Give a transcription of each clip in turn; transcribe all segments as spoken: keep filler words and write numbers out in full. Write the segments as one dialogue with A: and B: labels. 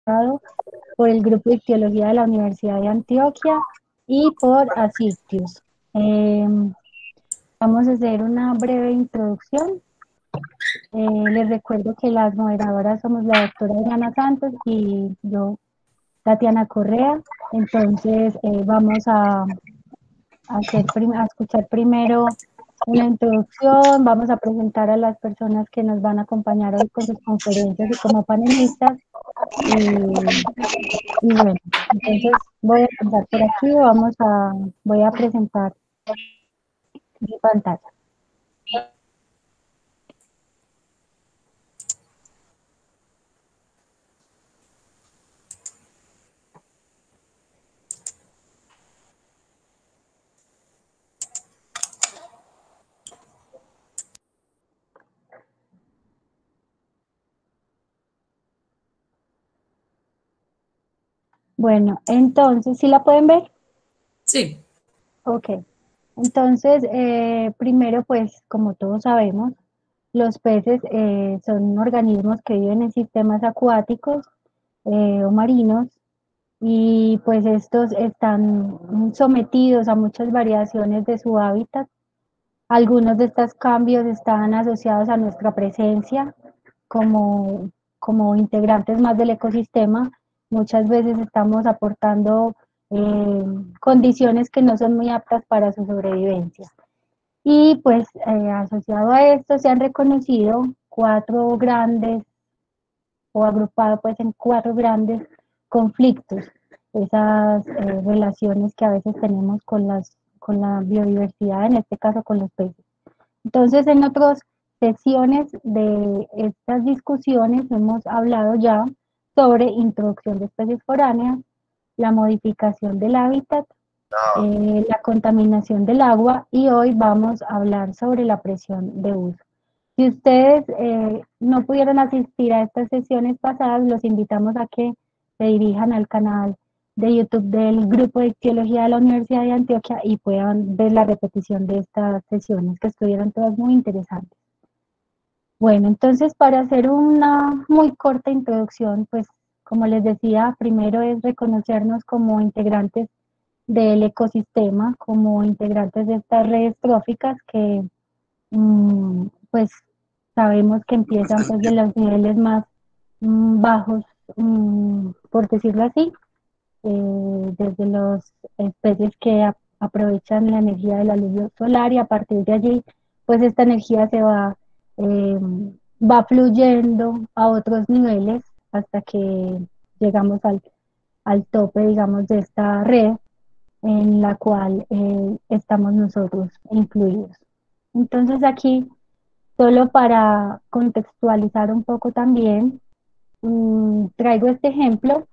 A: por el Grupo de Ictiología de la Universidad de Antioquia y por Asictius. Eh, vamos a hacer una breve introducción. Eh, les recuerdo que las moderadoras somos la doctora Diana Santos y yo, Tatiana Correa. Entonces, eh, vamos a, a hacer a escuchar primero una introducción, vamos a presentar a las personas que nos van a acompañar hoy con sus conferencias y como panelistas. Y, y bueno, entonces voy a empezar por aquí, vamos a, voy a presentar mi pantalla. Bueno, entonces, ¿sí la pueden ver?
B: Sí.
A: Ok. Entonces, eh, primero, pues, como todos sabemos, los peces eh, son organismos que viven en sistemas acuáticos eh, o marinos y pues estos están sometidos a muchas variaciones de su hábitat. Algunos de estos cambios están asociados a nuestra presencia como, como integrantes más del ecosistema. Muchas veces estamos aportando eh, condiciones que no son muy aptas para su sobrevivencia. Y pues eh, asociado a esto se han reconocido cuatro grandes o agrupado pues en cuatro grandes conflictos, esas eh, relaciones que a veces tenemos con, las, con la biodiversidad, en este caso con los peces. Entonces, en otras sesiones de estas discusiones hemos hablado ya sobre introducción de especies foráneas, la modificación del hábitat, eh, la contaminación del agua y hoy vamos a hablar sobre la presión de uso. Si ustedes eh, no pudieron asistir a estas sesiones pasadas, los invitamos a que se dirijan al canal de YouTube del Grupo de Ictiología de la Universidad de Antioquia y puedan ver la repetición de estas sesiones que estuvieron todas muy interesantes. Bueno, entonces para hacer una muy corta introducción, pues como les decía, primero es reconocernos como integrantes del ecosistema, como integrantes de estas redes tróficas que mm, pues sabemos que empiezan pues de los niveles más mm, bajos, mm, por decirlo así, eh, desde las especies que a- aprovechan la energía de la luz solar y a partir de allí pues esta energía se va, eh, va fluyendo a otros niveles hasta que llegamos al, al tope, digamos, de esta red en la cual eh, estamos nosotros incluidos. Entonces aquí, solo para contextualizar un poco también, mmm, traigo este ejemplo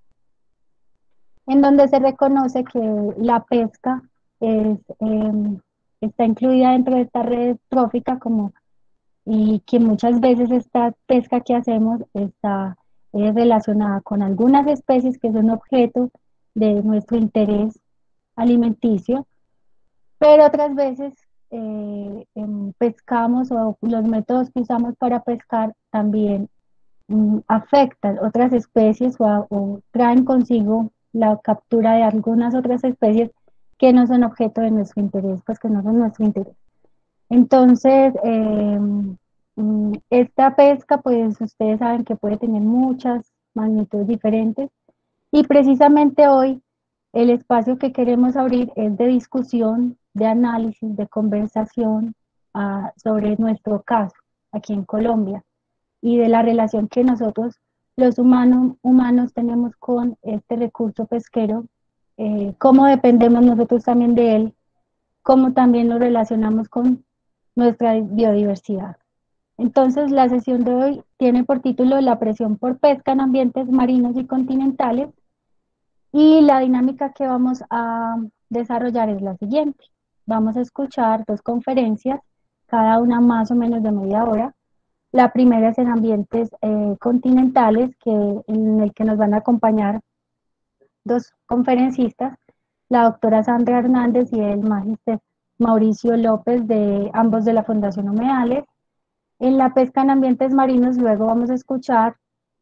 A: en donde se reconoce que la pesca es, eh, está incluida dentro de esta red trófica como, y que muchas veces esta pesca que hacemos está eh, relacionada con algunas especies que son objeto de nuestro interés alimenticio, pero otras veces eh, em, pescamos o los métodos que usamos para pescar también mm, afectan otras especies o, a- o traen consigo la captura de algunas otras especies que no son objeto de nuestro interés, pues que no son nuestro interés. Entonces, eh, mm, esta pesca, pues ustedes saben que puede tener muchas magnitudes diferentes y precisamente hoy el espacio que queremos abrir es de discusión, de análisis, de conversación ah, sobre nuestro caso aquí en Colombia y de la relación que nosotros, los humanos, humanos tenemos con este recurso pesquero, eh, cómo dependemos nosotros también de él, cómo también lo relacionamos con nuestra biodiversidad. Entonces, la sesión de hoy tiene por título La presión por pesca en ambientes marinos y continentales y la dinámica que vamos a desarrollar es la siguiente. Vamos a escuchar dos conferencias, cada una más o menos de media hora. La primera es en ambientes eh, continentales, que, en el que nos van a acompañar dos conferencistas, la doctora Sandra Hernández y el magíster Mauricio López, de ambos de la Fundación Humedales. En la pesca en ambientes marinos, luego vamos a escuchar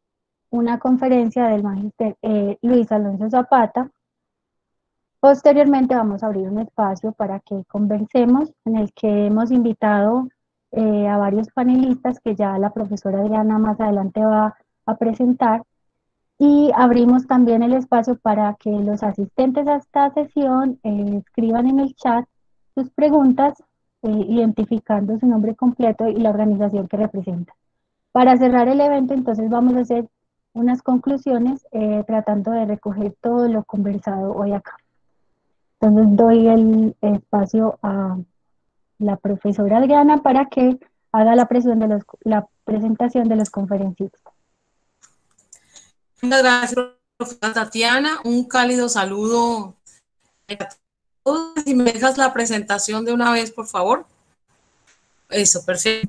A: una conferencia del magíster eh, Luis Alonso Zapata. Posteriormente vamos a abrir un espacio para que conversemos, en el que hemos invitado eh, a varios panelistas que ya la profesora Adriana más adelante va a presentar, y abrimos también el espacio para que los asistentes a esta sesión eh, escriban en el chat sus preguntas, eh, identificando su nombre completo y la organización que representa. Para cerrar el evento, entonces vamos a hacer unas conclusiones eh, tratando de recoger todo lo conversado hoy acá. Entonces doy el espacio a la profesora Adriana para que haga la, presión de los, la presentación de los conferencistas.
B: Muchas gracias, profesora Tatiana. Un cálido saludo a todos. Si me dejas la presentación de una vez, por favor. Eso, perfecto.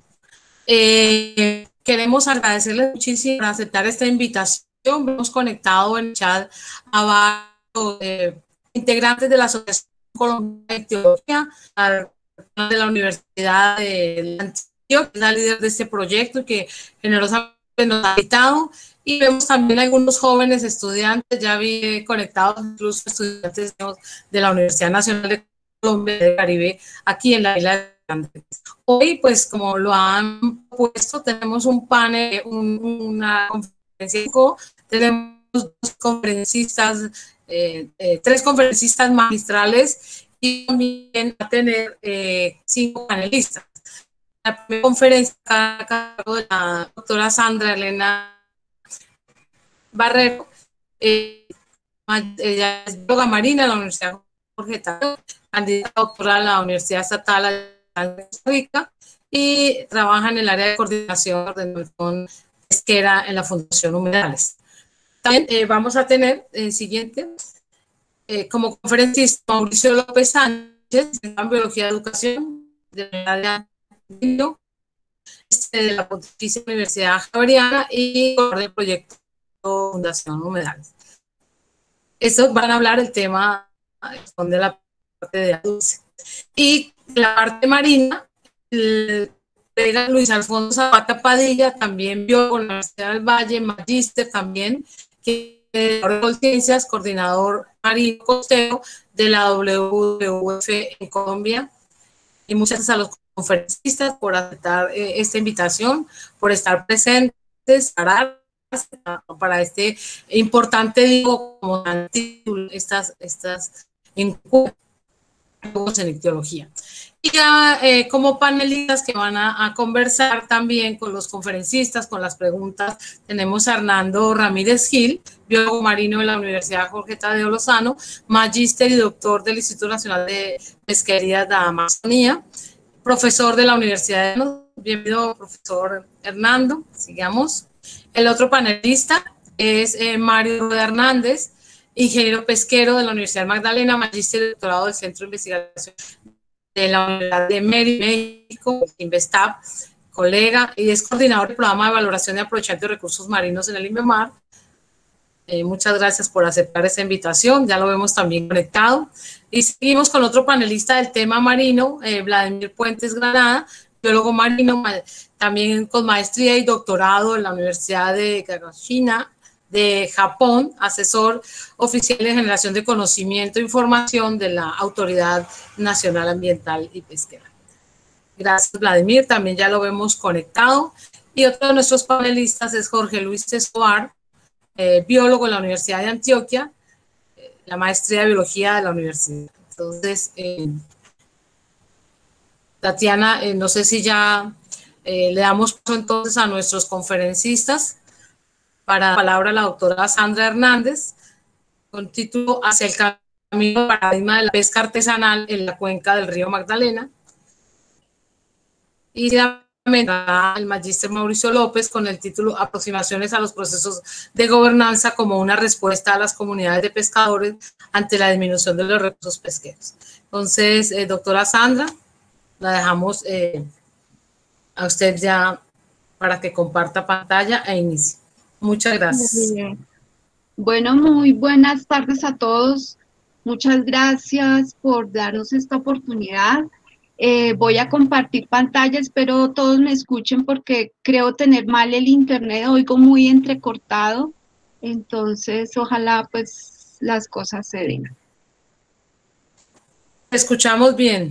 B: Eh, queremos agradecerles muchísimo por aceptar esta invitación. Hemos conectado en el chat a varios eh, integrantes de la Asociación Colombiana de Teología, de la Universidad de Antioquia, que es la líder de este proyecto y que generosamente nos ha invitado. Y vemos también algunos jóvenes estudiantes, ya vi conectados incluso estudiantes de la Universidad Nacional de Colombia del Caribe, aquí en la isla de Andrés. Hoy, pues, como lo han puesto, tenemos un panel, un, una conferencia, tenemos dos conferencistas, eh, eh, tres conferencistas magistrales y también a tener eh, cinco panelistas. La primera conferencia a cargo de la doctora Sandra Elena Barrero, eh, ella es bióloga marina de la Universidad Jorge Tadeo, candidata doctora a la Universidad Estatal de Costa Rica y trabaja en el área de coordinación de ordenación pesquera en la Fundación Humedales. También eh, vamos a tener el eh, siguiente, eh, como conferencista, Mauricio López Sánchez, en Biología de Educación, de la área de la Pontificia Universidad Javeriana y del proyecto Fundación Humedales. Estos van a hablar el tema de la parte de dulce. Y la parte marina, el colega Luis Alfonso Zapata Padilla, también biólogo en la Universidad del Valle, magíster también, que es de ciencias, coordinador marino costero de la W W F en Colombia. Y muchas gracias a los conferencistas por aceptar eh, esta invitación, por estar presentes, para para este importante, digo, como título, estas, estas encuentros en ictiología. Y ya eh, como panelistas que van a, a conversar también con los conferencistas, con las preguntas, tenemos a Hernando Ramírez Gil, biólogo marino de la Universidad Jorge Tadeo Lozano, magíster y doctor del Instituto Nacional de Pesquería de la Amazonía, profesor de la Universidad de... Bienvenido, profesor Hernando. Sigamos. El otro panelista es eh, Mario Hernández, ingeniero pesquero de la Universidad Magdalena, magíster y doctorado del Centro de Investigación de la Universidad de México, Investap, colega, y es coordinador del programa de valoración y aprovechamiento de recursos marinos en el INVEMAR. Eh, muchas gracias por aceptar esta invitación, ya lo vemos también conectado. Y seguimos con otro panelista del tema marino, eh, Vladimir Puentes Granada, biólogo marino, también con maestría y doctorado en la Universidad de Kagoshima de Japón, asesor oficial de generación de conocimiento e información de la Autoridad Nacional Ambiental y Pesquera. Gracias, Vladimir, también ya lo vemos conectado. Y otro de nuestros panelistas es Jorge Luis Escobar, eh, biólogo de la Universidad de Antioquia, eh, la maestría de biología de la universidad. Entonces, eh, Tatiana, eh, no sé si ya eh, le damos paso entonces a nuestros conferencistas. Para la palabra la doctora Sandra Hernández, con título Hacia el camino del paradigma de la pesca artesanal en la cuenca del río Magdalena. Y el magíster Mauricio López con el título Aproximaciones a los procesos de gobernanza como una respuesta a las comunidades de pescadores ante la disminución de los recursos pesqueros. Entonces, eh, doctora Sandra, la dejamos eh, a usted ya para que comparta pantalla e inicie. Muchas gracias.
C: Muy bien. Bueno, muy buenas tardes a todos. Muchas gracias por darnos esta oportunidad Eh, voy a compartir pantalla, espero todos me escuchen porque creo tener mal el internet, oigo muy entrecortado, entonces ojalá pues las cosas se den.
B: Escuchamos bien.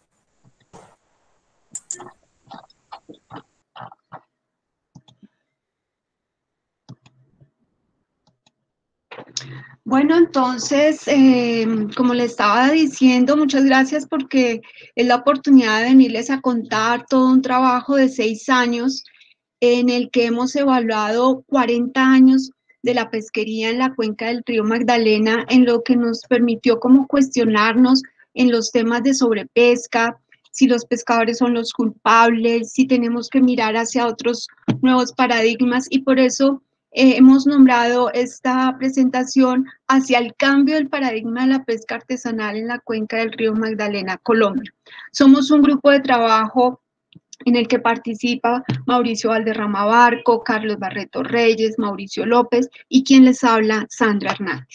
C: Bueno, entonces, eh, como le estaba diciendo, muchas gracias porque es la oportunidad de venirles a contar todo un trabajo de seis años en el que hemos evaluado cuarenta años de la pesquería en la cuenca del río Magdalena, en lo que nos permitió como cuestionarnos en los temas de sobrepesca, si los pescadores son los culpables, si tenemos que mirar hacia otros nuevos paradigmas, y por eso eh, hemos nombrado esta presentación hacia el cambio del paradigma de la pesca artesanal en la cuenca del río Magdalena, Colombia. Somos un grupo de trabajo en el que participa Mauricio Valderrama Barco, Carlos Barreto Reyes, Mauricio López y quien les habla, Sandra Hernández.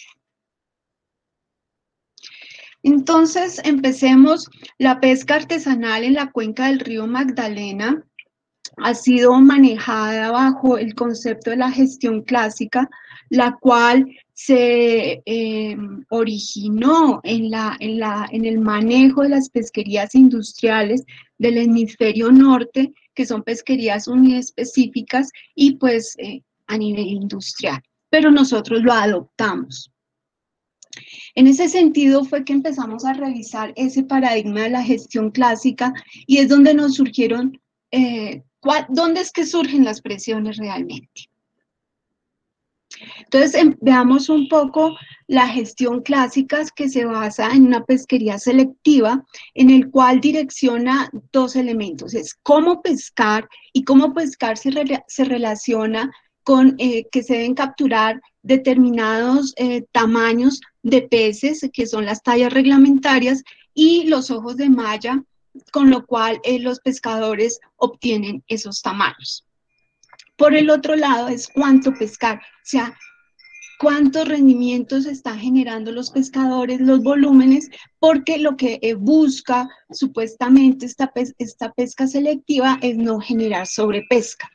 C: Entonces, empecemos. La pesca artesanal en la cuenca del río Magdalena ha sido manejada bajo el concepto de la gestión clásica, la cual se eh, originó en, la, en, la, en el manejo de las pesquerías industriales del hemisferio norte, que son pesquerías muy específicas y pues eh, a nivel industrial, pero nosotros lo adoptamos. En ese sentido fue que empezamos a revisar ese paradigma de la gestión clásica y es donde nos surgieron, eh, ¿dónde es que surgen las presiones realmente? Entonces, em, veamos un poco la gestión clásica, que se basa en una pesquería selectiva, en el cual direcciona dos elementos, es cómo pescar, y cómo pescar se, re, se relaciona con eh, que se deben capturar determinados eh, tamaños de peces, que son las tallas reglamentarias, y los ojos de malla, con lo cual eh, los pescadores obtienen esos tamaños. Por el otro lado es cuánto pescar, o sea, cuántos rendimientos están generando los pescadores, los volúmenes, porque lo que eh, busca supuestamente esta, pes esta pesca selectiva es no generar sobrepesca.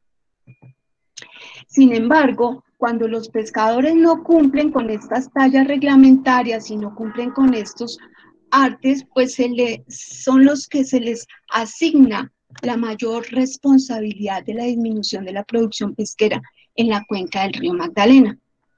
C: Sin embargo, cuando los pescadores no cumplen con estas tallas reglamentarias y no cumplen con estos artes, pues se le, son los que se les asigna la mayor responsabilidad de la disminución de la producción pesquera en la cuenca del río Magdalena.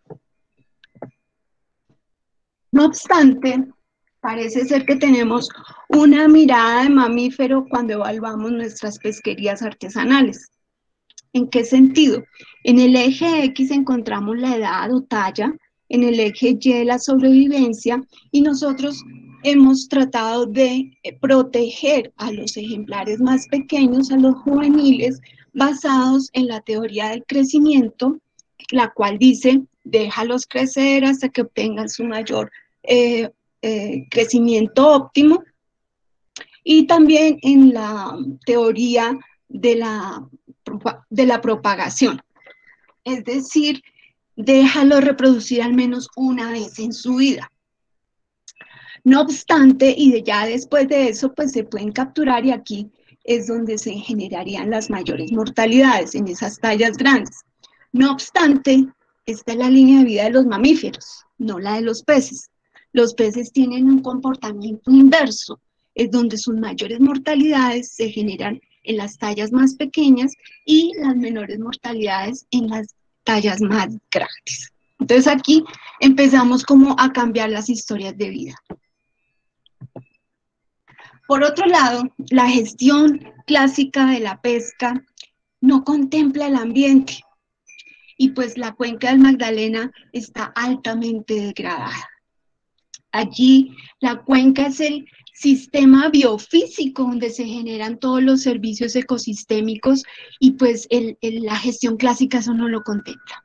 C: No obstante, parece ser que tenemos una mirada de mamífero cuando evaluamos nuestras pesquerías artesanales. ¿En qué sentido? En el eje X encontramos la edad o talla, en el eje Y la sobrevivencia, y nosotros hemos tratado de proteger a los ejemplares más pequeños, a los juveniles, basados en la teoría del crecimiento, la cual dice, déjalos crecer hasta que obtengan su mayor eh, eh, crecimiento óptimo, y también en la teoría de la, de la propagación, es decir, déjalo reproducir al menos una vez en su vida. No obstante, y de ya después de eso, pues se pueden capturar, y aquí es donde se generarían las mayores mortalidades, en esas tallas grandes. No obstante, esta es la línea de vida de los mamíferos, no la de los peces. Los peces tienen un comportamiento inverso, es donde sus mayores mortalidades se generan en las tallas más pequeñas y las menores mortalidades en las tallas más grandes. Entonces aquí empezamos como a cambiar las historias de vida. Por otro lado, la gestión clásica de la pesca no contempla el ambiente, y pues la cuenca del Magdalena está altamente degradada. Allí la cuenca es el sistema biofísico donde se generan todos los servicios ecosistémicos, y pues el, el, la gestión clásica eso no lo contempla.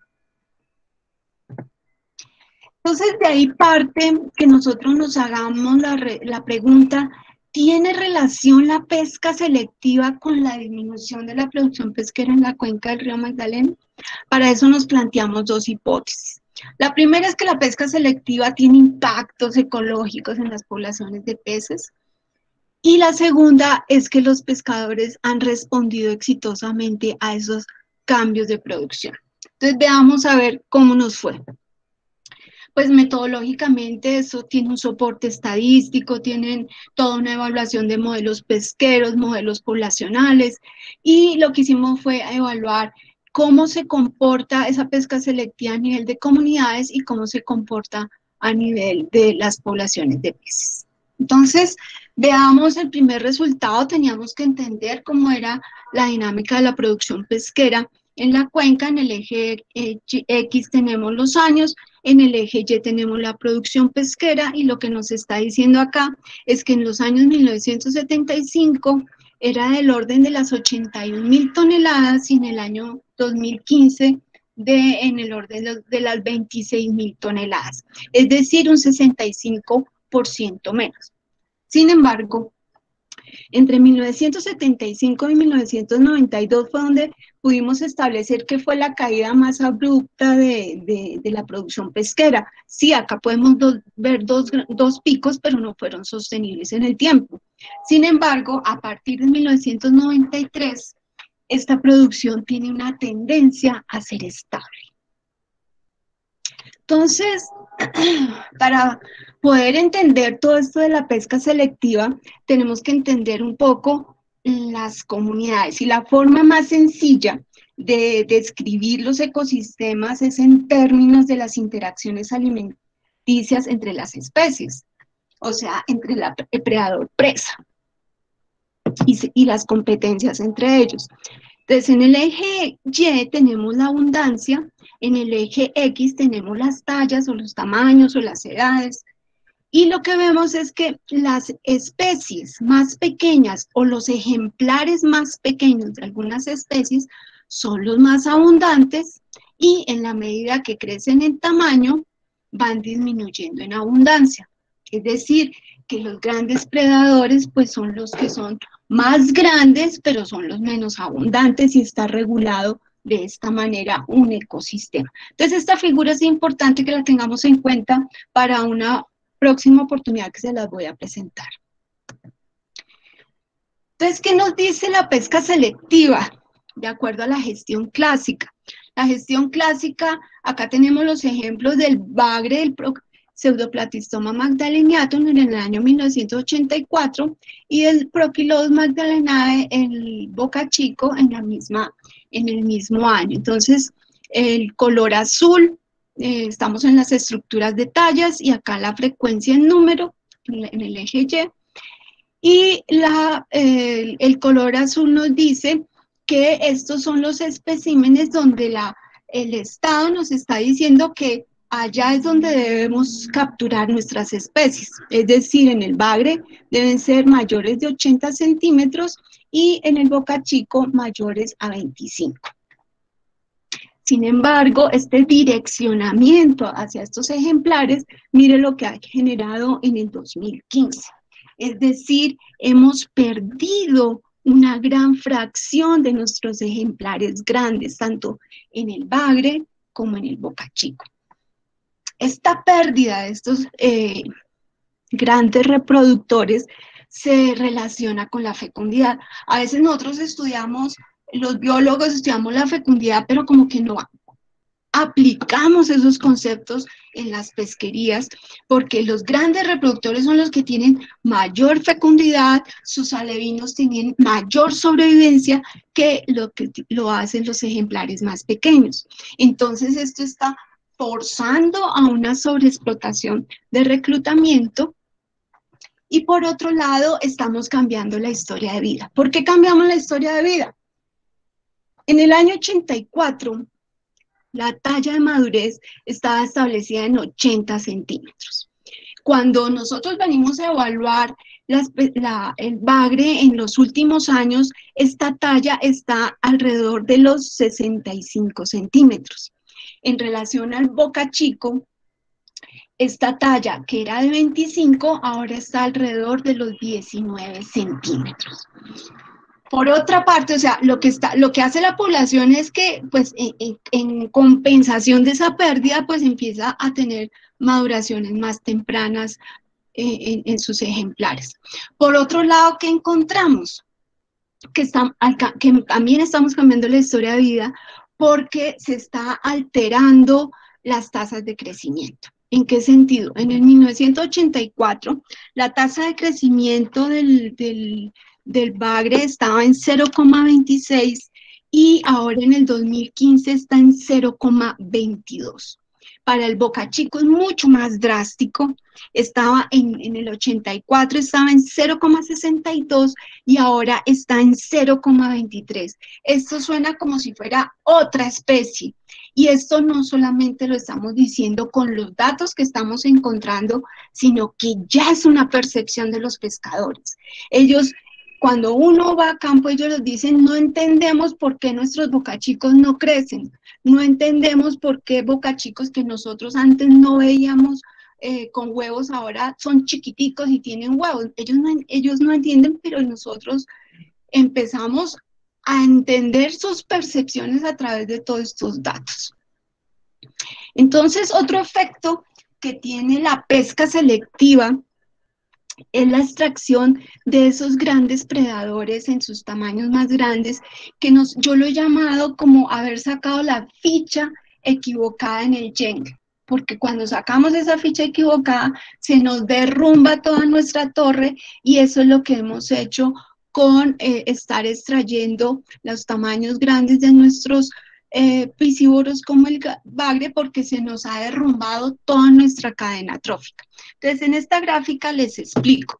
C: Entonces de ahí parte que nosotros nos hagamos la, la pregunta, ¿tiene relación la pesca selectiva con la disminución de la producción pesquera en la cuenca del río Magdalena? Para eso nos planteamos dos hipótesis. La primera es que la pesca selectiva tiene impactos ecológicos en las poblaciones de peces, Y la segunda es que los pescadores han respondido exitosamente a esos cambios de producción. Entonces veamos a ver cómo nos fue. Pues metodológicamente eso tiene un soporte estadístico, tienen toda una evaluación de modelos pesqueros, modelos poblacionales, y lo que hicimos fue evaluar cómo se comporta esa pesca selectiva a nivel de comunidades y cómo se comporta a nivel de las poblaciones de peces. Entonces, veamos el primer resultado. Teníamos que entender cómo era la dinámica de la producción pesquera en la cuenca. En el eje X tenemos los años, en el eje Y tenemos la producción pesquera, y lo que nos está diciendo acá es que en los años mil novecientos setenta y cinco era del orden de las ochenta y un mil toneladas, y en el año dos mil quince de, en el orden de, de las veintiséis mil toneladas, es decir, un sesenta y cinco por ciento menos. Sin embargo, entre mil novecientos setenta y cinco y mil novecientos noventa y dos fue donde pudimos establecer que fue la caída más abrupta de, de, de la producción pesquera. Sí, acá podemos do, ver dos, dos picos, pero no fueron sostenibles en el tiempo. Sin embargo, a partir de mil novecientos noventa y tres, esta producción tiene una tendencia a ser estable. Entonces, para poder entender todo esto de la pesca selectiva, tenemos que entender un poco las comunidades, y la forma más sencilla de describir los ecosistemas es en términos de las interacciones alimenticias entre las especies, o sea, entre la, el predador-presa y, y las competencias entre ellos. Entonces, en el eje Y tenemos la abundancia, en el eje X tenemos las tallas o los tamaños o las edades, y lo que vemos es que las especies más pequeñas o los ejemplares más pequeños de algunas especies son los más abundantes, y en la medida que crecen en tamaño van disminuyendo en abundancia. Es decir, que los grandes predadores pues son los que son más grandes, pero son los menos abundantes, y está regulado de esta manera un ecosistema. Entonces, esta figura es importante que la tengamos en cuenta para una próxima oportunidad que se las voy a presentar. Entonces, ¿qué nos dice la pesca selectiva? De acuerdo a la gestión clásica. La gestión clásica, acá tenemos los ejemplos del bagre, del Pseudoplatystoma magdaleniatum en el año mil novecientos ochenta y cuatro, y el Prochilodus magdalenae en Boca Chico en, la misma, en el mismo año. Entonces, el color azul, eh, estamos en las estructuras de tallas, y acá la frecuencia en número, en el eje Y, y la, eh, el color azul nos dice que estos son los especímenes donde la, el Estado nos está diciendo que allá es donde debemos capturar nuestras especies, es decir, en el bagre deben ser mayores de ochenta centímetros y en el Boca Chico mayores a veinticinco. Sin embargo, este direccionamiento hacia estos ejemplares, mire lo que ha generado en el dos mil quince. Es decir, hemos perdido una gran fracción de nuestros ejemplares grandes, tanto en el bagre como en el Boca Chico. Esta pérdida de estos eh, grandes reproductores se relaciona con la fecundidad. A veces nosotros estudiamos, los biólogos estudiamos la fecundidad, pero como que no aplicamos esos conceptos en las pesquerías, porque los grandes reproductores son los que tienen mayor fecundidad, sus alevinos tienen mayor sobrevivencia que lo que lo hacen los ejemplares más pequeños. Entonces esto está forzando a una sobreexplotación de reclutamiento, y por otro lado estamos cambiando la historia de vida. ¿Por qué cambiamos la historia de vida? En el año ochenta y cuatro, la talla de madurez estaba establecida en ochenta centímetros. Cuando nosotros venimos a evaluar las, la, el bagre en los últimos años, esta talla está alrededor de los sesenta y cinco centímetros. En relación al Boca Chico, esta talla, que era de veinticinco, ahora está alrededor de los diecinueve centímetros. Por otra parte, o sea, lo que, está, lo que hace la población es que, pues, en, en, en compensación de esa pérdida, pues empieza a tener maduraciones más tempranas, eh, en, en sus ejemplares. Por otro lado, ¿qué encontramos? Que, está, que también estamos cambiando la historia de vida porque se está alterando las tasas de crecimiento. ¿En qué sentido? En el mil novecientos ochenta y cuatro, la tasa de crecimiento del, del, del bagre estaba en cero coma veintiséis y ahora en el dos mil quince está en cero coma veintidós. Para el bocachico es mucho más drástico, estaba en, en el ochenta y cuatro, estaba en cero coma sesenta y dos y ahora está en cero coma veintitrés. Esto suena como si fuera otra especie. Y esto no solamente lo estamos diciendo con los datos que estamos encontrando, sino que ya es una percepción de los pescadores. Ellos, cuando uno va a campo, ellos les dicen, no entendemos por qué nuestros bocachicos no crecen, no entendemos por qué bocachicos que nosotros antes no veíamos eh, con huevos, ahora son chiquiticos y tienen huevos. Ellos no, ellos no entienden, pero nosotros empezamos a entender sus percepciones a través de todos estos datos. Entonces, otro efecto que tiene la pesca selectiva es la extracción de esos grandes predadores en sus tamaños más grandes, que nos, yo lo he llamado como haber sacado la ficha equivocada en el Jenga, porque cuando sacamos esa ficha equivocada, se nos derrumba toda nuestra torre, y eso es lo que hemos hecho con eh, estar extrayendo los tamaños grandes de nuestros eh, piscívoros como el bagre, porque se nos ha derrumbado toda nuestra cadena trófica. Entonces, en esta gráfica les explico.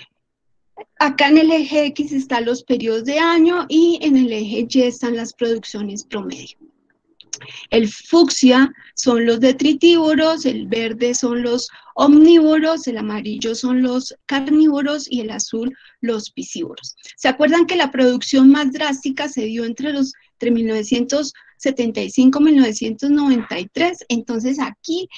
C: Acá en el eje X están los periodos de año y en el eje Y están las producciones promedio. El fucsia son los detritívoros, el verde son los omnívoros, el amarillo son los carnívoros y el azul los piscívoros. ¿Se acuerdan que la producción más drástica se dio entre, los, entre mil novecientos setenta y cinco y mil novecientos noventa y tres? Entonces aquí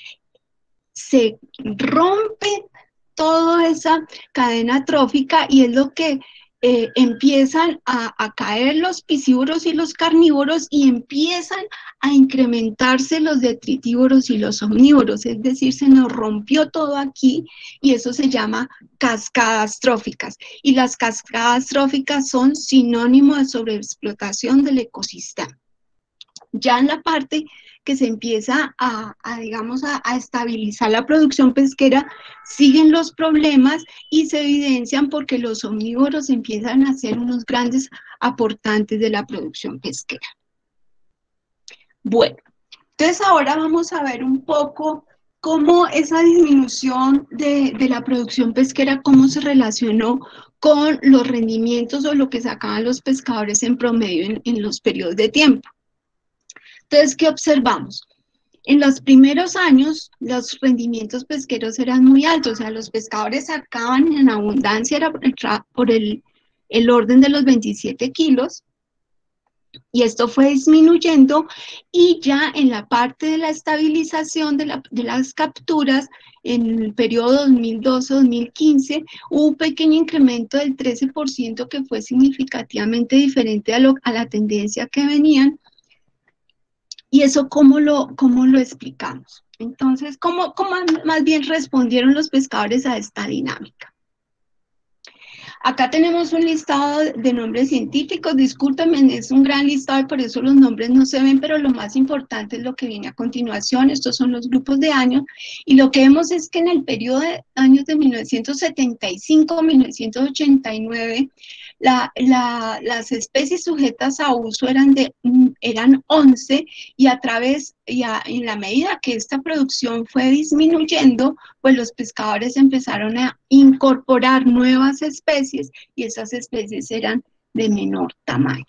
C: se rompe toda esa cadena trófica y es lo que eh, empiezan a, a caer los piscívoros y los carnívoros y empiezan a incrementarse los detritívoros y los omnívoros, es decir, se nos rompió todo aquí y eso se llama cascadas tróficas. Y las cascadas tróficas son sinónimo de sobreexplotación del ecosistema. Ya en la parte que se empieza a, a digamos, a, a estabilizar la producción pesquera, siguen los problemas y se evidencian porque los omnívoros empiezan a ser unos grandes aportantes de la producción pesquera. Bueno, entonces ahora vamos a ver un poco cómo esa disminución de, de la producción pesquera, cómo se relacionó con los rendimientos o lo que sacaban los pescadores en promedio en, en los periodos de tiempo. Entonces, ¿qué observamos? En los primeros años, los rendimientos pesqueros eran muy altos, o sea, los pescadores sacaban en abundancia, era por el, el orden de los veintisiete kilos, y esto fue disminuyendo, y ya en la parte de la estabilización de, la, de las capturas, en el periodo dos mil doce a dos mil quince, hubo un pequeño incremento del trece por ciento que fue significativamente diferente a, lo, a la tendencia que venían. ¿Y eso cómo lo, cómo lo explicamos? Entonces, ¿cómo, cómo más bien respondieron los pescadores a esta dinámica? Acá tenemos un listado de nombres científicos, discúlpenme, es un gran listado y por eso los nombres no se ven, pero lo más importante es lo que viene a continuación. Estos son los grupos de años, y lo que vemos es que en el periodo de años de mil novecientos setenta y cinco a mil novecientos ochenta y nueve, la, la, las especies sujetas a uso eran, de, eran once, y a través, y a, en la medida que esta producción fue disminuyendo, pues los pescadores empezaron a incorporar nuevas especies, y esas especies eran de menor tamaño.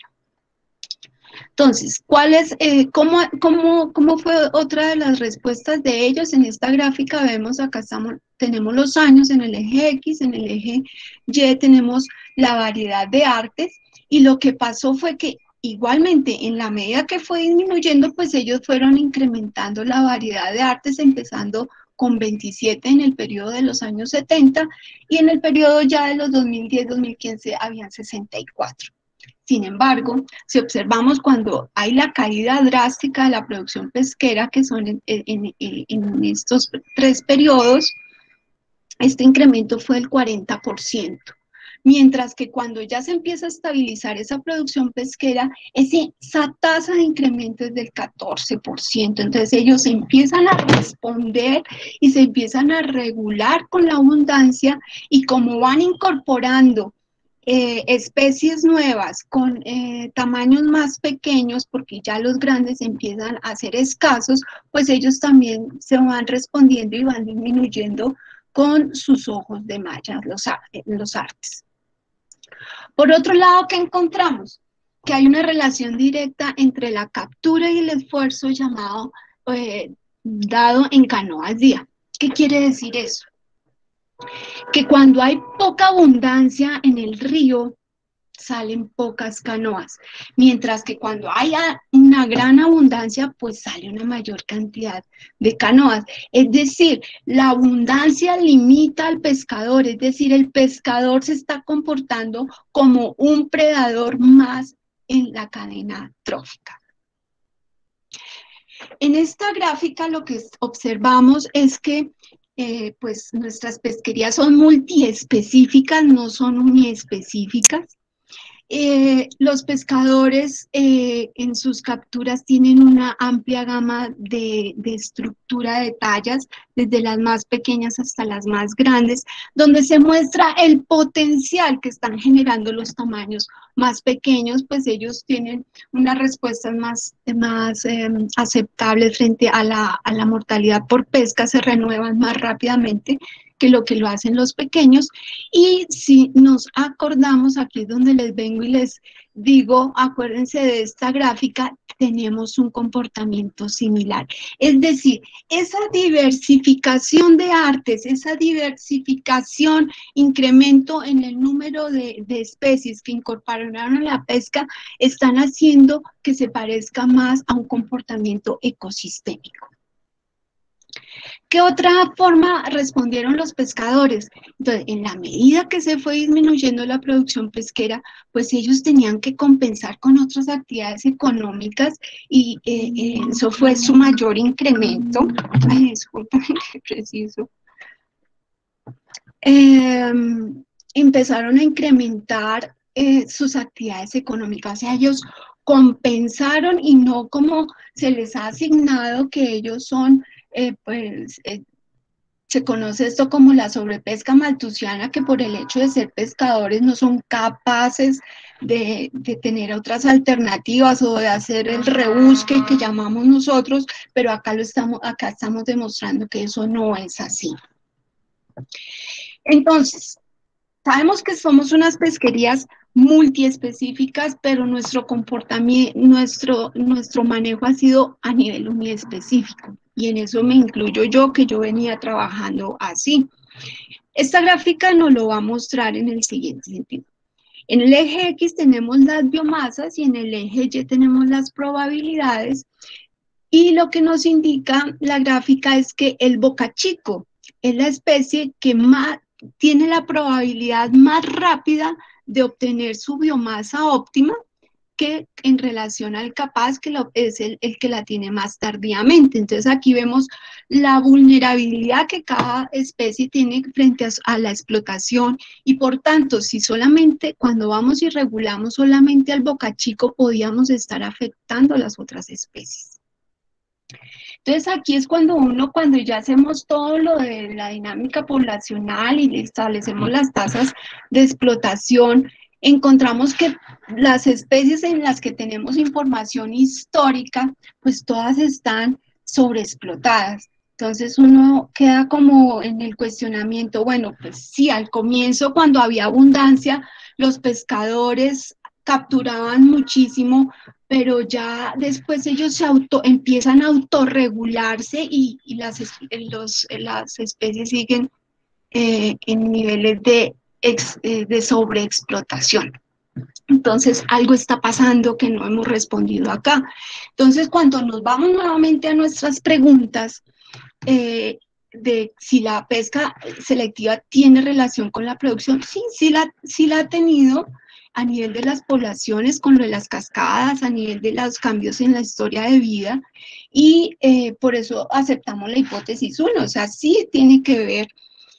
C: Entonces, ¿cuál es, eh, cómo, cómo, cómo fue otra de las respuestas de ellos? En esta gráfica vemos, acá estamos, tenemos los años en el eje X, en el eje Y tenemos la variedad de artes, y lo que pasó fue que igualmente en la medida que fue disminuyendo, pues ellos fueron incrementando la variedad de artes, empezando con veintisiete en el periodo de los años setenta, y en el periodo ya de los dos mil diez a dos mil quince habían sesenta y cuatro. Sin embargo, si observamos cuando hay la caída drástica de la producción pesquera, que son en, en, en estos tres periodos, este incremento fue del cuarenta por ciento. Mientras que cuando ya se empieza a estabilizar esa producción pesquera, ese, esa tasa de incremento es del catorce por ciento. Entonces ellos empiezan a responder y se empiezan a regular con la abundancia, y como van incorporando eh, especies nuevas con eh, tamaños más pequeños, porque ya los grandes empiezan a ser escasos, pues ellos también se van respondiendo y van disminuyendo con sus ojos de malla, los, los artes. Por otro lado, ¿qué encontramos? Que hay una relación directa entre la captura y el esfuerzo llamado eh, dado en canoas día. ¿Qué quiere decir eso? Que cuando hay poca abundancia en el río, salen pocas canoas, mientras que cuando haya una gran abundancia, pues sale una mayor cantidad de canoas. Es decir, la abundancia limita al pescador, es decir, el pescador se está comportando como un predador más en la cadena trófica. En esta gráfica lo que observamos es que eh, pues nuestras pesquerías son multiespecíficas, no son uniespecíficas. Eh, los pescadores eh, en sus capturas tienen una amplia gama de, de estructura de tallas, desde las más pequeñas hasta las más grandes, donde se muestra el potencial que están generando los tamaños más pequeños, pues ellos tienen unas respuestas más, más eh, aceptables frente a la, a la mortalidad por pesca, se renuevan más rápidamente que lo que lo hacen los pequeños. Y si nos acordamos, aquí es donde les vengo y les digo, acuérdense de esta gráfica, tenemos un comportamiento similar. Es decir, esa diversificación de artes, esa diversificación, incremento en el número de, de especies que incorporaron a la pesca, están haciendo que se parezca más a un comportamiento ecosistémico. ¿Qué otra forma respondieron los pescadores? Entonces, en la medida que se fue disminuyendo la producción pesquera, pues ellos tenían que compensar con otras actividades económicas, y eh, eh, eso fue su mayor incremento. Ay, disculpen, qué preciso. Eh, empezaron a incrementar eh, sus actividades económicas, o sea, ellos compensaron, y no como se les ha asignado que ellos son Eh, pues eh, se conoce esto como la sobrepesca maltusiana, que por el hecho de ser pescadores no son capaces de, de tener otras alternativas o de hacer el rebusque que llamamos nosotros, pero acá, lo estamos, acá estamos demostrando que eso no es así. Entonces, sabemos que somos unas pesquerías multiespecíficas, pero nuestro comportamiento, nuestro, nuestro manejo ha sido a nivel uniespecífico. Y en eso me incluyo yo, que yo venía trabajando así. Esta gráfica nos lo va a mostrar en el siguiente sentido. En el eje X tenemos las biomasas y en el eje Y tenemos las probabilidades. Y lo que nos indica la gráfica es que el bocachico es la especie que más tiene la probabilidad más rápida de obtener su biomasa óptima, que en relación al capaz, que lo, es el, el que la tiene más tardíamente. Entonces aquí vemos la vulnerabilidad que cada especie tiene frente a, a la explotación, y por tanto, si solamente cuando vamos y regulamos solamente al bocachico, podíamos estar afectando a las otras especies. Entonces aquí es cuando uno, cuando ya hacemos todo lo de la dinámica poblacional y establecemos las tasas de explotación, encontramos que las especies en las que tenemos información histórica, pues todas están sobreexplotadas. Entonces uno queda como en el cuestionamiento, bueno, pues sí, al comienzo cuando había abundancia, los pescadores capturaban muchísimo, pero ya después ellos se auto, empiezan a autorregularse y, y las, los, las especies siguen eh, en niveles de, ex, eh, de sobreexplotación. Entonces, algo está pasando que no hemos respondido acá. Entonces, cuando nos vamos nuevamente a nuestras preguntas, eh, de si la pesca selectiva tiene relación con la producción, sí, sí la, sí la ha tenido, a nivel de las poblaciones, con lo de las cascadas, a nivel de los cambios en la historia de vida, y eh, por eso aceptamos la hipótesis uno, o sea, sí tiene que ver.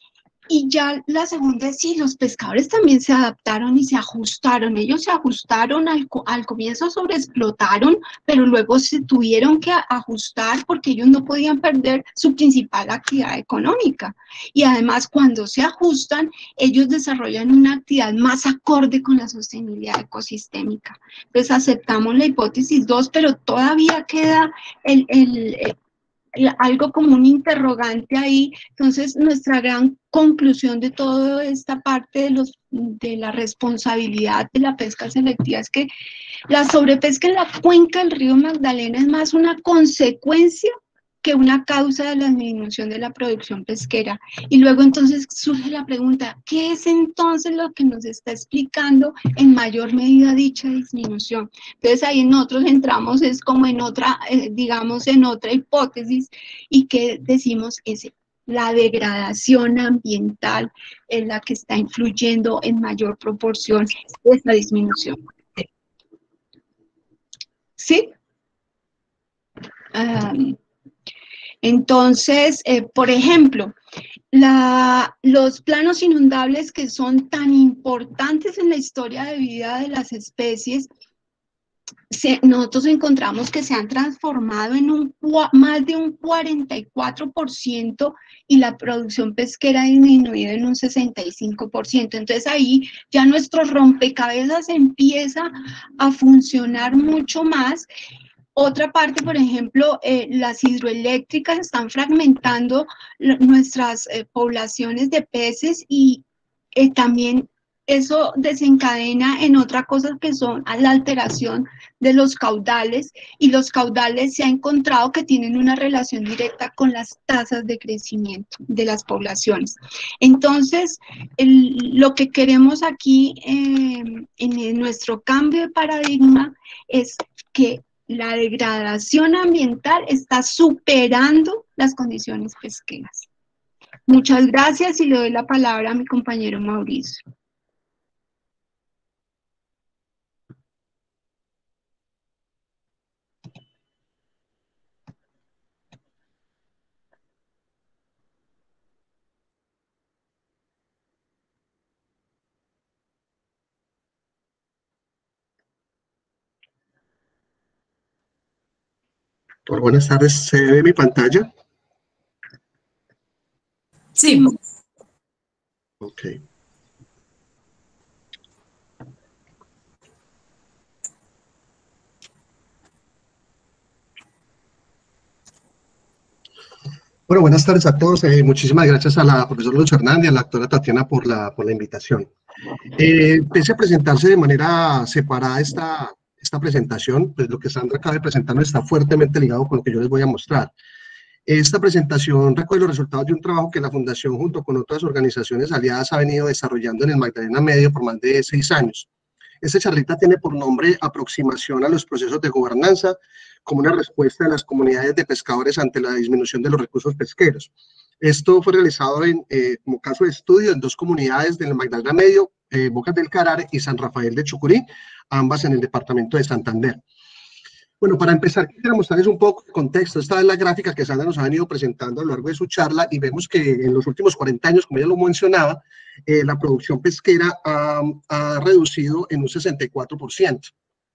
C: Y ya la segunda es sí, los pescadores también se adaptaron y se ajustaron. Ellos se ajustaron al, al comienzo, sobreexplotaron, pero luego se tuvieron que ajustar porque ellos no podían perder su principal actividad económica. Y además, cuando se ajustan, ellos desarrollan una actividad más acorde con la sostenibilidad ecosistémica. Entonces aceptamos la hipótesis dos, pero todavía queda el, el, el algo como un interrogante ahí. Entonces, nuestra gran conclusión de toda esta parte de, los, de la responsabilidad de la pesca selectiva es que la sobrepesca en la cuenca del río Magdalena es más una consecuencia que una causa de la disminución de la producción pesquera. Y luego entonces surge la pregunta, ¿qué es entonces lo que nos está explicando en mayor medida dicha disminución? Entonces ahí nosotros entramos, es como en otra, eh, digamos, en otra hipótesis, y que decimos es la degradación ambiental en la que está influyendo en mayor proporción esta disminución. ¿Sí? Um, Entonces, eh, por ejemplo, la, los planos inundables que son tan importantes en la historia de vida de las especies, se, nosotros encontramos que se han transformado en un, más de un cuarenta y cuatro por ciento y la producción pesquera ha disminuido en un sesenta y cinco por ciento. Entonces ahí ya nuestro rompecabezas empieza a funcionar mucho más. Otra parte, por ejemplo, eh, las hidroeléctricas están fragmentando nuestras eh, poblaciones de peces y eh, también eso desencadena en otra cosa que son la alteración de los caudales, y los caudales se ha encontrado que tienen una relación directa con las tasas de crecimiento de las poblaciones. Entonces, el, lo que queremos aquí eh, en nuestro cambio de paradigma es que la degradación ambiental está superando las condiciones pesqueras. Muchas gracias y le doy la palabra a mi compañero Mauricio.
D: Hola, buenas tardes. ¿Se ve mi pantalla?
B: Sí.
D: Ok. Bueno, buenas tardes a todos. Eh, muchísimas gracias a la profesora Luz Hernández y a la doctora Tatiana por la, por la invitación. Eh, pese a presentarse de manera separada esta, esta presentación, pues lo que Sandra acaba de presentarnos está fuertemente ligado con lo que yo les voy a mostrar. Esta presentación recoge los resultados de un trabajo que la Fundación, junto con otras organizaciones aliadas, ha venido desarrollando en el Magdalena Medio por más de seis años. Esta charlita tiene por nombre Aproximación a los procesos de gobernanza como una respuesta de las comunidades de pescadores ante la disminución de los recursos pesqueros. Esto fue realizado en, eh, como caso de estudio en dos comunidades del Magdalena Medio, eh, Bocas del Carar y San Rafael de Chucurí, ambas en el departamento de Santander. Bueno, para empezar, quisiera mostrarles un poco de contexto. Esta es la gráfica que Sandra nos ha venido presentando a lo largo de su charla y vemos que en los últimos cuarenta años, como ella lo mencionaba, eh, la producción pesquera ha, ha reducido en un sesenta y cuatro por ciento.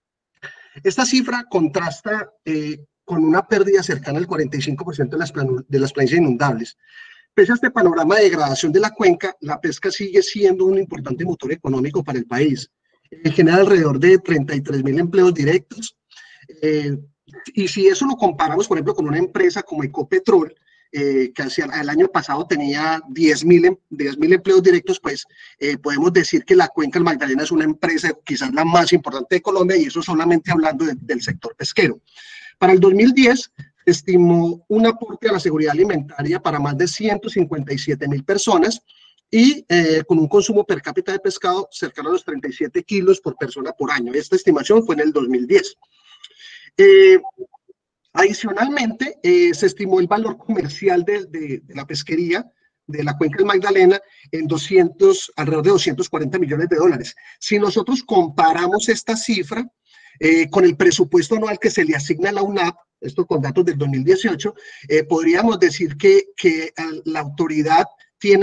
D: Esta cifra contrasta eh, con una pérdida cercana al cuarenta y cinco por ciento de las, de las planicies inundables. Pese a este panorama de degradación de la cuenca, la pesca sigue siendo un importante motor económico para el país. Eh, genera alrededor de treinta y tres mil empleos directos. Eh, y si eso lo comparamos, por ejemplo, con una empresa como Ecopetrol, eh, que hacia el año pasado tenía diez mil empleos directos, pues eh, podemos decir que la Cuenca del Magdalena es una empresa quizás la más importante de Colombia, y eso solamente hablando de, del sector pesquero. Para el dos mil diez se estimó un aporte a la seguridad alimentaria para más de ciento cincuenta y siete mil personas y eh, con un consumo per cápita de pescado cercano a los treinta y siete kilos por persona por año. Esta estimación fue en el dos mil diez. Eh, adicionalmente, eh, se estimó el valor comercial de, de, de la pesquería de la Cuenca del Magdalena en doscientos, alrededor de doscientos cuarenta millones de dólares. Si nosotros comparamos esta cifra eh, con el presupuesto anual que se le asigna a la UNAP, esto con datos del dos mil dieciocho, eh, podríamos decir que, que la autoridad tiene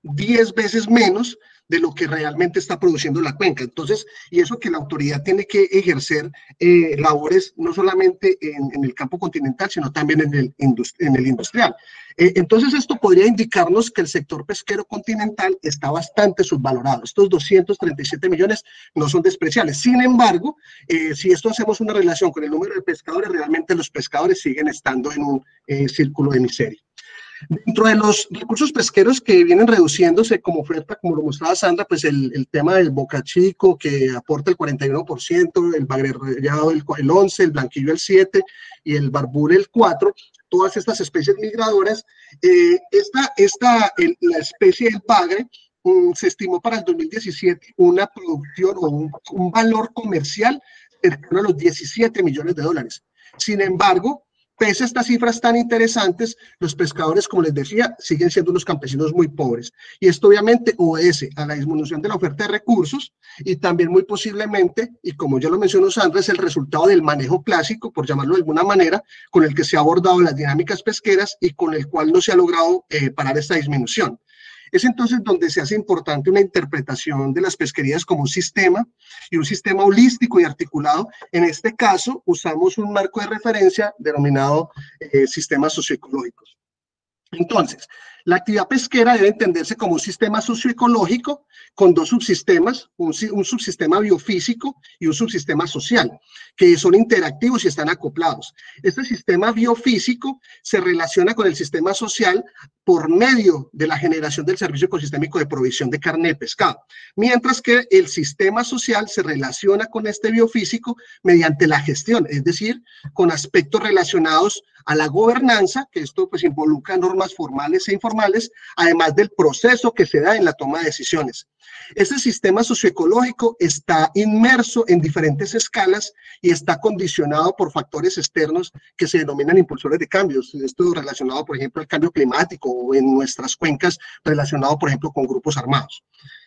D: diez veces menos de lo que realmente está produciendo la cuenca. Entonces, y eso que la autoridad tiene que ejercer eh, labores no solamente en, en el campo continental, sino también en el, en el industrial. Eh, entonces, esto podría indicarnos que el sector pesquero continental está bastante subvalorado. Estos doscientos treinta y siete millones no son despreciables. Sin embargo, eh, si esto hacemos una relación con el número de pescadores, realmente los pescadores siguen estando en un eh, círculo de miseria. Dentro de los recursos pesqueros que vienen reduciéndose como oferta, como lo mostraba Sandra, pues el, el tema del bocachico, que aporta el cuarenta y uno por ciento, el bagre rayado el, el once por ciento, el blanquillo el siete por ciento y el barbure el cuatro por ciento, todas estas especies migradoras. Eh, esta, esta, el, la especie del bagre um, se estimó para el dos mil diecisiete una producción o un, un valor comercial cercano a los diecisiete millones de dólares. Sin embargo, pese a estas cifras tan interesantes, los pescadores, como les decía, siguen siendo unos campesinos muy pobres. Y esto obviamente obedece a la disminución de la oferta de recursos y también muy posiblemente, y como ya lo mencionó Sandra, es el resultado del manejo clásico, por llamarlo de alguna manera, con el que se ha abordado las dinámicas pesqueras y con el cual no se ha logrado eh, parar esta disminución. Es entonces donde se hace importante una interpretación de las pesquerías como un sistema y un sistema holístico y articulado. En este caso, usamos un marco de referencia denominado eh, sistemas socioecológicos. Entonces, la actividad pesquera debe entenderse como un sistema socioecológico con dos subsistemas, un, un subsistema biofísico y un subsistema social, que son interactivos y están acoplados. Este sistema biofísico se relaciona con el sistema social por medio de la generación del servicio ecosistémico de provisión de carne de pescado, mientras que el sistema social se relaciona con este biofísico mediante la gestión, es decir, con aspectos relacionados a la gobernanza, que esto pues involucra normas formales e informales, además del proceso que se da en la toma de decisiones. Este sistema socioecológico está inmerso en diferentes escalas y está condicionado por factores externos que se denominan impulsores de cambios. Esto relacionado, por ejemplo, al cambio climático o en nuestras cuencas relacionado, por ejemplo, con grupos armados.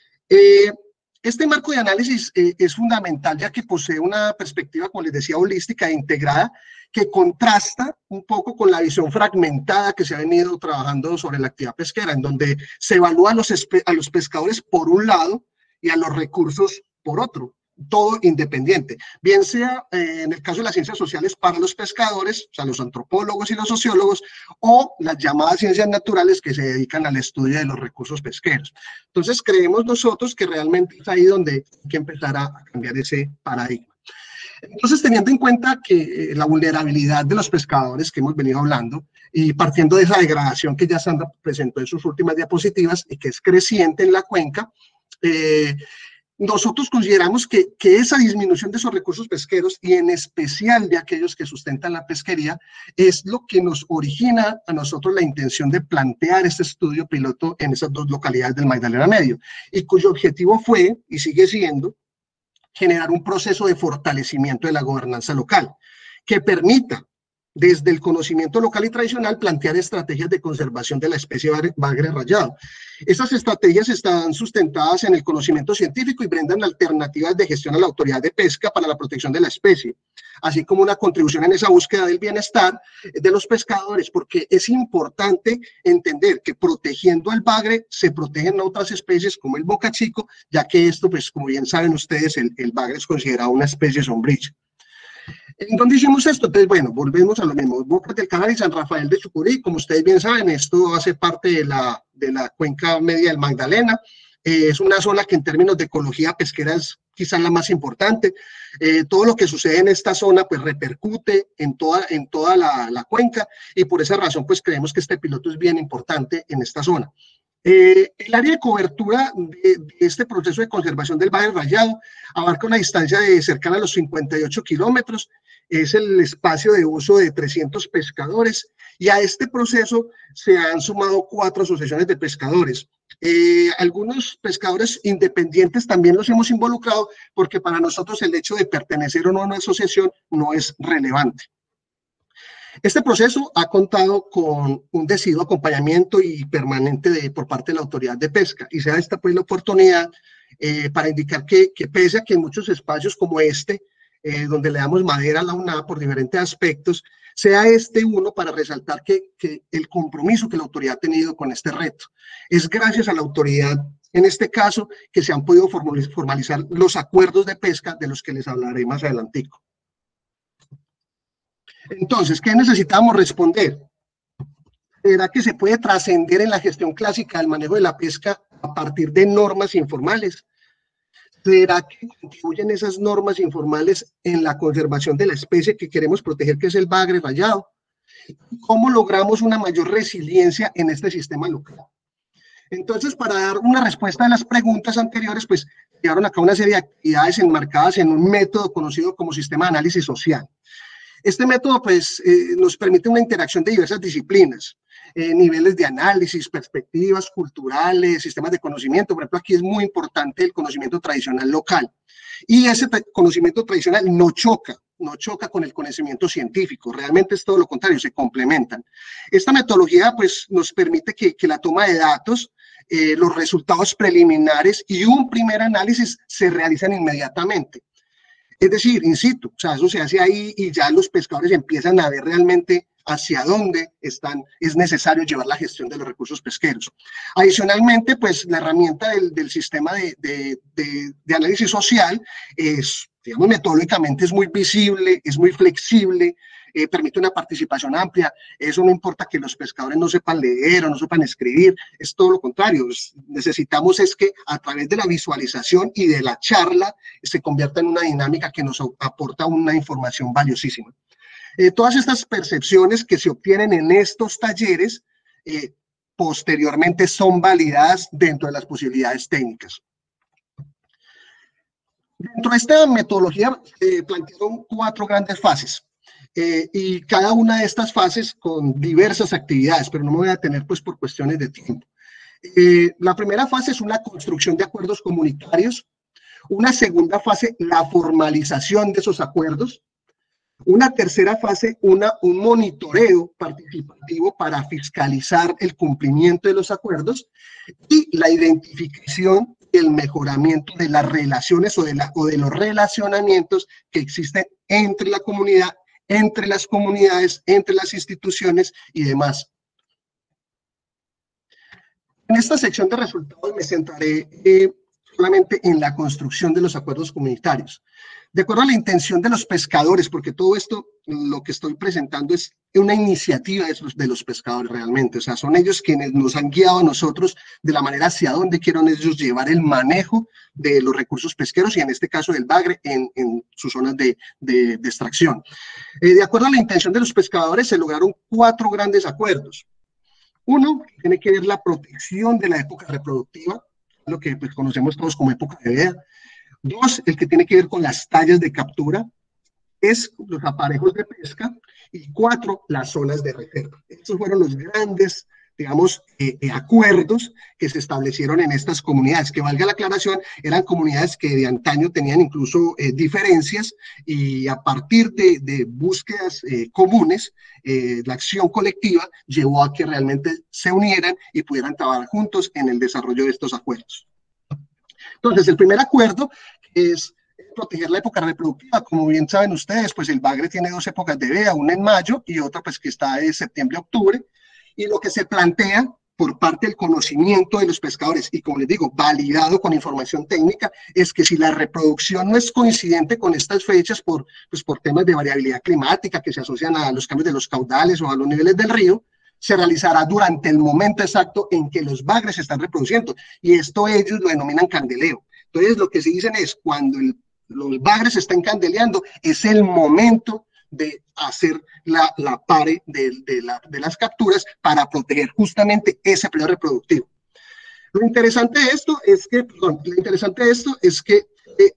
D: Eh, Este marco de análisis eh, es fundamental ya que posee una perspectiva, como les decía, holística e integrada que contrasta un poco con la visión fragmentada que se ha venido trabajando sobre la actividad pesquera, en donde se evalúa a los, a los pescadores por un lado y a los recursos por otro, todo independiente, bien sea eh, en el caso de las ciencias sociales para los pescadores, o sea, los antropólogos y los sociólogos, o las llamadas ciencias naturales que se dedican al estudio de los recursos pesqueros. Entonces, creemos nosotros que realmente es ahí donde hay que empezar a cambiar ese paradigma. Entonces, teniendo en cuenta que eh, la vulnerabilidad de los pescadores que hemos venido hablando, y partiendo de esa degradación que ya Sandra presentó en sus últimas diapositivas y que es creciente en la cuenca, eh, nosotros consideramos que, que esa disminución de esos recursos pesqueros y en especial de aquellos que sustentan la pesquería es lo que nos origina a nosotros la intención de plantear este estudio piloto en esas dos localidades del Magdalena Medio y cuyo objetivo fue y sigue siendo generar un proceso de fortalecimiento de la gobernanza local que permita desde el conocimiento local y tradicional plantear estrategias de conservación de la especie bagre rayado. Esas estrategias están sustentadas en el conocimiento científico y brindan alternativas de gestión a la autoridad de pesca para la protección de la especie, así como una contribución en esa búsqueda del bienestar de los pescadores, porque es importante entender que protegiendo al bagre se protegen otras especies como el bocachico, ya que esto, pues como bien saben ustedes, el, el bagre es considerado una especie sombrilla. ¿En dónde hicimos esto? Entonces, bueno, volvemos a lo mismo. Bocas del Canal y San Rafael de Chucurí, como ustedes bien saben, esto hace parte de la, de la cuenca media del Magdalena. Eh, es una zona que en términos de ecología pesquera es quizás la más importante. Eh, todo lo que sucede en esta zona pues repercute en toda, en toda la, la cuenca y por esa razón pues creemos que este piloto es bien importante en esta zona. Eh, el área de cobertura de, de este proceso de conservación del bagre rayado abarca una distancia de cercana a los cincuenta y ocho kilómetros, es el espacio de uso de trescientos pescadores y a este proceso se han sumado cuatro asociaciones de pescadores. Eh, algunos pescadores independientes también los hemos involucrado porque para nosotros el hecho de pertenecer o no a una asociación no es relevante. Este proceso ha contado con un decidido acompañamiento y permanente de, por parte de la autoridad de pesca y se da esta pues la oportunidad eh, para indicar que, que pese a que en muchos espacios como este, eh, donde le damos madera a la U N A por diferentes aspectos, sea este uno para resaltar que, que el compromiso que la autoridad ha tenido con este reto. Es gracias a la autoridad, en este caso, que se han podido formalizar los acuerdos de pesca de los que les hablaré más adelantico. Entonces, ¿qué necesitamos responder? ¿Será que se puede trascender en la gestión clásica del manejo de la pesca a partir de normas informales? ¿Será que contribuyen esas normas informales en la conservación de la especie que queremos proteger, que es el bagre rayado? ¿Cómo logramos una mayor resiliencia en este sistema local? Entonces, para dar una respuesta a las preguntas anteriores, pues llevaron acá una serie de actividades enmarcadas en un método conocido como sistema de análisis social. Este método, pues, eh, nos permite una interacción de diversas disciplinas, eh, niveles de análisis, perspectivas culturales, sistemas de conocimiento. Por ejemplo, aquí es muy importante el conocimiento tradicional local. Y ese conocimiento tradicional no choca, no choca con el conocimiento científico, realmente es todo lo contrario, se complementan. Esta metodología, pues, nos permite que, que la toma de datos, eh, los resultados preliminares y un primer análisis se realizan inmediatamente. Es decir, in situ, o sea, eso se hace ahí y ya los pescadores empiezan a ver realmente hacia dónde están, es necesario llevar la gestión de los recursos pesqueros. Adicionalmente, pues la herramienta del, del sistema de, de, de, de análisis social es, digamos, metodológicamente es muy visible, es muy flexible, eh, permite una participación amplia. Eso no importa que los pescadores no sepan leer o no sepan escribir, es todo lo contrario. Necesitamos es que a través de la visualización y de la charla se convierta en una dinámica que nos aporta una información valiosísima. Eh, todas estas percepciones que se obtienen en estos talleres eh, posteriormente son validadas dentro de las posibilidades técnicas. Dentro de esta metodología eh, plantearon cuatro grandes fases. Eh, y cada una de estas fases con diversas actividades, pero no me voy a detener pues por cuestiones de tiempo. Eh, la primera fase es una construcción de acuerdos comunitarios, una segunda fase, la formalización de esos acuerdos, una tercera fase, una, un monitoreo participativo para fiscalizar el cumplimiento de los acuerdos y la identificación y el mejoramiento de las relaciones o de, la, o de los relacionamientos que existen entre la comunidad, entre las comunidades, entre las instituciones y demás. En esta sección de resultados me centraré eh, solamente en la construcción de los acuerdos comunitarios. De acuerdo a la intención de los pescadores, porque todo esto, lo que estoy presentando es una iniciativa de los, de los pescadores realmente, o sea, son ellos quienes nos han guiado a nosotros de la manera hacia dónde quieren ellos llevar el manejo de los recursos pesqueros y en este caso del bagre en, en sus zonas de, de, de extracción. Eh, de acuerdo a la intención de los pescadores se lograron cuatro grandes acuerdos. Uno, tiene que ver la protección de la época reproductiva, lo que pues, conocemos todos como época de veda. Dos, el que tiene que ver con las tallas de captura, es los aparejos de pesca, y cuatro, las zonas de reserva. Estos fueron los grandes, digamos, eh, eh, acuerdos que se establecieron en estas comunidades, que valga la aclaración, eran comunidades que de antaño tenían incluso eh, diferencias, y a partir de, de búsquedas eh, comunes, eh, la acción colectiva llevó a que realmente se unieran y pudieran trabajar juntos en el desarrollo de estos acuerdos. Entonces, el primer acuerdo es proteger la época reproductiva. Como bien saben ustedes, pues el bagre tiene dos épocas de veda, una en mayo y otra pues que está de septiembre a octubre, y lo que se plantea por parte del conocimiento de los pescadores, y como les digo, validado con información técnica, es que si la reproducción no es coincidente con estas fechas por, pues, por temas de variabilidad climática que se asocian a los cambios de los caudales o a los niveles del río, se realizará durante el momento exacto en que los bagres se están reproduciendo, y esto ellos lo denominan candeleo. Entonces lo que se dicen es, cuando el, los bagres se están candeleando, es el momento de hacer la, la pare de, de, la, de las capturas para proteger justamente ese periodo reproductivo. Lo interesante de esto es que, perdón, lo interesante de esto es que eh,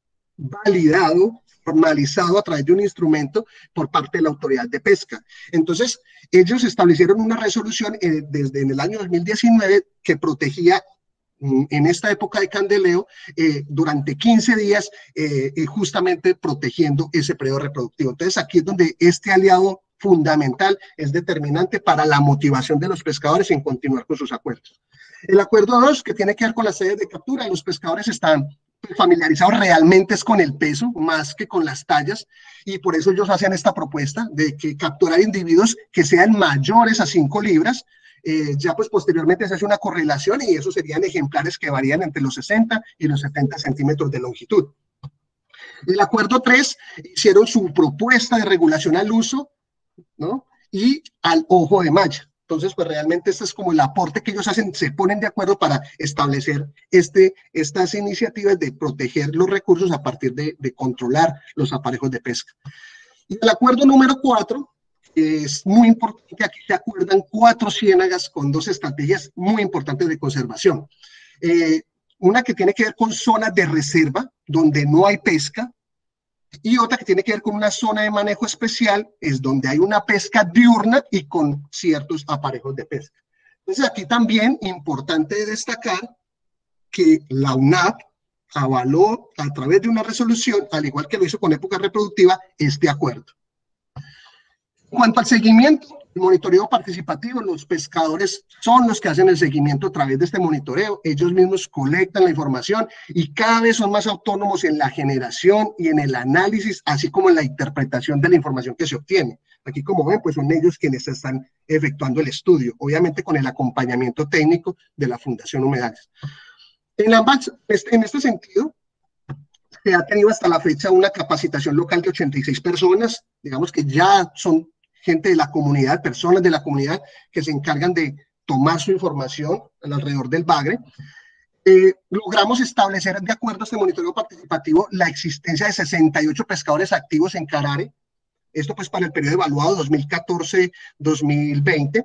D: validado, formalizado a través de un instrumento por parte de la autoridad de pesca. Entonces, ellos establecieron una resolución eh, desde en el año dos mil diecinueve que protegía mm, en esta época de candeleo eh, durante quince días, eh, eh, justamente protegiendo ese periodo reproductivo. Entonces, aquí es donde este aliado fundamental es determinante para la motivación de los pescadores en continuar con sus acuerdos. El acuerdo dos, que tiene que ver con las sedes de captura, los pescadores están familiarizados realmente es con el peso, más que con las tallas, y por eso ellos hacen esta propuesta de que capturar individuos que sean mayores a cinco libras. Eh, ya pues posteriormente se hace una correlación y esos serían ejemplares que varían entre los sesenta y los setenta centímetros de longitud. El acuerdo tres hicieron su propuesta de regulación al uso, ¿no? Y al ojo de malla. Entonces, pues realmente este es como el aporte que ellos hacen, se ponen de acuerdo para establecer este, estas iniciativas de proteger los recursos a partir de, de controlar los aparejos de pesca. Y el acuerdo número cuatro, es muy importante, aquí se acuerdan cuatro ciénagas con dos estrategias muy importantes de conservación. Eh, una que tiene que ver con zonas de reserva, donde no hay pesca, y otra que tiene que ver con una zona de manejo especial, es donde hay una pesca diurna y con ciertos aparejos de pesca. Entonces aquí también importante destacar que la U N A P avaló a través de una resolución, al igual que lo hizo con época reproductiva, este acuerdo. En cuanto al seguimiento, el monitoreo participativo, los pescadores son los que hacen el seguimiento a través de este monitoreo, ellos mismos colectan la información y cada vez son más autónomos en la generación y en el análisis, así como en la interpretación de la información que se obtiene. Aquí, como ven, pues son ellos quienes están efectuando el estudio, obviamente con el acompañamiento técnico de la Fundación Humedales. En, ambas, en este sentido, se ha tenido hasta la fecha una capacitación local de ochenta y seis personas, digamos que ya son gente de la comunidad, personas de la comunidad que se encargan de tomar su información alrededor del bagre. Eh, logramos establecer, de acuerdo a este monitoreo participativo, la existencia de sesenta y ocho pescadores activos en Carare, esto pues para el periodo evaluado dos mil catorce a dos mil veinte,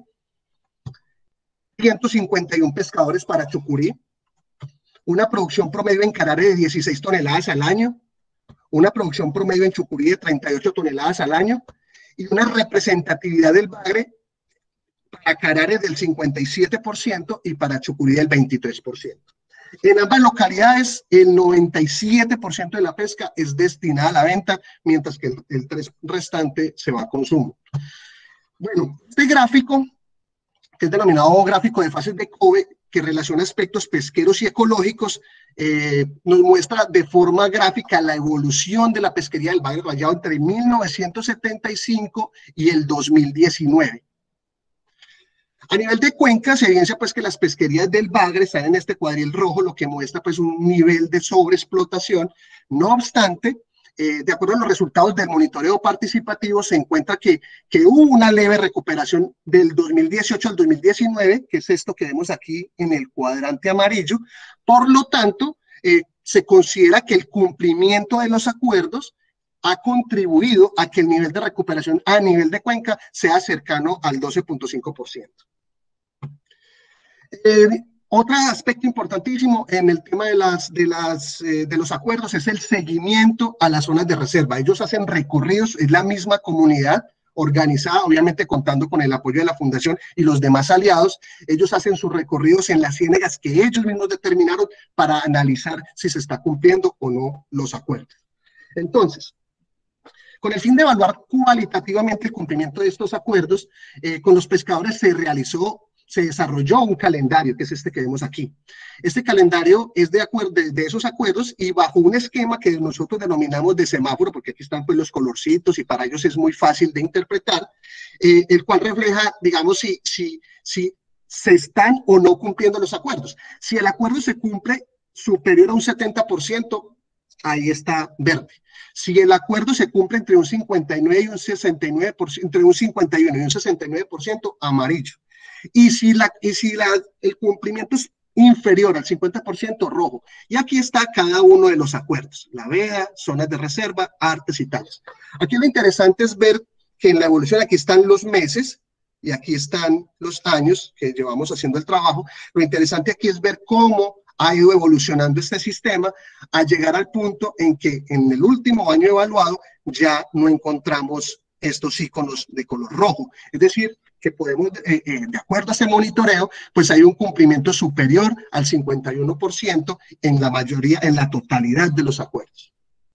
D: ciento cincuenta y uno pescadores para Chucurí, una producción promedio en Carare de dieciséis toneladas al año, una producción promedio en Chucurí de treinta y ocho toneladas al año, y una representatividad del bagre para Carare del cincuenta y siete por ciento y para Chucurí del veintitrés por ciento. En ambas localidades, el noventa y siete por ciento de la pesca es destinada a la venta, mientras que el, el tres por ciento restante se va a consumo. Bueno, este gráfico, que es denominado gráfico de fases de Kobe, que relaciona aspectos pesqueros y ecológicos, eh, nos muestra de forma gráfica la evolución de la pesquería del bagre rayado entre mil novecientos setenta y cinco y el dos mil diecinueve. A nivel de cuenca se evidencia pues que las pesquerías del bagre están en este cuadril rojo, lo que muestra pues un nivel de sobreexplotación. No obstante, eh, de acuerdo a los resultados del monitoreo participativo, se encuentra que, que hubo una leve recuperación del dos mil dieciocho al dos mil diecinueve, que es esto que vemos aquí en el cuadrante amarillo. Por lo tanto, eh, se considera que el cumplimiento de los acuerdos ha contribuido a que el nivel de recuperación a nivel de cuenca sea cercano al doce punto cinco por ciento. Eh, otro aspecto importantísimo en el tema de, las, de, las, eh, de los acuerdos es el seguimiento a las zonas de reserva. Ellos hacen recorridos, es la misma comunidad organizada, obviamente contando con el apoyo de la Fundación y los demás aliados. Ellos hacen sus recorridos en las ciénagas que ellos mismos determinaron para analizar si se está cumpliendo o no los acuerdos. Entonces, con el fin de evaluar cualitativamente el cumplimiento de estos acuerdos, eh, con los pescadores se realizó se desarrolló un calendario, que es este que vemos aquí. Este calendario es de, acuerdo, de, de esos acuerdos y bajo un esquema que nosotros denominamos de semáforo, porque aquí están pues los colorcitos y para ellos es muy fácil de interpretar, eh, el cual refleja, digamos, si, si, si se están o no cumpliendo los acuerdos. Si el acuerdo se cumple superior a un setenta por ciento, ahí está verde. Si el acuerdo se cumple entre un cincuenta y nueve y un sesenta y nueve por ciento, entre un cincuenta y uno y un sesenta y nueve por ciento, amarillo. Y si, la, y si la, el cumplimiento es inferior al cincuenta por ciento, rojo. Y aquí está cada uno de los acuerdos, la veda, zonas de reserva, artes y tallas. Aquí lo interesante es ver que en la evolución aquí están los meses y aquí están los años que llevamos haciendo el trabajo. Lo interesante aquí es ver cómo ha ido evolucionando este sistema a llegar al punto en que en el último año evaluado ya no encontramos estos iconos de color rojo. Es decir, que podemos, eh, eh, de acuerdo a ese monitoreo, pues hay un cumplimiento superior al cincuenta y uno por ciento en la mayoría, en la totalidad de los acuerdos.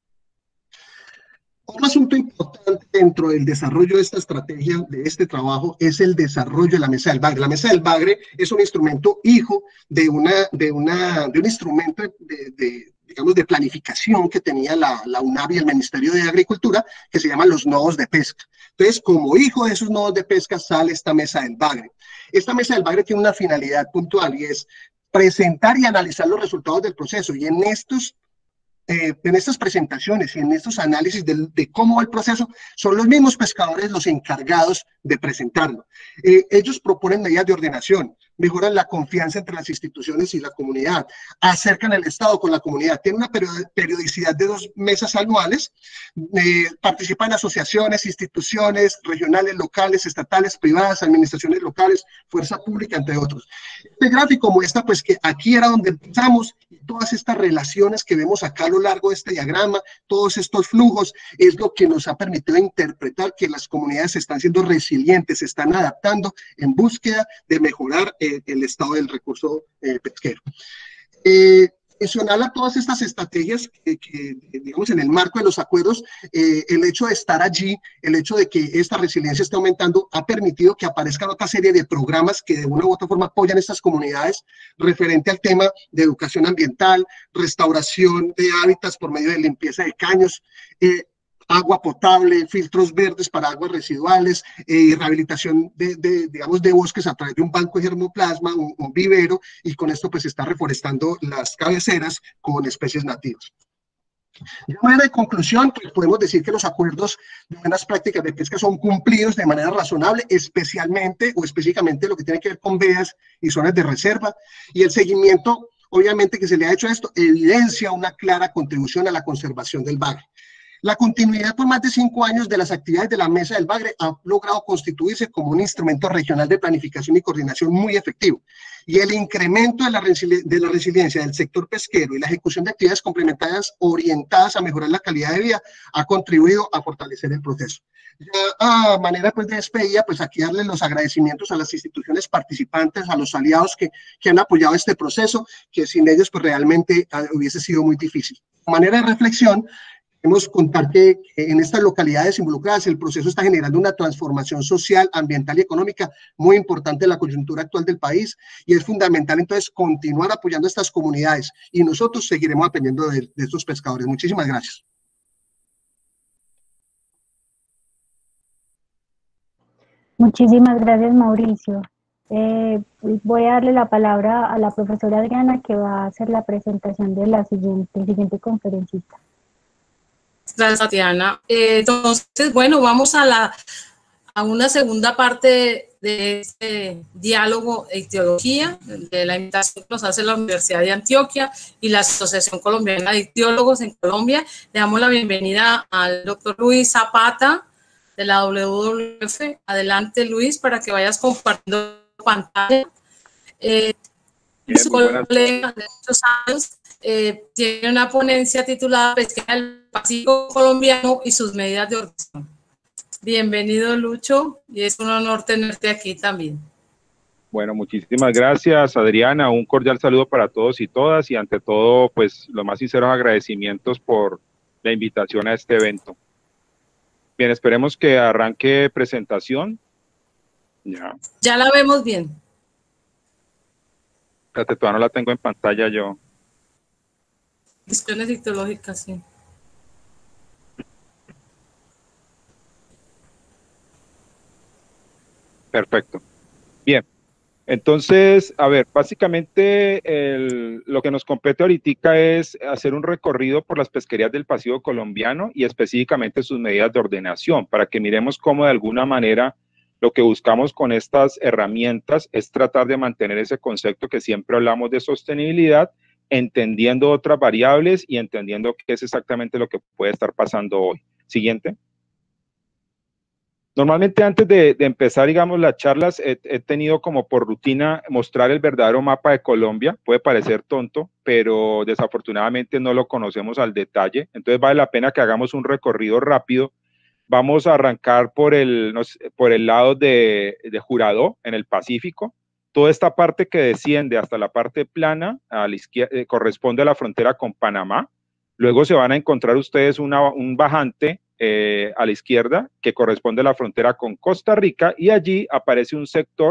D: Otro asunto importante dentro del desarrollo de esta estrategia, de este trabajo, es el desarrollo de la Mesa del Bagre. La Mesa del Bagre es un instrumento hijo de, una, de, una, de un instrumento de, de, digamos, de planificación que tenía la, la U N A V y el Ministerio de Agricultura, que se llaman los nodos de pesca. Entonces, como hijo de esos nodos de pesca, sale esta mesa del Bagre. Esta mesa del Bagre tiene una finalidad puntual y es presentar y analizar los resultados del proceso. Y en estos Eh, en estas presentaciones y en estos análisis de, de cómo va el proceso, son los mismos pescadores los encargados de presentarlo. Eh, ellos proponen medidas de ordenación, mejoran la confianza entre las instituciones y la comunidad, acercan el Estado con la comunidad, tienen una periodicidad de dos mesas anuales, eh, participan asociaciones, instituciones regionales, locales, estatales, privadas, administraciones locales, fuerza pública, entre otros. Este gráfico muestra pues que aquí era donde empezamos y todas estas relaciones que vemos acá a lo largo de este diagrama, todos estos flujos, es lo que nos ha permitido interpretar que las comunidades están siendo resilientes, se están adaptando en búsqueda de mejorar eh, el estado del recurso eh, pesquero. Eh, Mencionar a todas estas estrategias que, que, digamos, en el marco de los acuerdos, eh, el hecho de estar allí, el hecho de que esta resiliencia esté aumentando, ha permitido que aparezcan otra serie de programas que de una u otra forma apoyan estas comunidades referente al tema de educación ambiental, restauración de hábitats por medio de limpieza de caños, eh, agua potable, filtros verdes para aguas residuales, eh, rehabilitación de, de, digamos, de bosques a través de un banco de germoplasma, un, un vivero, y con esto pues se está reforestando las cabeceras con especies nativas. De manera de conclusión, pues podemos decir que los acuerdos de buenas prácticas de pesca son cumplidos de manera razonable, especialmente o específicamente lo que tiene que ver con veas y zonas de reserva, y el seguimiento, obviamente, que se le ha hecho a esto, evidencia una clara contribución a la conservación del bagre. La continuidad por más de cinco años de las actividades de la Mesa del Bagre ha logrado constituirse como un instrumento regional de planificación y coordinación muy efectivo. Y el incremento de la, de la resiliencia del sector pesquero y la ejecución de actividades complementarias orientadas a mejorar la calidad de vida ha contribuido a fortalecer el proceso. Ya a manera pues, de despedida, pues aquí darle los agradecimientos a las instituciones participantes, a los aliados que, que han apoyado este proceso, que sin ellos pues realmente hubiese sido muy difícil. De manera de reflexión, queremos contar que en estas localidades involucradas el proceso está generando una transformación social, ambiental y económica muy importante en la coyuntura actual del país y es fundamental entonces continuar apoyando a estas comunidades y nosotros seguiremos aprendiendo de, de estos pescadores. Muchísimas gracias.
A: Muchísimas gracias, Mauricio. Eh, voy a darle la palabra a la profesora Adriana que va a hacer la presentación de la siguiente, el siguiente conferencista.
B: Gracias, Tatiana. Eh, entonces, bueno, vamos a, la, a una segunda parte de este diálogo de ictiología, de la invitación que nos hace la Universidad de Antioquia y la Asociación Colombiana de Ictiólogos en Colombia. Le damos la bienvenida al doctor Luis Zapata de la W W F. Adelante, Luis, para que vayas compartiendo pantalla. Eh, Bien, su colega de muchos años eh, tiene una ponencia titulada Pesca del Pacífico colombiano y sus medidas de ordenación. Bienvenido, Lucho, y es un honor tenerte aquí también.
E: Bueno, muchísimas gracias, Adriana. Un cordial saludo para todos y todas y ante todo, pues, los más sinceros agradecimientos por la invitación a este evento. Bien, esperemos que arranque presentación. Ya.
B: Ya la vemos bien.
E: Espérate, todavía no la tengo en pantalla yo.
B: Cuestiones ictiológicas, sí.
E: Perfecto. Bien. Entonces, a ver, básicamente el, lo que nos compete ahorita es hacer un recorrido por las pesquerías del Pacífico colombiano y específicamente sus medidas de ordenación, para que miremos cómo de alguna manera lo que buscamos con estas herramientas es tratar de mantener ese concepto que siempre hablamos de sostenibilidad, entendiendo otras variables y entendiendo qué es exactamente lo que puede estar pasando hoy. Siguiente. Normalmente antes de, de empezar, digamos, las charlas, he, he tenido como por rutina mostrar el verdadero mapa de Colombia. Puede parecer tonto, pero desafortunadamente no lo conocemos al detalle. Entonces vale la pena que hagamos un recorrido rápido. Vamos a arrancar por el, no sé, por el lado de, de Juradó, en el Pacífico. Toda esta parte que desciende hasta la parte plana, a la izquierda, eh, corresponde a la frontera con Panamá. Luego se van a encontrar ustedes una, un bajante eh, a la izquierda que corresponde a la frontera con Costa Rica y allí aparece un sector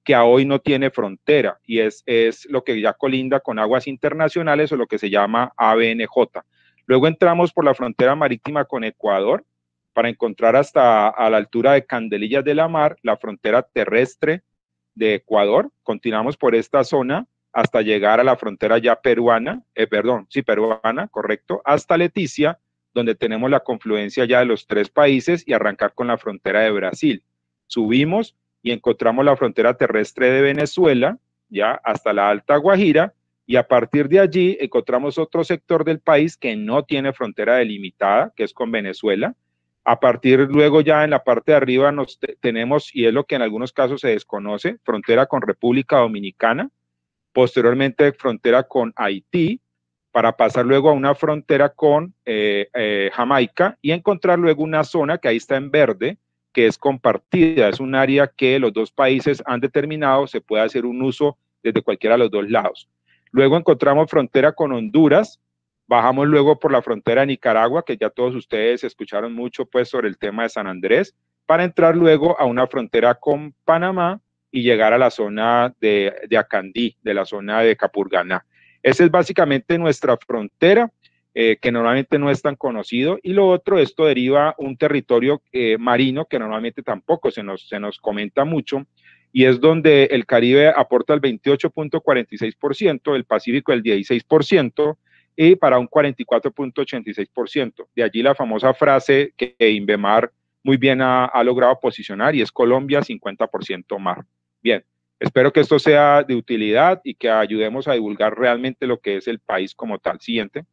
E: que a hoy no tiene frontera, y es, es lo que ya colinda con aguas internacionales o lo que se llama A B N J. Luego entramos por la frontera marítima con Ecuador para encontrar hasta a la altura de Candelillas de la Mar la frontera terrestre de Ecuador. Continuamos por esta zona hasta llegar a la frontera ya peruana, eh, perdón, sí, peruana, correcto, hasta Leticia, donde tenemos la confluencia ya de los tres países, y arrancar con la frontera de Brasil. Subimos y encontramos la frontera terrestre de Venezuela, ya hasta la Alta Guajira, y a partir de allí encontramos otro sector del país que no tiene frontera delimitada, que es con Venezuela. A partir luego ya en la parte de arriba nos te tenemos, y es lo que en algunos casos se desconoce, frontera con República Dominicana, posteriormente frontera con Haití, para pasar luego a una frontera con eh, eh, Jamaica, y encontrar luego una zona que ahí está en verde, que es compartida, es un área que los dos países han determinado, se puede hacer un uso desde cualquiera de los dos lados. Luego encontramos frontera con Honduras, bajamos luego por la frontera de Nicaragua, que ya todos ustedes escucharon mucho pues sobre el tema de San Andrés, para entrar luego a una frontera con Panamá y llegar a la zona de, de Acandí, de la zona de Capurganá. Esa es básicamente nuestra frontera, eh, que normalmente no es tan conocido, y lo otro, esto deriva un territorio eh, marino que normalmente tampoco se nos, se nos comenta mucho, y es donde el Caribe aporta el veintiocho punto cuarenta y seis por ciento, el Pacífico el dieciséis por ciento, y para un cuarenta y cuatro punto ochenta y seis por ciento. De allí la famosa frase que Inbemar muy bien ha, ha logrado posicionar, y es Colombia cincuenta por ciento mar. Bien, espero que esto sea de utilidad y que ayudemos a divulgar realmente lo que es el país como tal. Siguiente.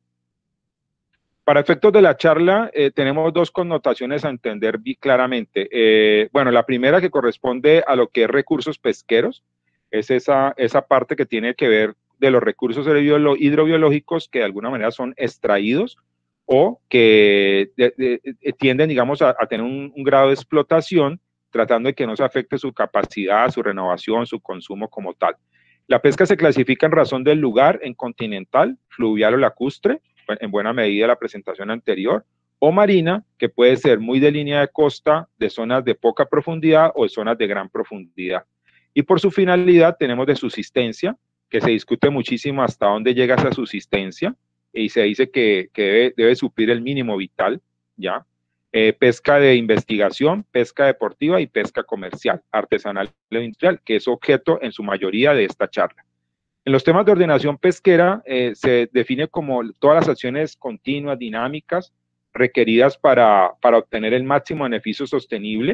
E: Para efectos de la charla, eh, tenemos dos connotaciones a entender claramente. Eh, bueno, la primera, que corresponde a lo que es recursos pesqueros, es esa, esa parte que tiene que ver de los recursos hidrobiológicos que de alguna manera son extraídos o que de, de, de, tienden, digamos, a, a tener un, un grado de explotación, tratando de que no se afecte su capacidad, su renovación, su consumo como tal. La pesca se clasifica en razón del lugar en continental, fluvial o lacustre, en buena medida la presentación anterior, o marina, que puede ser muy de línea de costa, de zonas de poca profundidad o de zonas de gran profundidad. Y por su finalidad tenemos de subsistencia, que se discute muchísimo hasta dónde llega esa subsistencia, y se dice que, que debe, debe suplir el mínimo vital, ¿ya? Eh, pesca de investigación, pesca deportiva y pesca comercial, artesanal o industrial, que es objeto en su mayoría de esta charla. En los temas de ordenación pesquera eh, se define como todas las acciones continuas, dinámicas, requeridas para, para obtener el máximo beneficio sostenible,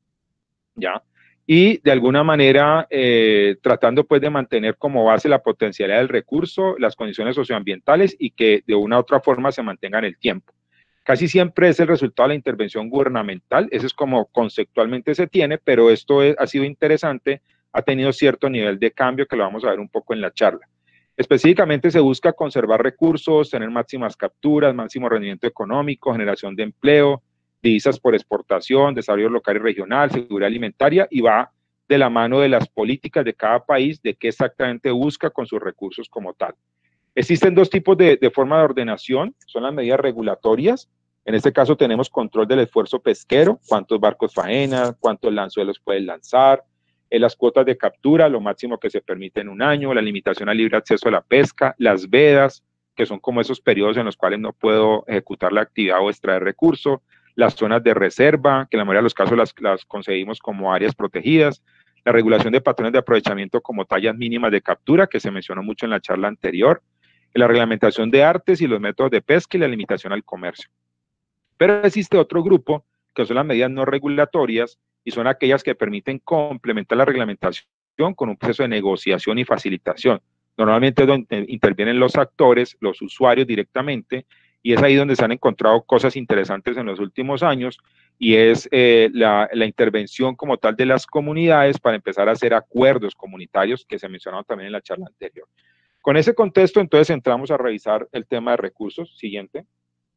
E: ¿ya? Y de alguna manera eh, tratando pues de mantener como base la potencialidad del recurso, las condiciones socioambientales, y que de una u otra forma se mantenga en el tiempo. Casi siempre es el resultado de la intervención gubernamental, eso es como conceptualmente se tiene, pero esto es, ha sido interesante, ha tenido cierto nivel de cambio que lo vamos a ver un poco en la charla. Específicamente se busca conservar recursos, tener máximas capturas, máximo rendimiento económico, generación de empleo, divisas por exportación, desarrollo local y regional, seguridad alimentaria, y va de la mano de las políticas de cada país, de qué exactamente busca con sus recursos como tal. Existen dos tipos de, de forma de ordenación, son las medidas regulatorias. En este caso tenemos control del esfuerzo pesquero, cuántos barcos faenan, cuántos lanzuelos pueden lanzar, en las cuotas de captura, lo máximo que se permite en un año, la limitación al libre acceso a la pesca, las vedas, que son como esos periodos en los cuales no puedo ejecutar la actividad o extraer recursos, las zonas de reserva, que en la mayoría de los casos las, las concebimos como áreas protegidas, la regulación de patrones de aprovechamiento como tallas mínimas de captura, que se mencionó mucho en la charla anterior, la reglamentación de artes y los métodos de pesca y la limitación al comercio. Pero existe otro grupo, que son las medidas no regulatorias, y son aquellas que permiten complementar la reglamentación con un proceso de negociación y facilitación. Normalmente es donde intervienen los actores, los usuarios directamente, y es ahí donde se han encontrado cosas interesantes en los últimos años, y es eh, la, la intervención como tal de las comunidades para empezar a hacer acuerdos comunitarios que se mencionaron también en la charla anterior. Con ese contexto, entonces, entramos a revisar el tema de recursos. Siguiente.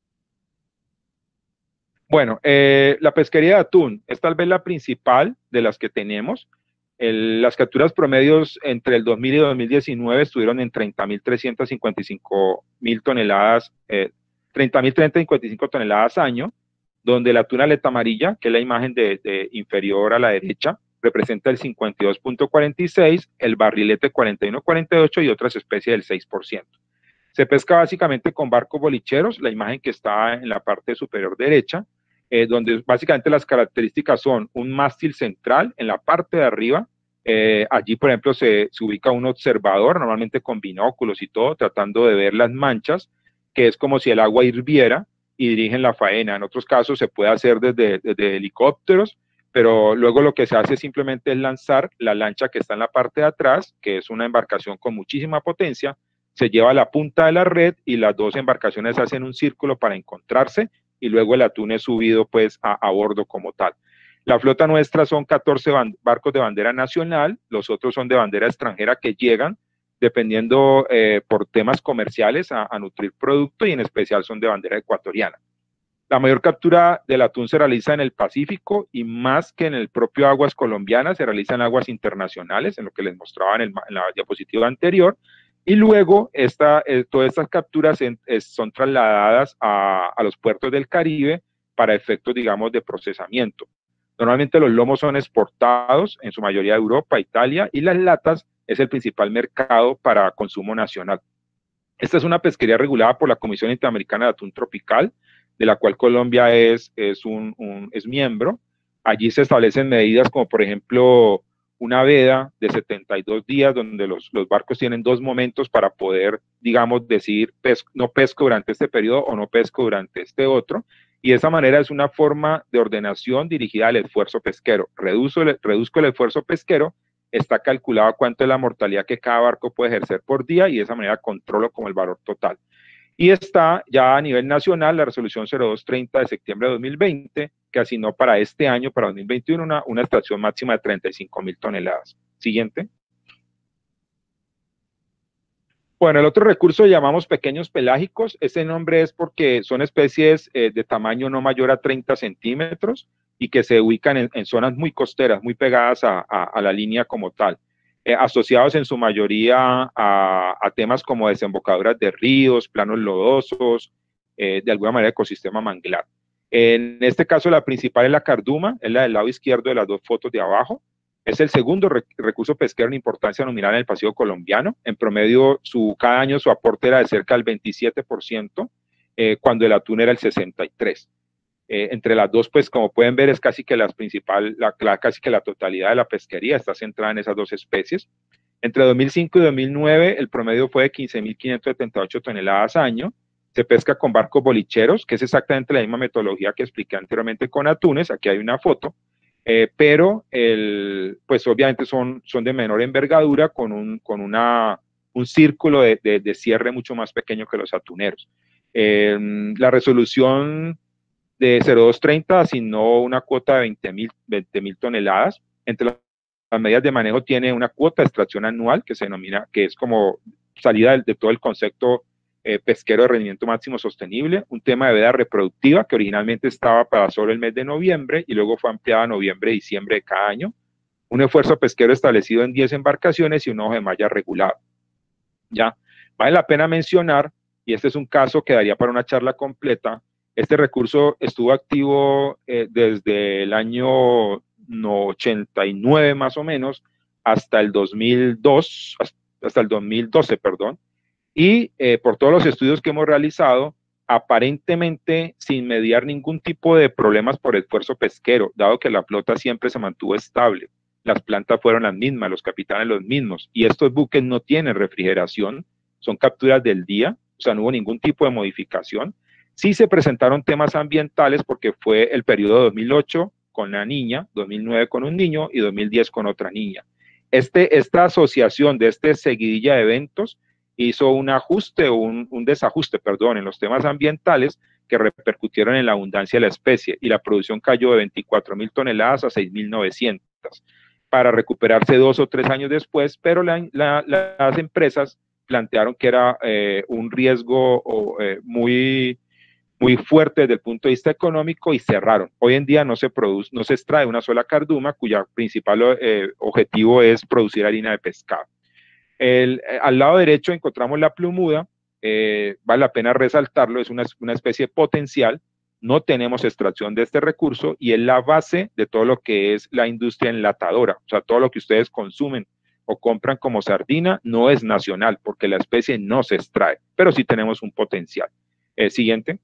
E: Bueno, eh, la pesquería de atún es tal vez la principal de las que tenemos. El, las capturas promedios entre el dos mil y dos mil diecinueve estuvieron en treinta mil trescientas cincuenta y cinco mil toneladas, eh, treinta mil trescientas cincuenta y cinco toneladas año, donde la atún aleta amarilla, que es la imagen de, de inferior a la derecha, representa el cincuenta y dos punto cuarenta y seis, el barrilete cuarenta y uno punto cuarenta y ocho y otras especies del seis por ciento. Se pesca básicamente con barcos bolicheros, la imagen que está en la parte superior derecha, eh, donde básicamente las características son un mástil central en la parte de arriba. Eh, allí, por ejemplo, se, se ubica un observador, normalmente con binóculos y todo, tratando de ver las manchas, que es como si el agua hirviera y dirigen la faena. En otros casos se puede hacer desde, desde helicópteros, pero luego lo que se hace simplemente es lanzar la lancha que está en la parte de atrás, que es una embarcación con muchísima potencia, se lleva a la punta de la red y las dos embarcaciones hacen un círculo para encontrarse y luego el atún es subido pues a, a bordo como tal. La flota nuestra son catorce barcos de bandera nacional, los otros son de bandera extranjera que llegan dependiendo eh, por temas comerciales a, a nutrir producto y en especial son de bandera ecuatoriana. La mayor captura del atún se realiza en el Pacífico y más que en el propio aguas colombianas, se realiza en aguas internacionales, en lo que les mostraba en, el, en la diapositiva anterior. Y luego esta, eh, todas estas capturas en, es, son trasladadas a, a los puertos del Caribe para efectos, digamos, de procesamiento. Normalmente los lomos son exportados, en su mayoría a Europa, Italia, y las latas es el principal mercado para consumo nacional. Esta es una pesquería regulada por la Comisión Interamericana de Atún Tropical, de la cual Colombia es, es, un, un, es miembro. Allí se establecen medidas como, por ejemplo, una veda de setenta y dos días, donde los, los barcos tienen dos momentos para poder, digamos, decidir pes no pesco durante este periodo o no pesco durante este otro, y de esa manera es una forma de ordenación dirigida al esfuerzo pesquero. Reduzco el, reduzco el esfuerzo pesquero, está calculado cuánto es la mortalidad que cada barco puede ejercer por día, y de esa manera controlo como el valor total. Y está ya a nivel nacional la resolución cero dos treinta de septiembre de dos mil veinte, que asignó para este año, para dos mil veintiuno, una, una extracción máxima de treinta y cinco mil toneladas. Siguiente. Bueno, el otro recurso llamamos pequeños pelágicos. Este nombre es porque son especies eh, de tamaño no mayor a treinta centímetros y que se ubican en, en zonas muy costeras, muy pegadas a, a, a la línea como tal. Eh, asociados en su mayoría a, a temas como desembocaduras de ríos, planos lodosos, eh, de alguna manera ecosistema manglar. En este caso la principal es la carduma, es la del lado izquierdo de las dos fotos de abajo. Es el segundo rec recurso pesquero en importancia nominal en el Pacífico colombiano. En promedio, su, cada año su aporte era de cerca del veintisiete por ciento, eh, cuando el atún era el sesenta y tres por ciento. Eh, entre las dos, pues como pueden ver, es casi que, las principal, la, la, casi que la totalidad de la pesquería está centrada en esas dos especies. Entre dos mil cinco y dos mil nueve, el promedio fue de quince mil quinientas setenta y ocho toneladas año. Se pesca con barcos bolicheros, que es exactamente la misma metodología que expliqué anteriormente con atunes. Aquí hay una foto. Eh, pero el, pues obviamente son, son de menor envergadura con un, con una, un círculo de, de, de cierre mucho más pequeño que los atuneros. Eh, la resolución de cero dos treinta asignó una cuota de veinte mil toneladas. Entre las, las medidas de manejo tiene una cuota de extracción anual que se denomina, que es como salida de, de todo el concepto Eh, pesquero de rendimiento máximo sostenible, un tema de veda reproductiva que originalmente estaba para solo el mes de noviembre y luego fue ampliada a noviembre y diciembre de cada año, un esfuerzo pesquero establecido en diez embarcaciones y un ojo de malla regulado. Ya, vale la pena mencionar, y este es un caso que daría para una charla completa, este recurso estuvo activo eh, desde el año ochenta y nueve más o menos hasta el dos mil dos, hasta el dos mil doce, perdón, y eh, por todos los estudios que hemos realizado, aparentemente sin mediar ningún tipo de problemas por esfuerzo pesquero, dado que la flota siempre se mantuvo estable, las plantas fueron las mismas, los capitanes los mismos, y estos buques no tienen refrigeración, son capturas del día, o sea, no hubo ningún tipo de modificación. Sí se presentaron temas ambientales porque fue el periodo dos mil ocho con la niña, dos mil nueve con un niño y dos mil diez con otra niña. Este, esta asociación de este seguidilla de eventos hizo un ajuste o un, un desajuste, perdón, en los temas ambientales que repercutieron en la abundancia de la especie y la producción cayó de veinticuatro mil toneladas a seis mil novecientas para recuperarse dos o tres años después, pero la, la, las empresas plantearon que era eh, un riesgo o, eh, muy, muy fuerte desde el punto de vista económico y cerraron. Hoy en día no se produce, no se extrae una sola carduma cuya principal eh, objetivo es producir harina de pescado. El, al lado derecho encontramos la plumuda, eh, vale la pena resaltarlo, es una, una especie potencial no tenemos extracción de este recurso y es la base de todo lo que es la industria enlatadora. O sea, todo lo que ustedes consumen o compran como sardina no es nacional porque la especie no se extrae, pero sí tenemos un potencial. Eh, siguiente.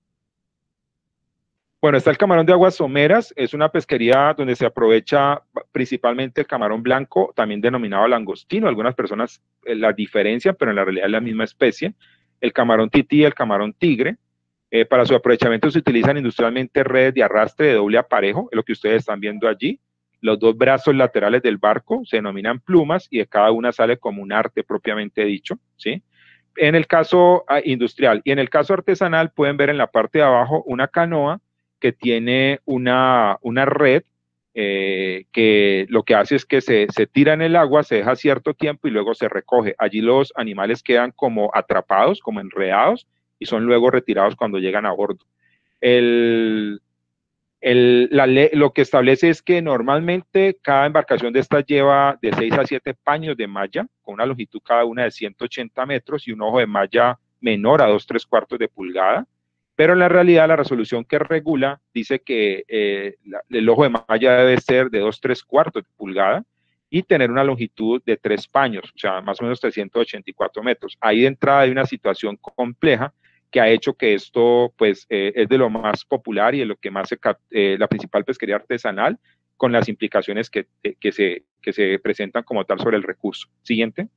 E: Bueno, está el camarón de aguas someras, es una pesquería donde se aprovecha principalmente el camarón blanco, también denominado langostino. Algunas personas eh, la diferencian, pero en la realidad es la misma especie. El camarón tití y el camarón tigre. Eh, para su aprovechamiento se utilizan industrialmente redes de arrastre de doble aparejo, es lo que ustedes están viendo allí. Los dos brazos laterales del barco se denominan plumas y de cada una sale como un arte propiamente dicho, ¿sí? En el caso ah, industrial y en el caso artesanal pueden ver en la parte de abajo una canoa que tiene una, una red eh, que lo que hace es que se, se tira en el agua, se deja cierto tiempo y luego se recoge. Allí los animales quedan como atrapados, como enredados, y son luego retirados cuando llegan a bordo. El, el, la ley, lo que establece es que normalmente cada embarcación de estas lleva de seis a siete paños de malla, con una longitud cada una de ciento ochenta metros y un ojo de malla menor a dos, tres cuartos de pulgada. Pero en la realidad la resolución que regula dice que eh, la, el ojo de malla debe ser de dos, tres cuartos de pulgada y tener una longitud de tres paños, o sea, más o menos trescientos ochenta y cuatro metros. Ahí de entrada hay una situación compleja que ha hecho que esto pues eh, es de lo más popular y de lo que más se, eh, la principal pesquería artesanal, con las implicaciones que, que, se, que se presentan como tal sobre el recurso. Siguiente.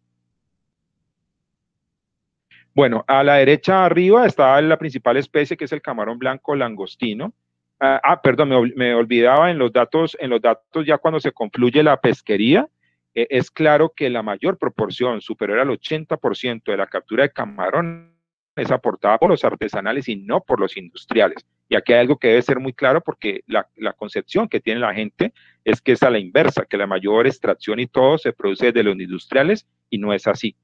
E: Bueno, a la derecha arriba está la principal especie, que es el camarón blanco langostino. Ah, ah perdón, me, me, olvidaba en los datos, en los datos ya cuando se concluye la pesquería, eh, es claro que la mayor proporción, superior al ochenta por ciento de la captura de camarón es aportada por los artesanales y no por los industriales. Y aquí hay algo que debe ser muy claro porque la, la concepción que tiene la gente es que es a la inversa, que la mayor extracción y todo se produce de los industriales y no es así.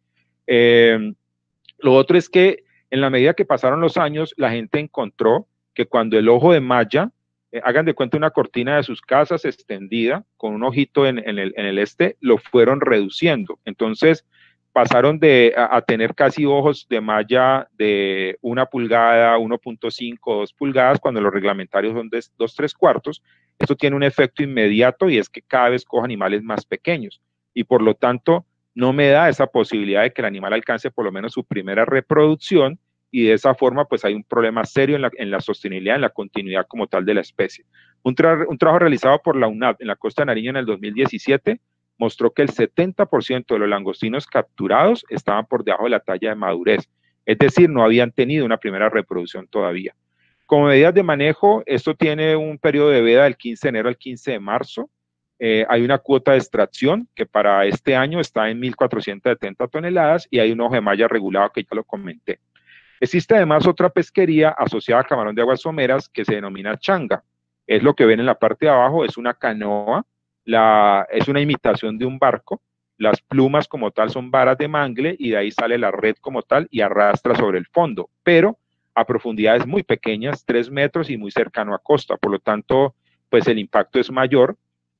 E: Eh, Lo otro es que en la medida que pasaron los años, la gente encontró que cuando el ojo de malla, eh, hagan de cuenta una cortina de sus casas extendida con un ojito en, en, el, en el este, lo fueron reduciendo. Entonces pasaron de, a, a tener casi ojos de malla de una pulgada, uno punto cinco, dos pulgadas, cuando los reglamentarios son de dos, tres cuartos. Esto tiene un efecto inmediato y es que cada vez cojo animales más pequeños y por lo tanto no me da esa posibilidad de que el animal alcance por lo menos su primera reproducción y de esa forma pues hay un problema serio en la, en la sostenibilidad, en la continuidad como tal de la especie. Un, tra un trabajo realizado por la UNAP en la Costa de Nariño en el dos mil diecisiete mostró que el setenta por ciento de los langostinos capturados estaban por debajo de la talla de madurez, es decir, no habían tenido una primera reproducción todavía. Como medidas de manejo, esto tiene un periodo de veda del quince de enero al quince de marzo. Eh, hay una cuota de extracción que para este año está en mil cuatrocientas setenta toneladas y hay un ojo de malla regulado que ya lo comenté. Existe además otra pesquería asociada a camarón de aguas someras que se denomina changa. Es lo que ven en la parte de abajo, es una canoa, la, es una imitación de un barco. Las plumas como tal son varas de mangle y de ahí sale la red como tal y arrastra sobre el fondo, pero a profundidades muy pequeñas, tres metros y muy cercano a costa. Por lo tanto, pues el impacto es mayor.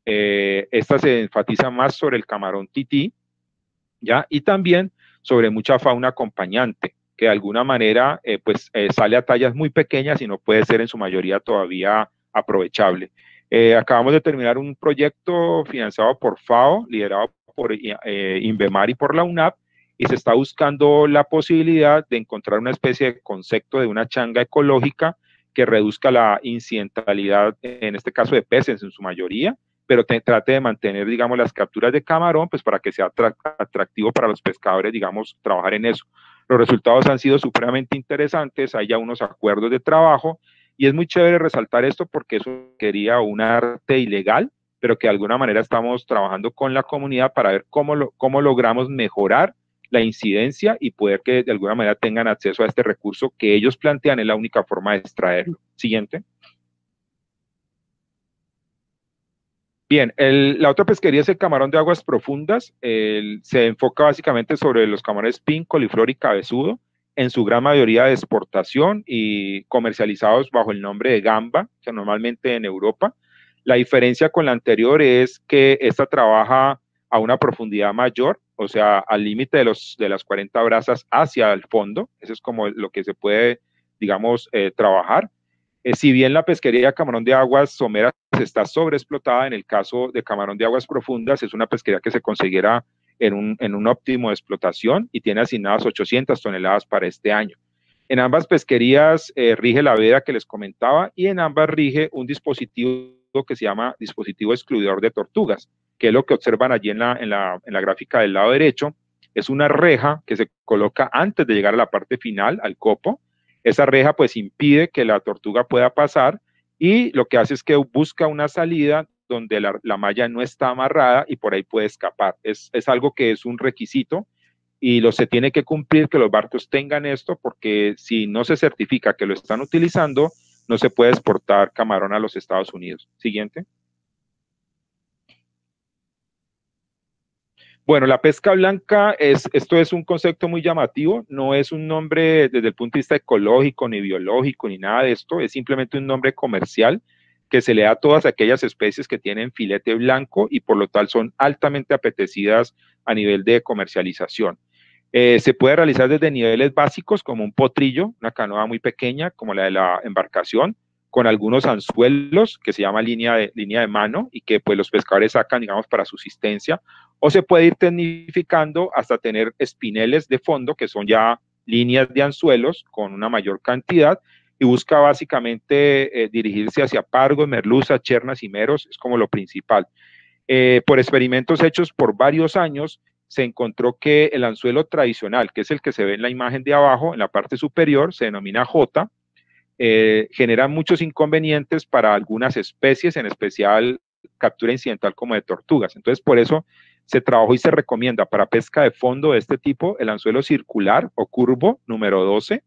E: Eh, esta se enfatiza más sobre el camarón tití, ¿ya? Y también sobre mucha fauna acompañante, que de alguna manera eh, pues, eh, sale a tallas muy pequeñas y no puede ser en su mayoría todavía aprovechable. Eh, acabamos de terminar un proyecto financiado por FAO, liderado por eh, INVEMAR y por la UNAP, y se está buscando la posibilidad de encontrar una especie de concepto de una changa ecológica que reduzca la incidentalidad, en este caso de peces en su mayoría, pero te, trate de mantener, digamos, las capturas de camarón, pues para que sea atractivo para los pescadores, digamos, trabajar en eso. Los resultados han sido supremamente interesantes, hay ya unos acuerdos de trabajo, y es muy chévere resaltar esto porque eso quería un arte ilegal, pero que de alguna manera estamos trabajando con la comunidad para ver cómo, lo, cómo logramos mejorar la incidencia y poder que de alguna manera tengan acceso a este recurso que ellos plantean es la única forma de extraerlo. Siguiente. Bien, el, la otra pesquería es el camarón de aguas profundas. El, se enfoca básicamente sobre los camarones pin, coliflor y cabezudo, en su gran mayoría de exportación y comercializados bajo el nombre de gamba, o sea, normalmente en Europa. La diferencia con la anterior es que esta trabaja a una profundidad mayor, o sea, al límite de, los, de las cuarenta brazas hacia el fondo. Eso es como lo que se puede, digamos, eh, trabajar. Eh, si bien la pesquería de camarón de aguas someras está sobreexplotada, en el caso de camarón de aguas profundas es una pesquería que se consiguiera en un, en un óptimo de explotación y tiene asignadas ochocientas toneladas para este año. En ambas pesquerías eh, rige la veda que les comentaba y en ambas rige un dispositivo que se llama dispositivo excluidor de tortugas, que es lo que observan allí en la, en la, en la gráfica del lado derecho. Es una reja que se coloca antes de llegar a la parte final, al copo. Esa reja pues impide que la tortuga pueda pasar y lo que hace es que busca una salida donde la, la malla no está amarrada y por ahí puede escapar. Es, es algo que es un requisito y lo se tiene que cumplir que los barcos tengan esto, porque si no se certifica que lo están utilizando, no se puede exportar camarón a los Estados Unidos. Siguiente. Bueno, la pesca blanca, es, esto es un concepto muy llamativo, no es un nombre desde el punto de vista ecológico, ni biológico, ni nada de esto, es simplemente un nombre comercial que se le da a todas aquellas especies que tienen filete blanco y por lo tal son altamente apetecidas a nivel de comercialización. Eh, se puede realizar desde niveles básicos como un potrillo, una canoa muy pequeña como la de la embarcación, con algunos anzuelos que se llama línea de, línea de mano y que pues los pescadores sacan, digamos, para subsistencia, o se puede ir tecnificando hasta tener espineles de fondo, que son ya líneas de anzuelos con una mayor cantidad, y busca básicamente eh, dirigirse hacia pargos, merluzas, chernas y meros, es como lo principal. Eh, por experimentos hechos por varios años, se encontró que el anzuelo tradicional, que es el que se ve en la imagen de abajo, en la parte superior, se denomina J, eh, genera muchos inconvenientes para algunas especies, en especial captura incidental como de tortugas. Entonces, por eso se trabajó y se recomienda para pesca de fondo de este tipo el anzuelo circular o curvo número doce,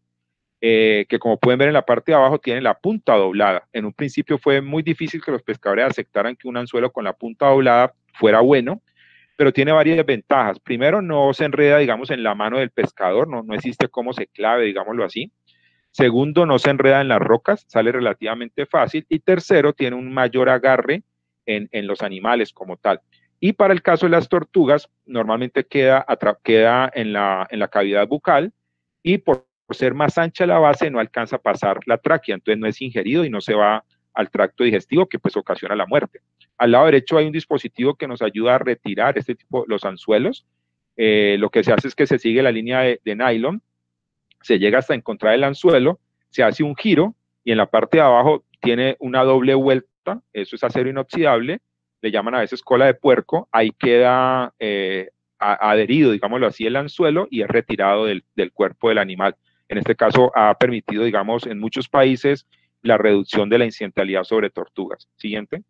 E: eh, que como pueden ver en la parte de abajo tiene la punta doblada. En un principio fue muy difícil que los pescadores aceptaran que un anzuelo con la punta doblada fuera bueno, pero tiene varias ventajas. Primero, no se enreda, digamos, en la mano del pescador, no, no existe cómo se clave, digámoslo así. Segundo, no se enreda en las rocas, sale relativamente fácil. Y tercero, tiene un mayor agarre en, en los animales como tal. Y para el caso de las tortugas, normalmente queda, queda en, la, en la cavidad bucal y por ser más ancha la base no alcanza a pasar la tráquea, entonces no es ingerido y no se va al tracto digestivo que pues ocasiona la muerte. Al lado derecho hay un dispositivo que nos ayuda a retirar este tipo, los anzuelos. Eh, lo que se hace es que se sigue la línea de, de nylon, se llega hasta encontrar el anzuelo, se hace un giro y en la parte de abajo tiene una doble vuelta, eso es acero inoxidable, le llaman a veces cola de puerco, ahí queda eh, adherido, digámoslo así, el anzuelo y es retirado del, del cuerpo del animal. En este caso ha permitido, digamos, en muchos países la reducción de la incidentalidad sobre tortugas. Siguiente.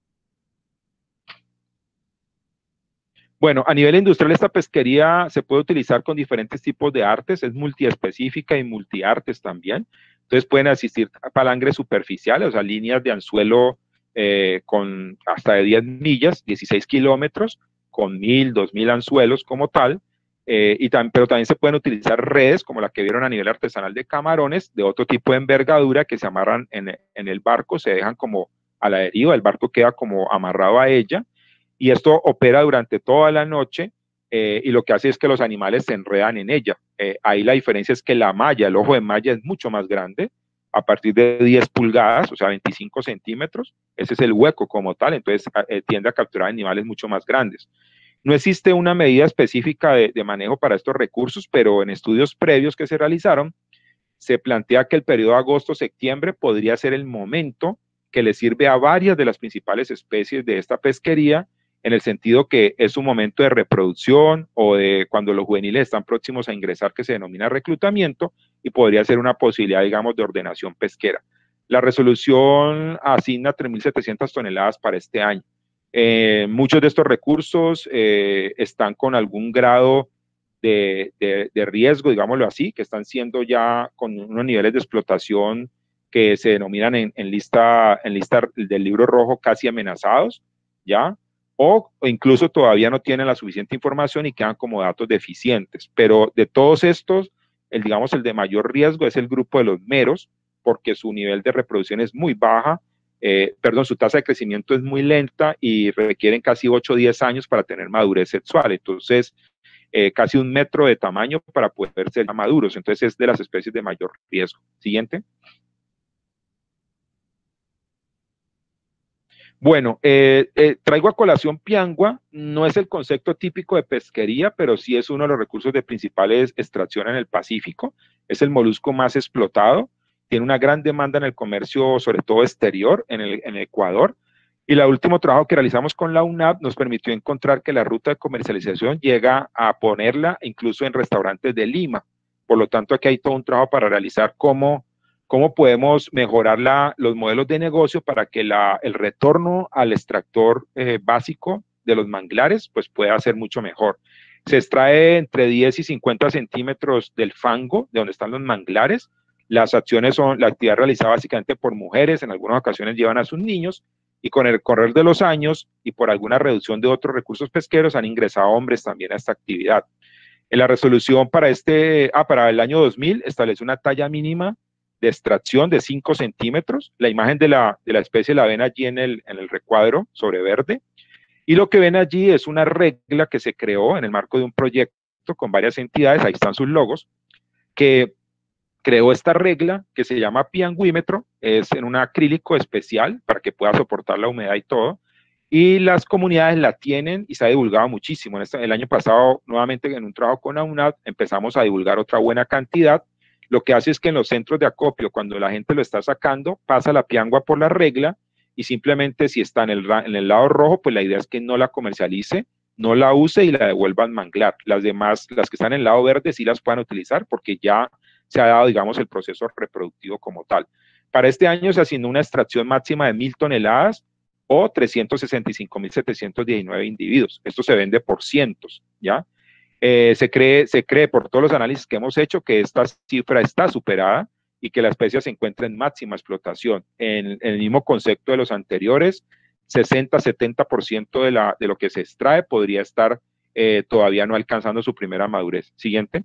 E: Bueno, a nivel industrial esta pesquería se puede utilizar con diferentes tipos de artes, es multiespecífica y multiartes también. Entonces pueden asistir a palangres superficiales, o sea, líneas de anzuelo eh, con hasta de diez millas, dieciséis kilómetros, con mil, dos mil anzuelos como tal. Eh, y tam pero también se pueden utilizar redes como la que vieron a nivel artesanal de camarones, de otro tipo de envergadura que se amarran en, en el barco, se dejan como a la deriva, el barco queda como amarrado a ella. Y esto opera durante toda la noche eh, y lo que hace es que los animales se enredan en ella. Eh, ahí la diferencia es que la malla, el ojo de malla es mucho más grande, a partir de diez pulgadas, o sea, veinticinco centímetros, ese es el hueco como tal, entonces eh, tiende a capturar animales mucho más grandes. No existe una medida específica de, de manejo para estos recursos, pero en estudios previos que se realizaron, se plantea que el periodo agosto-septiembre podría ser el momento que le sirve a varias de las principales especies de esta pesquería, en el sentido que es un momento de reproducción o de cuando los juveniles están próximos a ingresar, que se denomina reclutamiento, y podría ser una posibilidad, digamos, de ordenación pesquera. La resolución asigna tres mil setecientas toneladas para este año. Eh, muchos de estos recursos eh, están con algún grado de, de, de riesgo, digámoslo así, que están siendo ya con unos niveles de explotación que se denominan en, en, lista, en lista del libro rojo casi amenazados, ¿ya? O, o incluso todavía no tienen la suficiente información y quedan como datos deficientes. Pero de todos estos, el, digamos, el de mayor riesgo es el grupo de los meros, porque su nivel de reproducción es muy baja, eh, perdón, su tasa de crecimiento es muy lenta y requieren casi ocho o diez años para tener madurez sexual. Entonces, eh, casi un metro de tamaño para poder ser maduros. Entonces, es de las especies de mayor riesgo. Siguiente. Bueno, eh, eh, traigo a colación piangua, no es el concepto típico de pesquería, pero sí es uno de los recursos de principales extracción en el Pacífico, es el molusco más explotado, tiene una gran demanda en el comercio, sobre todo exterior, en el, en Ecuador, y el último trabajo que realizamos con la UNAP nos permitió encontrar que la ruta de comercialización llega a ponerla incluso en restaurantes de Lima, por lo tanto aquí hay todo un trabajo para realizar cómo cómo podemos mejorar la, los modelos de negocio para que la, el retorno al extractor eh, básico de los manglares pues pueda ser mucho mejor. Se extrae entre diez y cincuenta centímetros del fango de donde están los manglares. Las acciones son, la actividad realizada básicamente por mujeres, en algunas ocasiones llevan a sus niños, y con el correr de los años y por alguna reducción de otros recursos pesqueros han ingresado hombres también a esta actividad. En la resolución para, este, ah, para el año dos mil establece una talla mínima de extracción de cinco centímetros. La imagen de la, de la especie la ven allí en el, en el recuadro sobre verde. Y lo que ven allí es una regla que se creó en el marco de un proyecto con varias entidades, ahí están sus logos, que creó esta regla que se llama piangüímetro, es en un acrílico especial para que pueda soportar la humedad y todo. Y las comunidades la tienen y se ha divulgado muchísimo. En este, el año pasado, nuevamente en un trabajo con la UNAP, empezamos a divulgar otra buena cantidad. Lo que hace es que en los centros de acopio, cuando la gente lo está sacando, pasa la piangua por la regla y simplemente si está en el, en el lado rojo, pues la idea es que no la comercialice, no la use y la devuelvan manglar. Las demás, las que están en el lado verde, sí las puedan utilizar porque ya se ha dado, digamos, el proceso reproductivo como tal. Para este año se asignó una extracción máxima de mil toneladas o trescientos sesenta y cinco mil setecientos diecinueve individuos. Esto se vende por cientos, ¿ya? Eh, se, cree, se cree por todos los análisis que hemos hecho que esta cifra está superada y que la especie se encuentra en máxima explotación. En, en el mismo concepto de los anteriores, sesenta a setenta por ciento de, la, de lo que se extrae podría estar eh, todavía no alcanzando su primera madurez. Siguiente.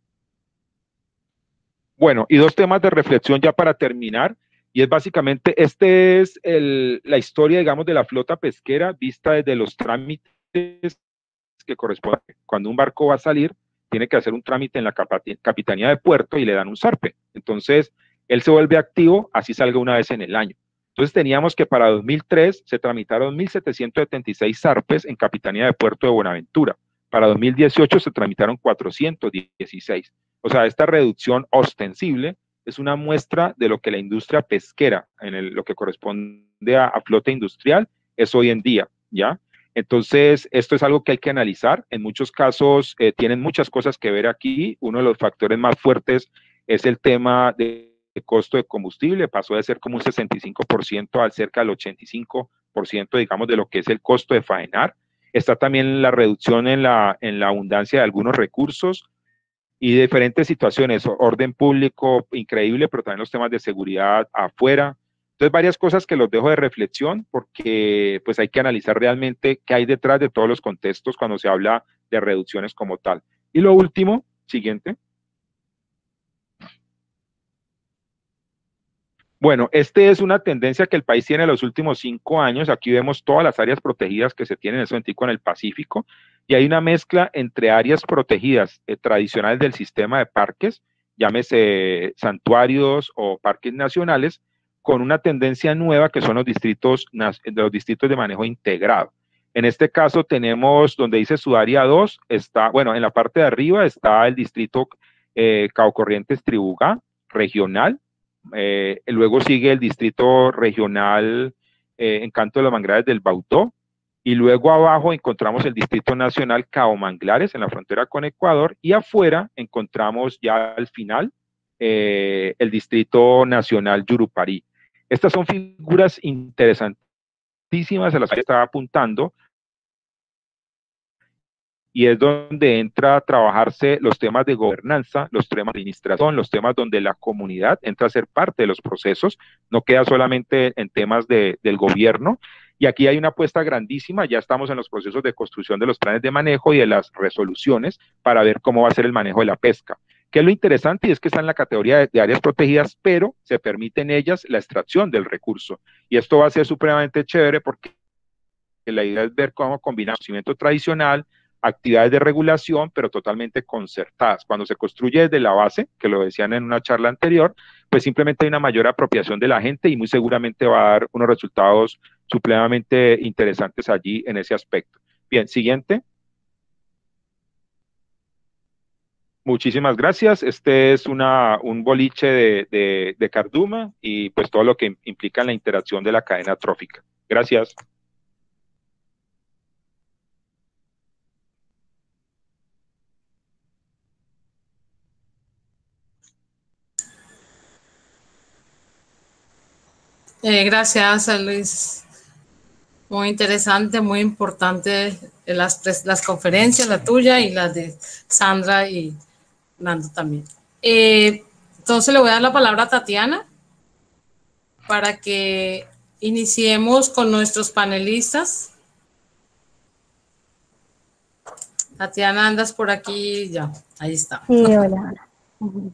E: Bueno, y dos temas de reflexión ya para terminar, y es básicamente, este es el, la historia, digamos, de la flota pesquera vista desde los trámites que corresponde. Cuando un barco va a salir, tiene que hacer un trámite en la capitanía de puerto y le dan un zarpe. Entonces, él se vuelve activo, así salga una vez en el año. Entonces, teníamos que para dos mil tres se tramitaron mil setecientos setenta y seis zarpes en capitanía de puerto de Buenaventura. Para dos mil dieciocho se tramitaron cuatrocientos dieciséis. O sea, esta reducción ostensible es una muestra de lo que la industria pesquera, en el, lo que corresponde a, a flota industrial, es hoy en día, ¿ya? Entonces, esto es algo que hay que analizar. En muchos casos eh, tienen muchas cosas que ver aquí. Uno de los factores más fuertes es el tema de costo de combustible. Pasó de ser como un sesenta y cinco por ciento al cerca del ochenta y cinco por ciento, digamos, de lo que es el costo de faenar. Está también la reducción en la, en la abundancia de algunos recursos y diferentes situaciones. Orden público increíble, pero también los temas de seguridad afuera. Entonces, varias cosas que los dejo de reflexión porque pues hay que analizar realmente qué hay detrás de todos los contextos cuando se habla de reducciones como tal. Y lo último, siguiente. Bueno, esta es una tendencia que el país tiene en los últimos cinco años. Aquí vemos todas las áreas protegidas que se tienen en ese momento en el Pacífico y hay una mezcla entre áreas protegidas eh, tradicionales del sistema de parques, llámese santuarios o parques nacionales, con una tendencia nueva que son los distritos, los distritos de manejo integrado. En este caso tenemos donde dice su área dos, está, bueno, en la parte de arriba está el distrito eh, Cabo Corrientes Tribugá, regional, eh, luego sigue el distrito regional eh, Encanto de los Manglares del Bautó, y luego abajo encontramos el distrito nacional Cabo Manglares en la frontera con Ecuador, y afuera encontramos ya al final eh, el distrito nacional Yurupari. Estas son figuras interesantísimas a las que estaba apuntando y es donde entra a trabajarse los temas de gobernanza, los temas de administración, los temas donde la comunidad entra a ser parte de los procesos, no queda solamente en temas de, del gobierno. Y aquí hay una apuesta grandísima, ya estamos en los procesos de construcción de los planes de manejo y de las resoluciones para ver cómo va a ser el manejo de la pesca. ¿Qué es lo interesante? Y es que está en la categoría de, de áreas protegidas, pero se permite en ellas la extracción del recurso. Y esto va a ser supremamente chévere porque la idea es ver cómo combinar conocimiento tradicional, actividades de regulación, pero totalmente concertadas. Cuando se construye desde la base, que lo decían en una charla anterior, pues simplemente hay una mayor apropiación de la gente y muy seguramente va a dar unos resultados supremamente interesantes allí en ese aspecto. Bien, siguiente. Muchísimas gracias. Este es una, un boliche de, de, de carduma y pues todo lo que implica en la interacción de la cadena trófica. Gracias.
B: Eh, gracias, Luis. Muy interesante, muy importante las, las conferencias, la tuya y las de Sandra y Nando también. Eh, entonces le voy a dar la palabra a Tatiana para que iniciemos con nuestros panelistas. Tatiana, andas por aquí, ya, ahí está.
A: Sí, hola. Uh-huh.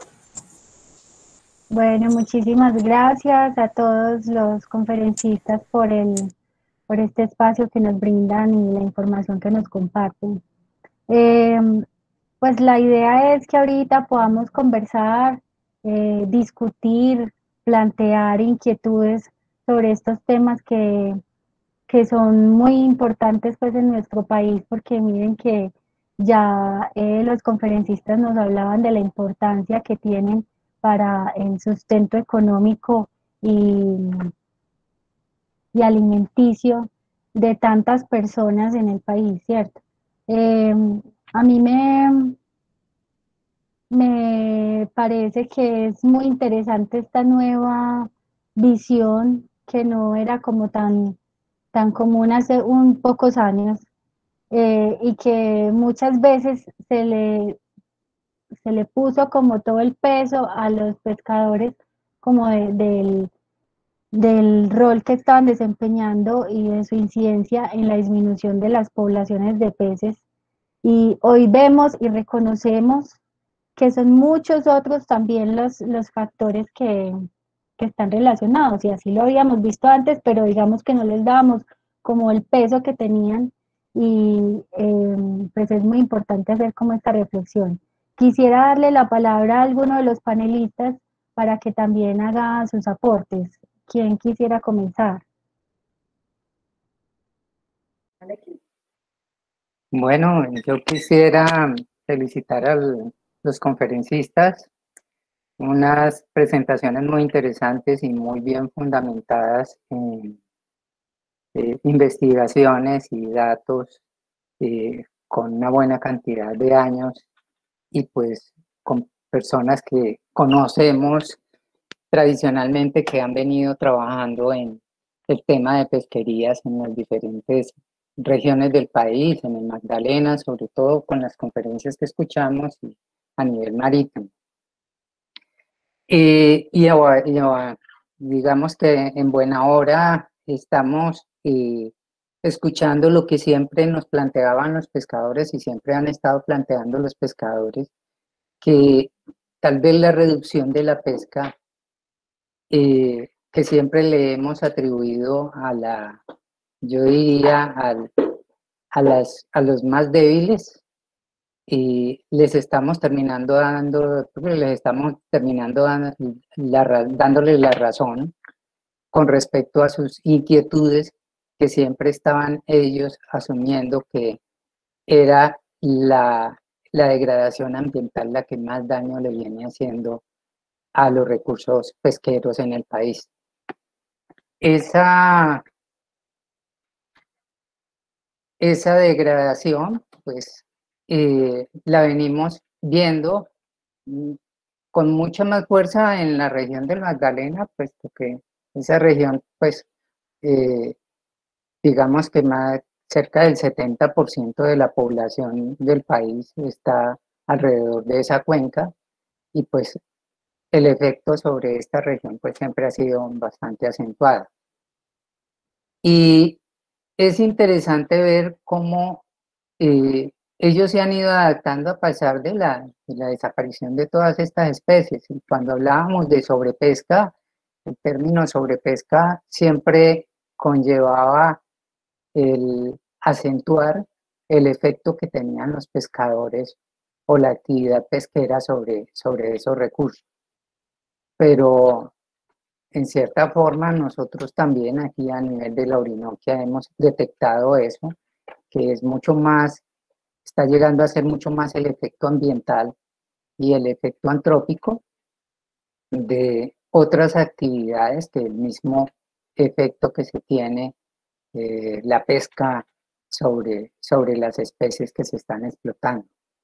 A: Bueno, muchísimas gracias a todos los conferencistas por, el, por este espacio que nos brindan y la información que nos comparten. Eh, pues la idea es que ahorita podamos conversar, eh, discutir, plantear inquietudes sobre estos temas que, que son muy importantes pues en nuestro país, porque miren que ya eh, los conferencistas nos hablaban de la importancia que tienen para el sustento económico y, y alimenticio de tantas personas en el país, ¿cierto? Eh, a mí me, me parece que es muy interesante esta nueva visión que no era como tan, tan común hace un pocos años eh, y que muchas veces se le, se le puso como todo el peso a los pescadores como de, del, del rol que estaban desempeñando y de su incidencia en la disminución de las poblaciones de peces. Y hoy vemos y reconocemos que son muchos otros también los, los factores que, que están relacionados, y así lo habíamos visto antes, pero digamos que no les dábamos como el peso que tenían, y eh, pues es muy importante hacer como esta reflexión. Quisiera darle la palabra a alguno de los panelistas para que también haga sus aportes. ¿Quién quisiera comenzar?
F: Bueno, yo quisiera felicitar a los conferencistas, unas presentaciones muy interesantes y muy bien fundamentadas en eh, investigaciones y datos eh, con una buena cantidad de años y pues con personas que conocemos tradicionalmente, que han venido trabajando en el tema de pesquerías en las diferentes regiones del país, en el Magdalena, sobre todo con las conferencias que escuchamos y a nivel marítimo. Eh, y, ahora, y ahora, digamos que en buena hora estamos eh, escuchando lo que siempre nos planteaban los pescadores y siempre han estado planteando los pescadores, que tal vez la reducción de la pesca eh, que siempre le hemos atribuido a la, yo diría, al, a, las, a los más débiles, y les estamos terminando dando, les estamos terminando dando la, dándole la razón con respecto a sus inquietudes que siempre estaban ellos asumiendo que era la, la degradación ambiental la que más daño le viene haciendo a los recursos pesqueros en el país. Esa, esa degradación, pues, eh, la venimos viendo con mucha más fuerza en la región del Magdalena, puesto que esa región, pues, eh, digamos que más cerca del setenta por ciento de la población del país está alrededor de esa cuenca, y pues el efecto sobre esta región pues siempre ha sido bastante acentuado. Y es interesante ver cómo eh, ellos se han ido adaptando a pesar de la, de la desaparición de todas estas especies. Y cuando hablábamos de sobrepesca, el término sobrepesca siempre conllevaba el acentuar el efecto que tenían los pescadores o la actividad pesquera sobre, sobre esos recursos. Pero en cierta forma nosotros también aquí a nivel de la Orinoquia hemos detectado eso, que es mucho más, está llegando a ser mucho más el efecto ambiental y el efecto antrópico de otras actividades que el mismo efecto que se tiene eh, la pesca sobre, sobre las especies que se están explotando.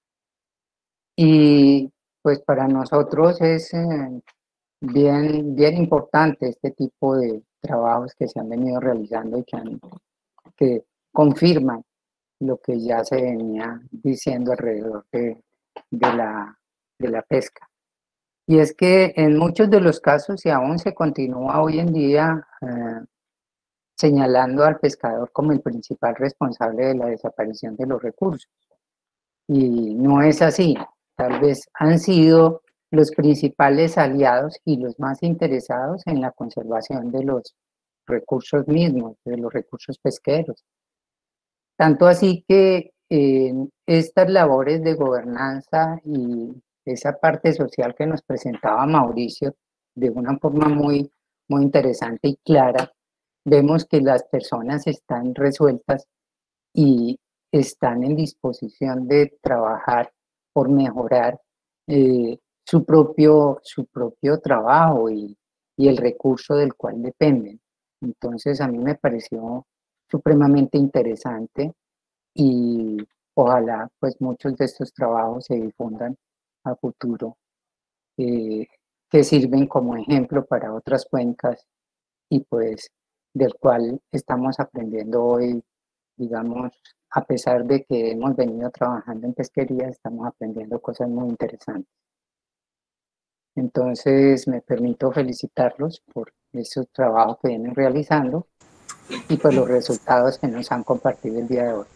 F: Y pues para nosotros es eh, bien, bien importante este tipo de trabajos que se han venido realizando y que, han, que confirman lo que ya se venía diciendo alrededor de, de, la, de la pesca. Y es que en muchos de los casos, y aún se continúa hoy en día, eh, señalando al pescador como el principal responsable de la desaparición de los recursos. Y no es así. Tal vez han sido los principales aliados y los más interesados en la conservación de los recursos mismos, de los recursos pesqueros. Tanto así que eh, estas labores de gobernanza y esa parte social que nos presentaba Mauricio de una forma muy, muy interesante y clara, vemos que las personas están resueltas y están en disposición de trabajar por mejorar eh, su, propio, su propio trabajo y, y el recurso del cual dependen. Entonces a mí me pareció supremamente interesante y ojalá pues muchos de estos trabajos se difundan a futuro, eh, que sirven como ejemplo para otras cuencas y pues del cual estamos aprendiendo hoy, digamos, a pesar de que hemos venido trabajando en pesquería, estamos aprendiendo cosas muy interesantes. Entonces me permito felicitarlos por ese trabajo que vienen realizando y por los resultados que nos han compartido el día de hoy.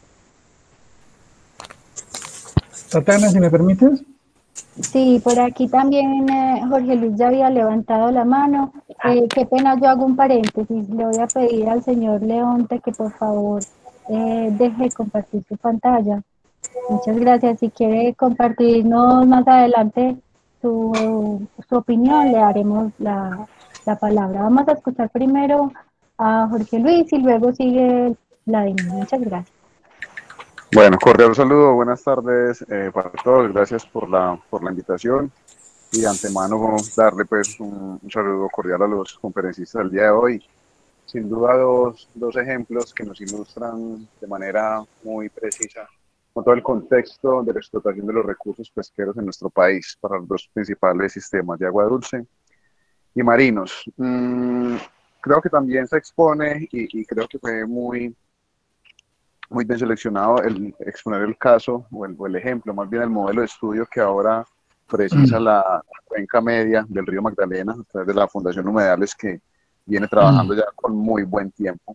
G: Tatiana, si me permites.
A: Sí, por aquí también eh, Jorge Luis ya había levantado la mano. Eh, qué pena, yo hago un paréntesis. Le voy a pedir al señor Leonte que por favor eh, deje compartir su pantalla. Muchas gracias. Si quiere compartirnos más adelante su, su opinión, le haremos la, la palabra. Vamos a escuchar primero a Jorge Luis y luego sigue la de mí. Muchas gracias.
H: Bueno, cordial saludo, buenas tardes eh, para todos, gracias por la, por la invitación y de antemano darle pues un, un saludo cordial a los conferencistas del día de hoy. Sin duda dos, dos ejemplos que nos ilustran de manera muy precisa con todo el contexto de la explotación de los recursos pesqueros en nuestro país para los dos principales sistemas de agua dulce y marinos. Mm, creo que también se expone y, y creo que fue muy... muy bien seleccionado el exponer el caso o el, o el ejemplo, más bien el modelo de estudio que ahora precisa la, la cuenca media del río Magdalena a través de la Fundación Humedales, que viene trabajando ya con muy buen tiempo.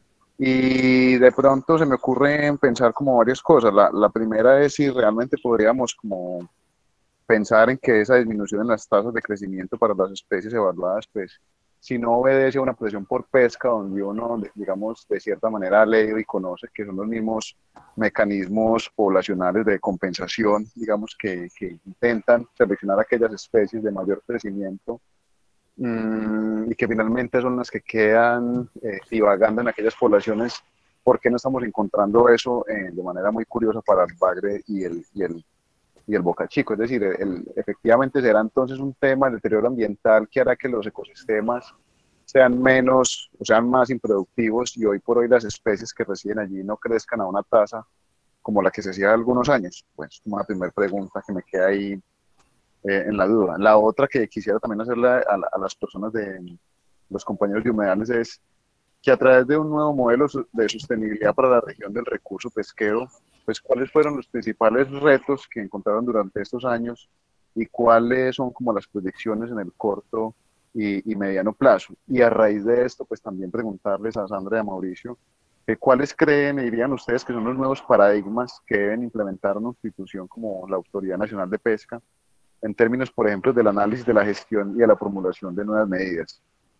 H: Y de pronto se me ocurre pensar como varias cosas. La, la primera es si realmente podríamos como pensar en que esa disminución en las tasas de crecimiento para las especies evaluadas, pues si no obedece a una presión por pesca, donde uno, digamos, de cierta manera ha leído y conoce que son los mismos mecanismos poblacionales de compensación, digamos, que, que intentan seleccionar aquellas especies de mayor crecimiento mmm, y que finalmente son las que quedan eh, divagando en aquellas poblaciones. ¿Por qué no estamos encontrando eso eh, de manera muy curiosa para el bagre y el, y el y el Boca Chico? Es decir, el, el, efectivamente será entonces un tema de deterioro ambiental que hará que los ecosistemas sean menos o sean más improductivos y hoy por hoy las especies que residen allí no crezcan a una tasa como la que se hacía hace algunos años. Pues como una primera pregunta que me queda ahí eh, en la duda. La otra que quisiera también hacerle a, a las personas de los compañeros de Humedales es que a través de un nuevo modelo de sostenibilidad para la región del recurso pesquero, pues cuáles fueron los principales retos que encontraron durante estos años y cuáles son como las proyecciones en el corto y, y mediano plazo. Y a raíz de esto, pues también preguntarles a Sandra y a Mauricio, eh, ¿cuáles creen y dirían ustedes que son los nuevos paradigmas que deben implementar una institución como la Autoridad Nacional de Pesca en términos, por ejemplo, del análisis de la gestión y de la formulación de nuevas medidas?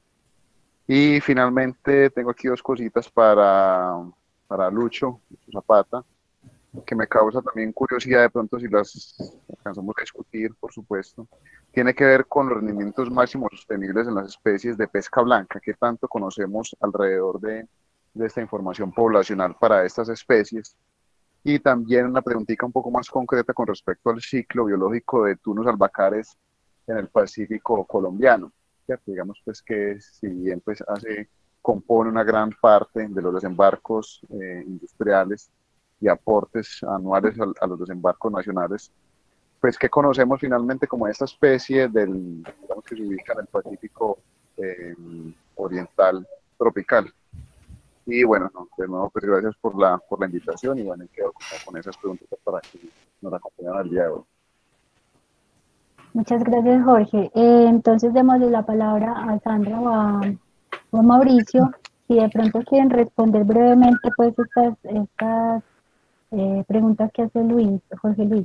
H: Y finalmente tengo aquí dos cositas para, para Lucho, Lucho Zapata. que me causa también curiosidad, de pronto si las alcanzamos a discutir, por supuesto, tiene que ver con los rendimientos máximos sostenibles en las especies de pesca blanca. ¿Qué tanto conocemos alrededor de, de esta información poblacional para estas especies? Y también una preguntita un poco más concreta con respecto al ciclo biológico de tunos albacares en el Pacífico colombiano, ¿cierto? Digamos pues que si bien pues hace, compone una gran parte de los desembarcos eh, industriales y aportes anuales a, a los desembarcos nacionales, pues que conocemos finalmente como esta especie del, digamos que se ubica en el Pacífico eh, oriental tropical. Y bueno, no, de nuevo, pues gracias por la, por la invitación y bueno, quedo como con esas preguntas para que nos acompañen el día de hoy.
A: Muchas gracias, Jorge. Eh, entonces, démosle la palabra a Sandra o a, o a Mauricio, si de pronto quieren responder brevemente pues estas, estas eh, preguntas que hace Luis, Jorge Luis.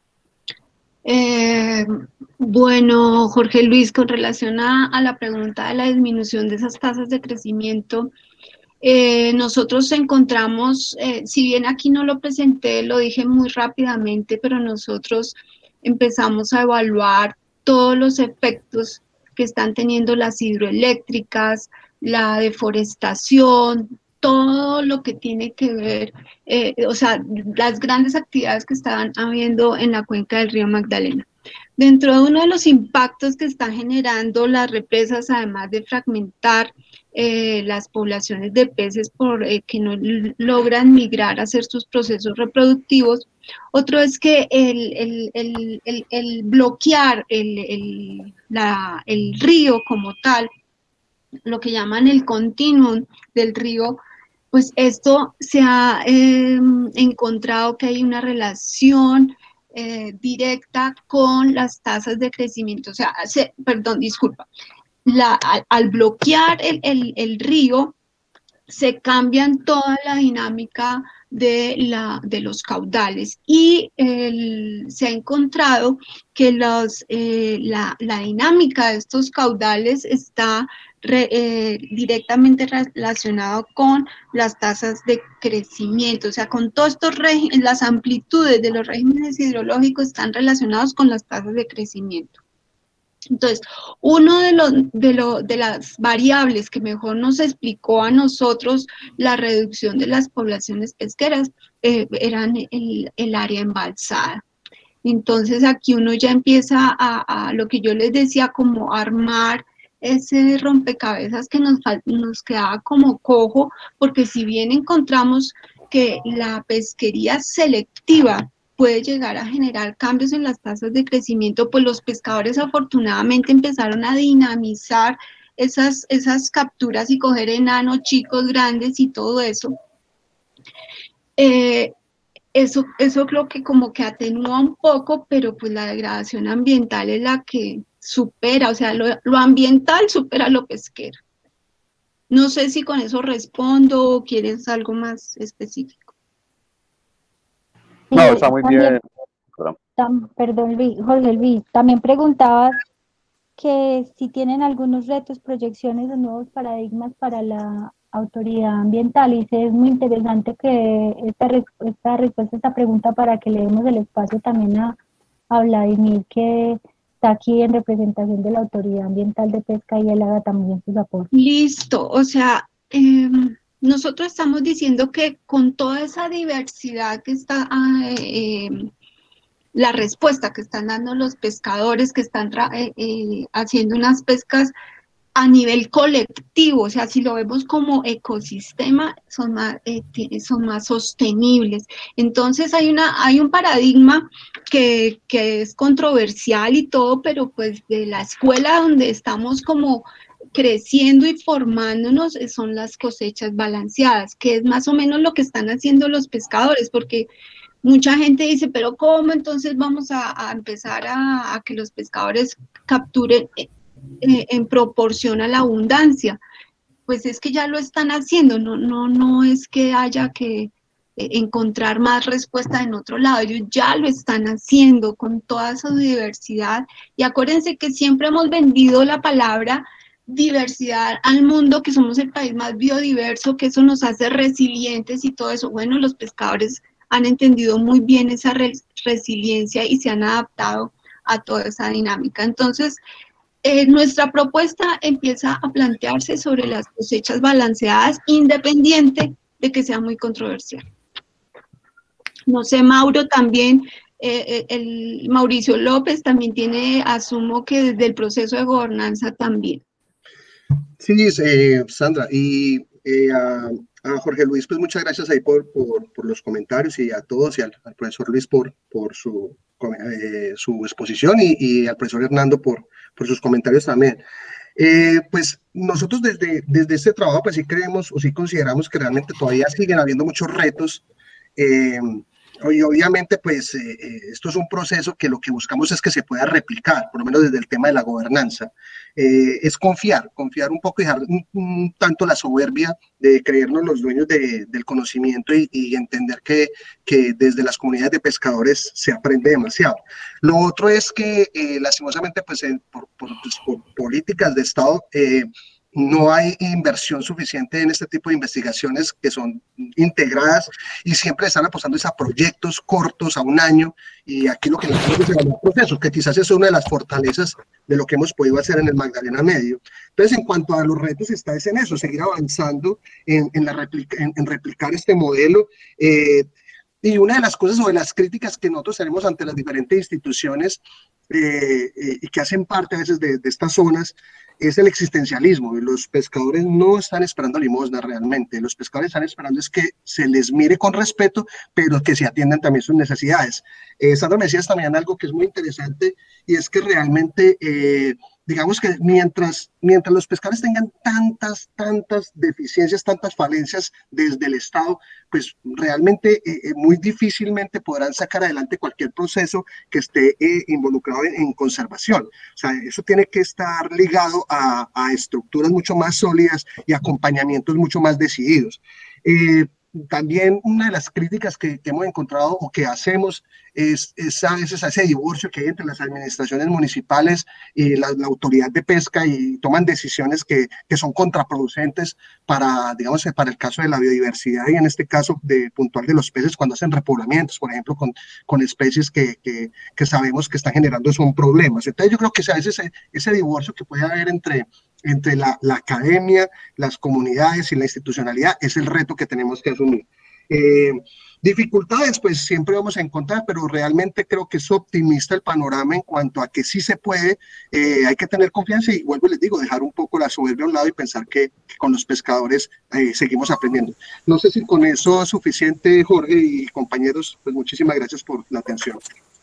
C: Eh, bueno, Jorge Luis, con relación a, a la pregunta de la disminución de esas tasas de crecimiento, eh, nosotros encontramos, eh, si bien aquí no lo presenté, lo dije muy rápidamente, pero nosotros empezamos a evaluar todos los efectos que están teniendo las hidroeléctricas, la deforestación, todo lo que tiene que ver, eh, o sea, las grandes actividades que estaban habiendo en la cuenca del río Magdalena. Dentro de uno de los impactos que están generando las represas, además de fragmentar eh, las poblaciones de peces por eh, que no logran migrar a hacer sus procesos reproductivos, otro es que el, el, el, el, el bloquear el, el, la, el río como tal, lo que llaman el continuum del río, pues esto se ha eh, encontrado que hay una relación eh, directa con las tasas de crecimiento, o sea, se, perdón, disculpa, la, al, al bloquear el, el, el río, se cambian toda la dinámica de, la, de los caudales y el, se ha encontrado que los, eh, la, la dinámica de estos caudales está re, eh, directamente relacionado con las tasas de crecimiento, o sea, con todos estos regímenes, las amplitudes de los regímenes hidrológicos están relacionados con las tasas de crecimiento. Entonces, uno de, los, de, lo, de las variables que mejor nos explicó a nosotros la reducción de las poblaciones pesqueras eh, eran el, el área embalsada. Entonces, aquí uno ya empieza a, a lo que yo les decía, como armar ese rompecabezas que nos, nos quedaba como cojo, porque si bien encontramos que la pesquería selectiva puede llegar a generar cambios en las tasas de crecimiento, pues los pescadores afortunadamente empezaron a dinamizar esas, esas capturas y coger enanos, chicos, grandes y todo eso. Eh, eso, eso creo que como que atenúa un poco, pero pues la degradación ambiental es la que supera, o sea, lo, lo ambiental supera lo pesquero. No sé si con eso respondo o quieres algo más específico.
H: No, está muy
A: también,
H: bien.
A: Tam, perdón, Luis, Jorge Luis, también preguntabas que si tienen algunos retos, proyecciones o nuevos paradigmas para la autoridad ambiental, y es muy interesante que esta, esta respuesta a esta pregunta para que le demos el espacio también a, a Vladimir, que está aquí en representación de la Autoridad Ambiental de Pesca, y él haga también sus aportes.
C: Listo, o sea, eh, nosotros estamos diciendo que con toda esa diversidad que está, eh, eh, la respuesta que están dando los pescadores que están eh, eh, haciendo unas pescas a nivel colectivo, o sea, si lo vemos como ecosistema, son más, eh, son más sostenibles. Entonces hay, una, hay un paradigma que, que es controversial y todo, pero pues de la escuela donde estamos como creciendo y formándonos son las cosechas balanceadas, que es más o menos lo que están haciendo los pescadores, porque mucha gente dice, pero ¿cómo entonces vamos a, a empezar a, a que los pescadores capturen eh, eh, en proporción a la abundancia? Pues es que ya lo están haciendo, no, no, no es que haya que eh, encontrar más respuesta en otro lado, ellos ya lo están haciendo con toda su diversidad, y acuérdense que siempre hemos vendido la palabra diversidad al mundo, que somos el país más biodiverso, que eso nos hace resilientes y todo eso. Bueno, los pescadores han entendido muy bien esa re resiliencia y se han adaptado a toda esa dinámica. Entonces, eh, nuestra propuesta empieza a plantearse sobre las cosechas balanceadas, independiente de que sea muy controversial. No sé, Mauro también, eh, el Mauricio López también tiene, asumo que desde el proceso de gobernanza también.
D: Sí, eh, Sandra, y eh, a, a Jorge Luis, pues muchas gracias ahí por, por, por los comentarios, y a todos, y al, al profesor Luis por, por su, eh, su exposición, y, y al profesor Hernando por, por sus comentarios también. Eh, pues nosotros desde, desde este trabajo pues sí creemos o sí consideramos que realmente todavía siguen habiendo muchos retos, eh, y obviamente pues eh, esto es un proceso que lo que buscamos es que se pueda replicar, por lo menos desde el tema de la gobernanza. Eh, es confiar, confiar un poco y dejar un, un tanto la soberbia de creernos los dueños de, del conocimiento, y, y entender que, que desde las comunidades de pescadores se aprende demasiado. Lo otro es que eh, lastimosamente pues, en, por, por, pues, por políticas de Estado eh, no hay inversión suficiente en este tipo de investigaciones que son integradas, y siempre están apostando a proyectos cortos, a un año, y aquí lo que nosotros llamamos procesos, que quizás es una de las fortalezas de lo que hemos podido hacer en el Magdalena Medio. Entonces, en cuanto a los retos, está es en eso, seguir avanzando en, en, la replica, en, en replicar este modelo. Eh, y una de las cosas o de las críticas que nosotros tenemos ante las diferentes instituciones eh, eh, y que hacen parte a veces de, de estas zonas, es el existencialismo. Y los pescadores no están esperando limosna realmente, los pescadores están esperando es que se les mire con respeto, pero que se atiendan también sus necesidades. Eh, Sandra, me decías también algo que es muy interesante, y es que realmente, eh, digamos que mientras, mientras los pescadores tengan tantas, tantas deficiencias, tantas falencias desde el Estado, pues realmente eh, muy difícilmente podrán sacar adelante cualquier proceso que esté eh, involucrado en, en conservación. O sea, eso tiene que estar ligado a, a estructuras mucho más sólidas y acompañamientos mucho más decididos. Eh, También una de las críticas que, que hemos encontrado o que hacemos es, es a veces ese divorcio que hay entre las administraciones municipales y la, la autoridad de pesca, y toman decisiones que, que son contraproducentes para, digamos, para el caso de la biodiversidad, y en este caso de puntual de los peces, cuando hacen repoblamientos, por ejemplo, con, con especies que, que, que sabemos que están generando son problemas. Entonces yo creo que a veces ese, ese divorcio que puede haber entre entre la, la academia, las comunidades y la institucionalidad es el reto que tenemos que asumir. Eh, dificultades, pues siempre vamos a encontrar, pero realmente creo que es optimista el panorama en cuanto a que sí se puede. Eh, hay que tener confianza, y vuelvo y les digo, dejar un poco la soberbia a un lado y pensar que, que con los pescadores eh, seguimos aprendiendo. No sé si con eso es suficiente, Jorge y compañeros, pues muchísimas gracias por la atención.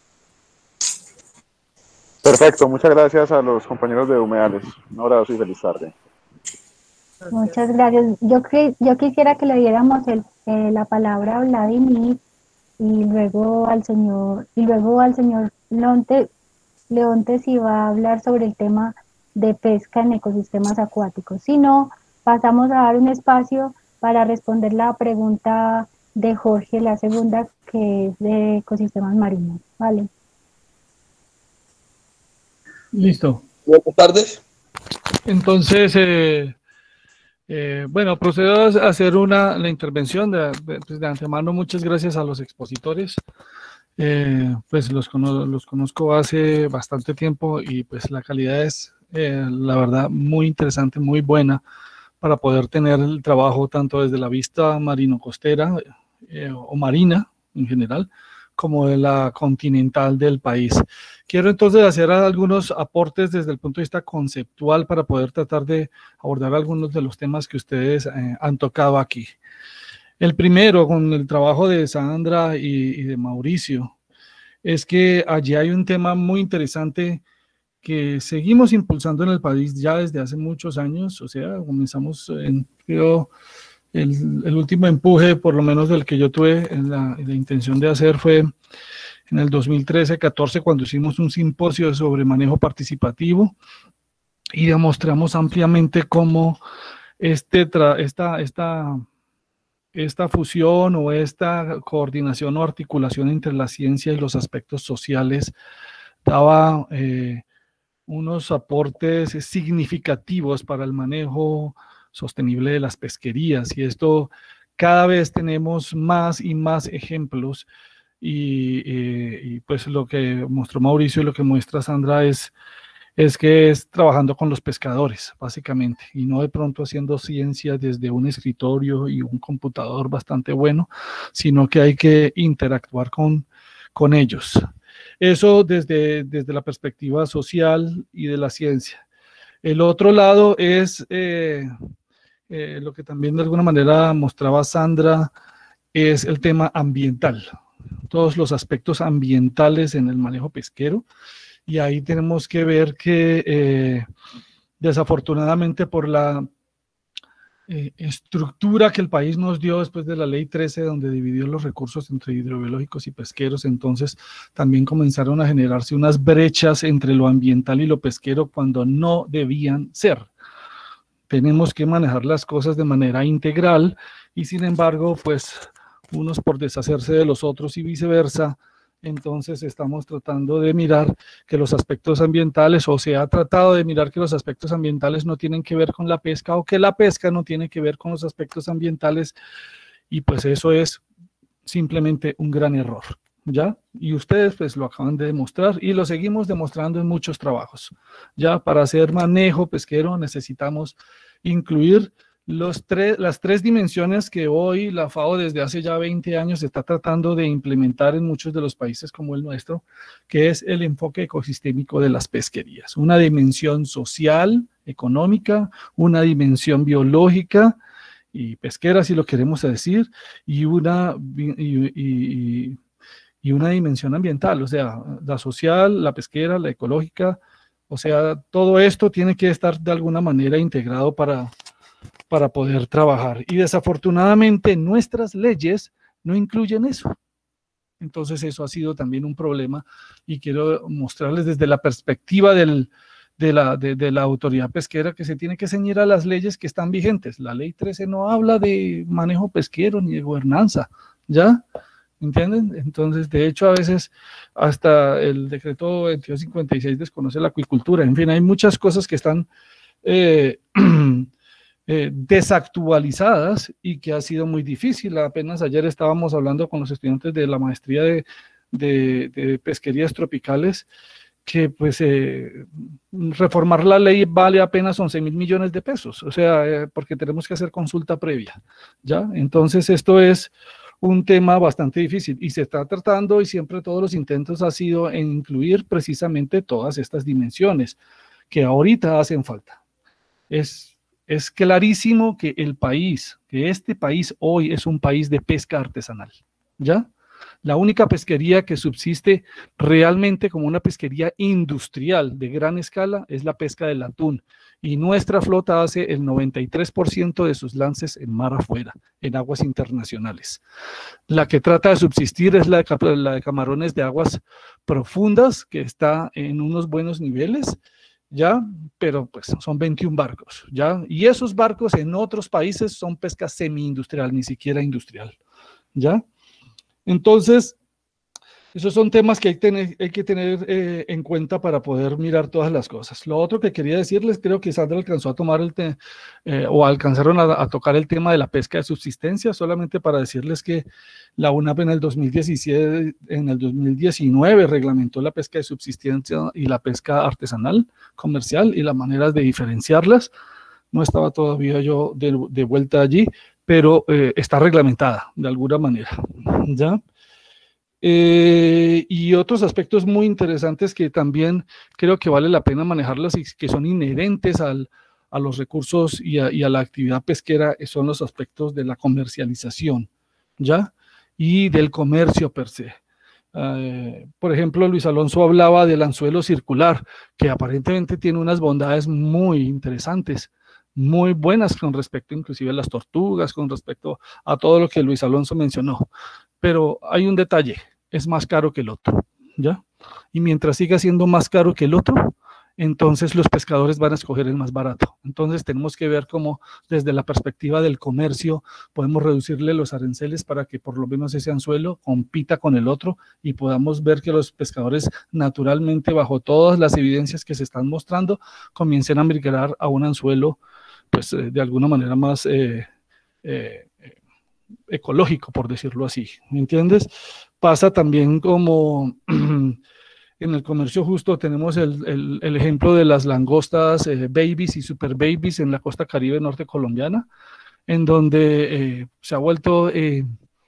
H: Perfecto, muchas gracias a los compañeros de Humedales. Un abrazo y feliz tarde.
A: Muchas gracias. Yo, yo quisiera que le diéramos el, eh, la palabra a Vladimir, y luego al señor, y luego al señor Leonte, Leonte si va a hablar sobre el tema de pesca en ecosistemas acuáticos. Si no, pasamos a dar un espacio para responder la pregunta de Jorge, la segunda, que es de ecosistemas marinos. Vale.
G: Listo.
I: Buenas tardes.
G: Entonces, eh, eh, bueno, procedo a hacer una, la intervención de, de, de antemano. Muchas gracias a los expositores. Eh, pues los, los conozco hace bastante tiempo, y pues la calidad es, eh, la verdad, muy interesante, muy buena, para poder tener el trabajo tanto desde la vista marino-costera eh, o marina en general, como de la continental del país. Quiero entonces hacer algunos aportes desde el punto de vista conceptual para poder tratar de abordar algunos de los temas que ustedes eh, han tocado aquí. El primero, con el trabajo de Sandra y, y de Mauricio, es que allí hay un tema muy interesante que seguimos impulsando en el país ya desde hace muchos años. O sea, comenzamos en, creo, El, el último empuje, por lo menos del que yo tuve la, la intención de hacer, fue en el dos mil trece catorce, cuando hicimos un simposio sobre manejo participativo, y demostramos ampliamente cómo este tra, esta, esta, esta fusión o esta coordinación o articulación entre la ciencia y los aspectos sociales daba eh, unos aportes significativos para el manejo sostenible de las pesquerías. Y esto cada vez tenemos más y más ejemplos y, y, y pues lo que mostró Mauricio y lo que muestra Sandra es, es que es trabajando con los pescadores, básicamente, y no de pronto haciendo ciencia desde un escritorio y un computador bastante bueno, sino que hay que interactuar con, con ellos. Eso desde, desde la perspectiva social y de la ciencia. El otro lado es eh, eh, lo que también de alguna manera mostraba Sandra, es el tema ambiental, todos los aspectos ambientales en el manejo pesquero, y ahí tenemos que ver que eh, desafortunadamente por la eh, estructura que el país nos dio después de la ley trece, donde dividió los recursos entre hidrobiológicos y pesqueros, entonces también comenzaron a generarse unas brechas entre lo ambiental y lo pesquero cuando no debían ser. Tenemos que manejar las cosas de manera integral y sin embargo, pues unos por deshacerse de los otros y viceversa. Entonces estamos tratando de mirar que los aspectos ambientales, o se ha tratado de mirar que los aspectos ambientales no tienen que ver con la pesca, o que la pesca no tiene que ver con los aspectos ambientales, y pues eso es simplemente un gran error, ¿ya? Y ustedes pues lo acaban de demostrar y lo seguimos demostrando en muchos trabajos. Ya para hacer manejo pesquero necesitamos incluir Los tres, las tres dimensiones que hoy la FAO desde hace ya veinte años está tratando de implementar en muchos de los países como el nuestro, que es el enfoque ecosistémico de las pesquerías. Una dimensión social, económica, una dimensión biológica y pesquera, si lo queremos decir, y una, y, y, y una dimensión ambiental, o sea, la social, la pesquera, la ecológica, o sea, todo esto tiene que estar de alguna manera integrado para para poder trabajar. Y desafortunadamente nuestras leyes no incluyen eso. Entonces eso ha sido también un problema y quiero mostrarles desde la perspectiva del, de, la, de, de la autoridad pesquera que se tiene que ceñir a las leyes que están vigentes. La ley trece no habla de manejo pesquero ni de gobernanza, ¿ya? ¿Entienden? Entonces, de hecho, a veces hasta el decreto veintidós cincuenta y seis desconoce la acuicultura. En fin, hay muchas cosas que están eh, Eh, desactualizadas y que ha sido muy difícil. Apenas ayer estábamos hablando con los estudiantes de la maestría de, de, de pesquerías tropicales que pues eh, reformar la ley vale apenas once mil millones de pesos, o sea, eh, porque tenemos que hacer consulta previa, ¿ya? Entonces esto es un tema bastante difícil y se está tratando y siempre todos los intentos han sido en incluir precisamente todas estas dimensiones que ahorita hacen falta. Es Es clarísimo que el país, que este país hoy es un país de pesca artesanal, ¿ya? La única pesquería que subsiste realmente como una pesquería industrial de gran escala es la pesca del atún, y nuestra flota hace el noventa y tres por ciento de sus lances en mar afuera, en aguas internacionales. La que trata de subsistir es la de, la de camarones de aguas profundas, que está en unos buenos niveles, ¿ya? Pero pues son veintiún barcos, ¿ya? Y esos barcos en otros países son pesca semi-industrial, ni siquiera industrial, ¿ya? Entonces, esos son temas que hay, tener, hay que tener eh, en cuenta para poder mirar todas las cosas. Lo otro que quería decirles, creo que Sandra alcanzó a tomar el te, eh, o alcanzaron a, a tocar el tema de la pesca de subsistencia, solamente para decirles que la UNAP en el dos mil diecisiete, en el dos mil diecinueve reglamentó la pesca de subsistencia y la pesca artesanal, comercial, y las maneras de diferenciarlas. No estaba todavía yo de, de vuelta allí, pero eh, está reglamentada de alguna manera, ¿ya? Eh, y otros aspectos muy interesantes que también creo que vale la pena manejarlos y que son inherentes al, a los recursos y a, y a la actividad pesquera son los aspectos de la comercialización, ¿ya? Y del comercio per se. Uh, por ejemplo, Luis Alonso hablaba del anzuelo circular, que aparentemente tiene unas bondades muy interesantes, muy buenas con respecto inclusive a las tortugas, con respecto a todo lo que Luis Alonso mencionó. Pero hay un detalle, es más caro que el otro, ¿ya? Y mientras siga siendo más caro que el otro, entonces los pescadores van a escoger el más barato. Entonces tenemos que ver cómo desde la perspectiva del comercio podemos reducirle los aranceles para que por lo menos ese anzuelo compita con el otro y podamos ver que los pescadores naturalmente, bajo todas las evidencias que se están mostrando, comiencen a migrar a un anzuelo pues de alguna manera más... Eh, eh, ecológico, por decirlo así, ¿me entiendes? Pasa también como en el comercio justo tenemos el, el, el ejemplo de las langostas eh, babies y super babies en la costa caribe norte colombiana, en donde eh, se ha vuelto eh,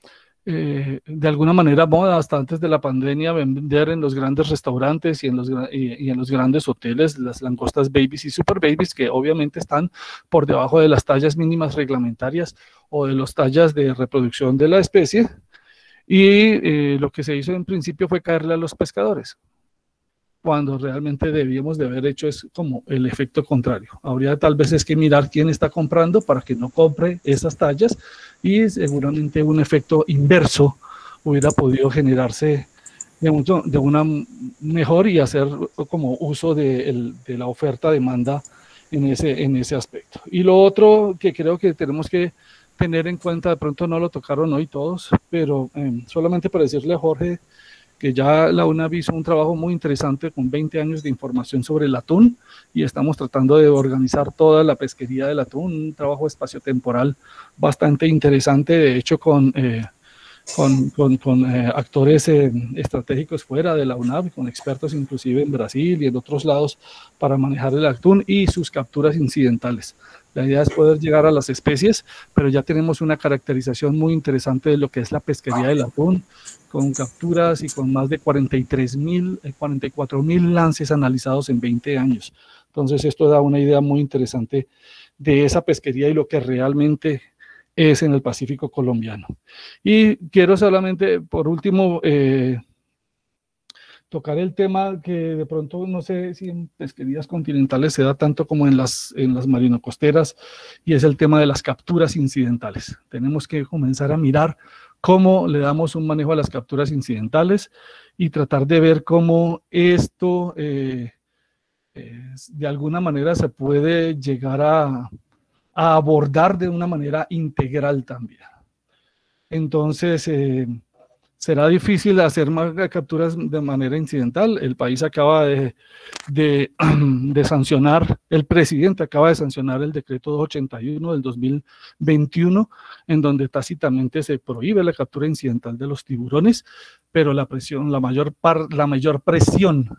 G: eh, de alguna manera moda hasta antes de la pandemia vender en los grandes restaurantes y en los, y, y en los grandes hoteles las langostas babies y super babies, que obviamente están por debajo de las tallas mínimas reglamentarias o de las tallas de reproducción de la especie. Y eh, lo que se hizo en principio fue caerle a los pescadores, cuando realmente debíamos de haber hecho es como el efecto contrario. Habría tal vez es que mirar quién está comprando para que no compre esas tallas, y seguramente un efecto inverso hubiera podido generarse de, mucho, de una mejor y hacer como uso de, el, de la oferta-demanda en ese, en ese aspecto. Y lo otro que creo que tenemos que tener en cuenta, de pronto no lo tocaron hoy todos, pero eh, solamente para decirle a Jorge que ya la UNAV hizo un trabajo muy interesante con veinte años de información sobre el atún, y estamos tratando de organizar toda la pesquería del atún, un trabajo espaciotemporal bastante interesante, de hecho con, eh, con, con, con eh, actores eh, estratégicos fuera de la UNAV, con expertos inclusive en Brasil y en otros lados para manejar el atún y sus capturas incidentales. La idea es poder llegar a las especies, pero ya tenemos una caracterización muy interesante de lo que es la pesquería del atún, con capturas y con más de cuarenta y tres mil, cuarenta y cuatro mil lances analizados en veinte años. Entonces esto da una idea muy interesante de esa pesquería y lo que realmente es en el Pacífico colombiano. Y quiero solamente, por último, eh, tocar el tema que de pronto no sé si en pesquerías continentales se da tanto como en las, en las marinocosteras, y es el tema de las capturas incidentales. Tenemos que comenzar a mirar cómo le damos un manejo a las capturas incidentales y tratar de ver cómo esto eh, eh, de alguna manera se puede llegar a, a abordar de una manera integral también. Entonces, eh, será difícil hacer más capturas de manera incidental. El país acaba de, de, de sancionar, el presidente acaba de sancionar el decreto doscientos ochenta y uno del dos mil veintiuno, en donde tácitamente se prohíbe la captura incidental de los tiburones, pero la presión, la mayor, par, la mayor presión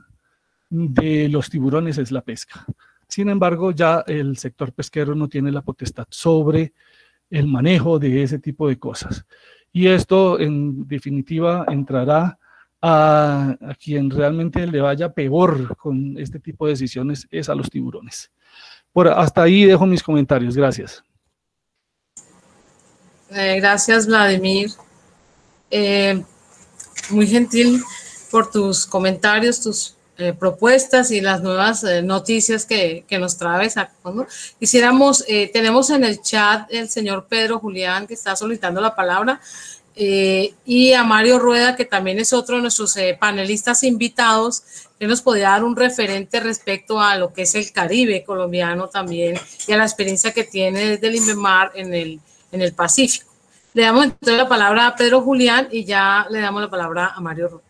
G: de los tiburones es la pesca. Sin embargo, ya el sector pesquero no tiene la potestad sobre el manejo de ese tipo de cosas. Y esto, en definitiva, entrará a, a quien realmente le vaya peor con este tipo de decisiones, es a los tiburones. Por, hasta ahí dejo mis comentarios. Gracias.
B: Eh, gracias, Vladimir. Eh, muy gentil por tus comentarios, tus eh, propuestas y las nuevas eh, noticias que, que nos traes. ¿No? Quisiéramos, eh, tenemos en el chat el señor Pedro Julián, que está solicitando la palabra, eh, y a Mario Rueda, que también es otro de nuestros eh, panelistas invitados, que nos podría dar un referente respecto a lo que es el Caribe colombiano también y a la experiencia que tiene desde el INVEMAR en el, en el Pacífico. Le damos entonces la palabra a Pedro Julián y ya le damos la palabra a Mario Rueda.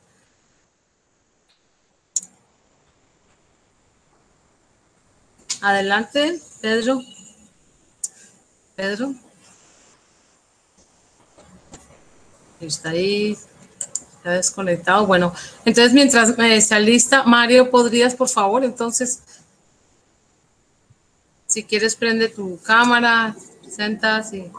B: Adelante, Pedro. Pedro. Está ahí, está desconectado. Bueno, entonces mientras me está lista, Mario, ¿podrías, por favor, entonces, si quieres, prende tu cámara, sentas y...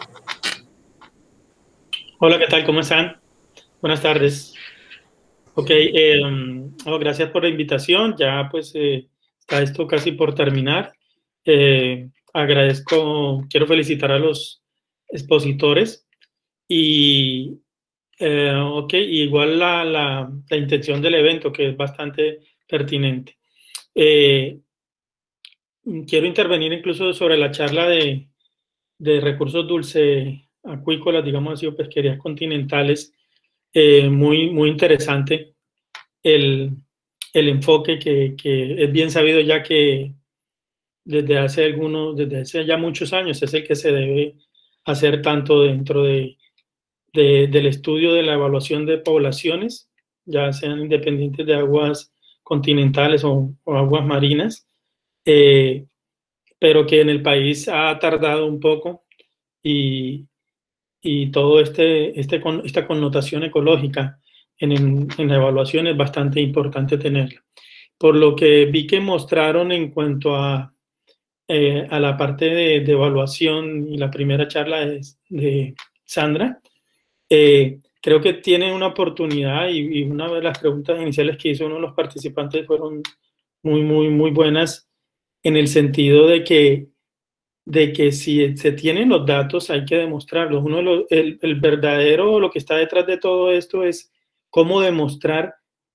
I: Hola, ¿qué tal? ¿Cómo están? Buenas tardes. Ok, eh, oh, gracias por la invitación. Ya pues eh, está esto casi por terminar. Eh, agradezco, quiero felicitar a los expositores y, eh, ok, igual la, la, la intención del evento, que es bastante pertinente. Eh, quiero intervenir incluso sobre la charla de, de recursos dulce acuícolas, digamos así, o pesquerías continentales. Eh, muy, muy interesante el, el enfoque que, que es bien sabido ya que desde hace algunos, desde hace ya muchos años es el que se debe hacer tanto dentro de, de, del estudio de la evaluación de poblaciones, ya sean independientes de aguas continentales o, o aguas marinas, eh, pero que en el país ha tardado un poco y y todo este, este con, esta connotación ecológica en, en, en la evaluación es bastante importante tenerla. Por lo que vi que mostraron en cuanto a, eh, a la parte de, de evaluación y la primera charla de, de Sandra, eh, creo que tienen una oportunidad y, y una de las preguntas iniciales que hizo uno de los participantes fueron muy, muy, muy buenas en el sentido de que, de que si se tienen los datos hay que demostrarlos. Uno de los, el, el verdadero, lo que está detrás de todo esto es cómo demostrar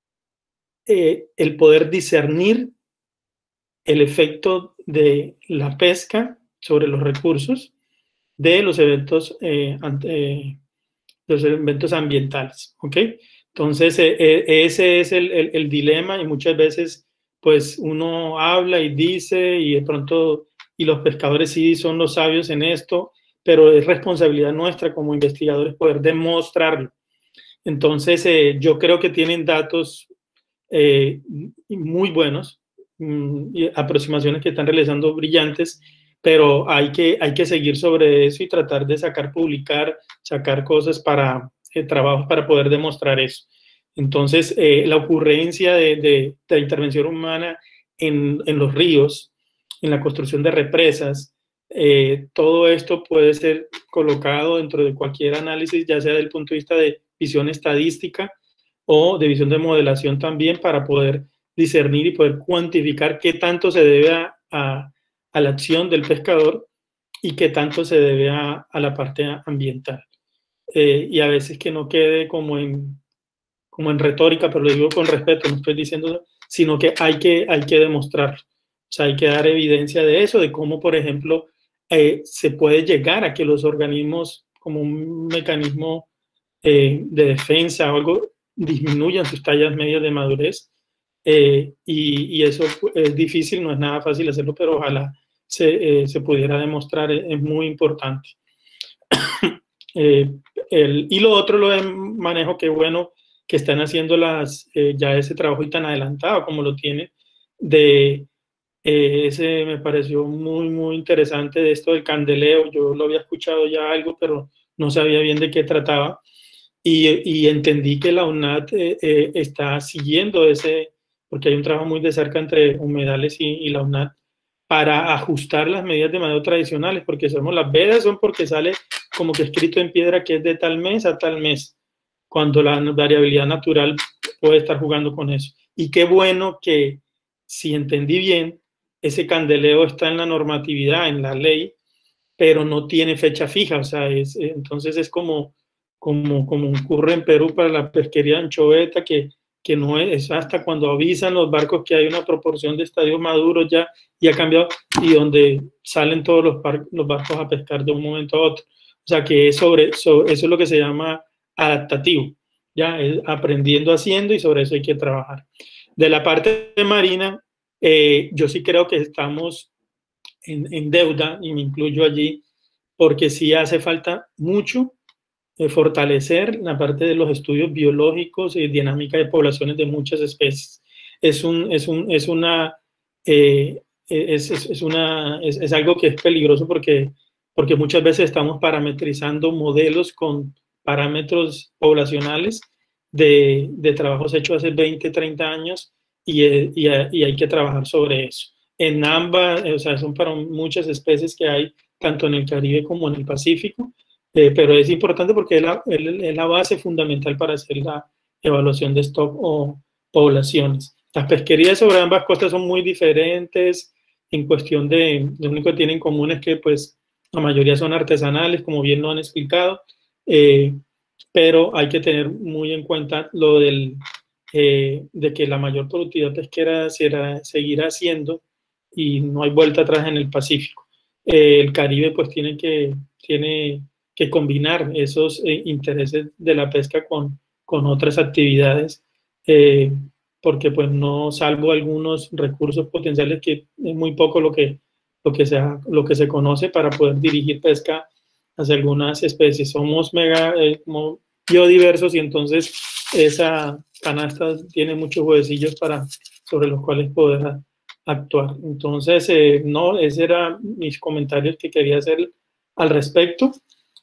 I: eh, el poder discernir el efecto de la pesca sobre los recursos de los eventos, eh, ante, los eventos ambientales, ¿ok? Entonces, eh, eh, ese es el, el, el dilema y muchas veces, pues, uno habla y dice y de pronto, y los pescadores sí son los sabios en esto, pero es responsabilidad nuestra como investigadores poder demostrarlo. Entonces, eh, yo creo que tienen datos eh, muy buenos, y aproximaciones que están realizando brillantes, pero hay que, hay que seguir sobre eso y tratar de sacar, publicar, sacar cosas para, eh, trabajos para poder demostrar eso. Entonces, eh, la ocurrencia de, de, de intervención humana en, en los ríos, en la construcción de represas, eh, todo esto puede ser colocado dentro de cualquier análisis, ya sea desde el punto de vista de visión estadística o de visión de modelación también, para poder discernir y poder cuantificar qué tanto se debe a, a, a la acción del pescador y qué tanto se debe a, a la parte ambiental. Eh, y a veces que no quede como en, como en retórica, pero lo digo con respeto, no estoy diciendo, sino que hay que, hay que demostrarlo. O sea, hay que dar evidencia de eso, de cómo, por ejemplo, eh, se puede llegar a que los organismos, como un mecanismo eh, de defensa o algo, disminuyan sus tallas medias de madurez. Eh, y, y eso es difícil, no es nada fácil hacerlo, pero ojalá se, eh, se pudiera demostrar, es, es muy importante. eh, el, y lo otro, lo de manejo, que bueno que están haciendo las, eh, ya ese trabajo y tan adelantado como lo tiene, de eh, ese me pareció muy, muy interesante, de esto del candeleo. Yo lo había escuchado ya algo, pero no sabía bien de qué trataba, y, y entendí que la UNAT eh, eh, está siguiendo ese, porque hay un trabajo muy de cerca entre humedales y, y la UNAT, para ajustar las medidas de manejo tradicionales, porque sabemos, las vedas son porque sale como que escrito en piedra que es de tal mes a tal mes, cuando la variabilidad natural puede estar jugando con eso. Y qué bueno que, si entendí bien, ese candeleo está en la normatividad, en la ley, pero no tiene fecha fija. O sea, es, entonces es como, como, como ocurre en Perú para la pesquería de anchoveta, que, que no es, es hasta cuando avisan los barcos que hay una proporción de estadios maduros ya, y ha cambiado, y donde salen todos los, bar, los barcos a pescar de un momento a otro. O sea, que es sobre, sobre eso es lo que se llama adaptativo, ya es aprendiendo haciendo, y sobre eso hay que trabajar. De la parte de marina, eh, yo sí creo que estamos en, en deuda, y me incluyo allí, porque sí hace falta mucho eh, fortalecer la parte de los estudios biológicos y dinámica de poblaciones de muchas especies. Es, un, es, un, es, una, eh, es, es, es, una, es, es algo que es peligroso, porque, porque muchas veces estamos parametrizando modelos con parámetros poblacionales de, de trabajos hechos hace veinte, treinta años, y, y, y hay que trabajar sobre eso. En ambas, o sea, son para muchas especies que hay, tanto en el Caribe como en el Pacífico, eh, pero es importante porque es la, es la base fundamental para hacer la evaluación de stock o poblaciones. Las pesquerías sobre ambas costas son muy diferentes en cuestión de, lo único que tienen en común es que pues la mayoría son artesanales, como bien lo han explicado, eh, pero hay que tener muy en cuenta lo del, eh, de que la mayor productividad pesquera será, seguirá siendo, y no hay vuelta atrás en el Pacífico. Eh, el Caribe pues tiene que, tiene que combinar esos eh, intereses de la pesca con, con otras actividades, eh, porque pues no, salvo algunos recursos potenciales, que es muy poco lo que, lo que, se, lo que se conoce para poder dirigir pesca hacia algunas especies. Somos mega eh, como biodiversos, y entonces esa canasta tiene muchos huevecillos para, sobre los cuales poder actuar. Entonces, eh, no, ese eran mis comentarios que quería hacer al respecto.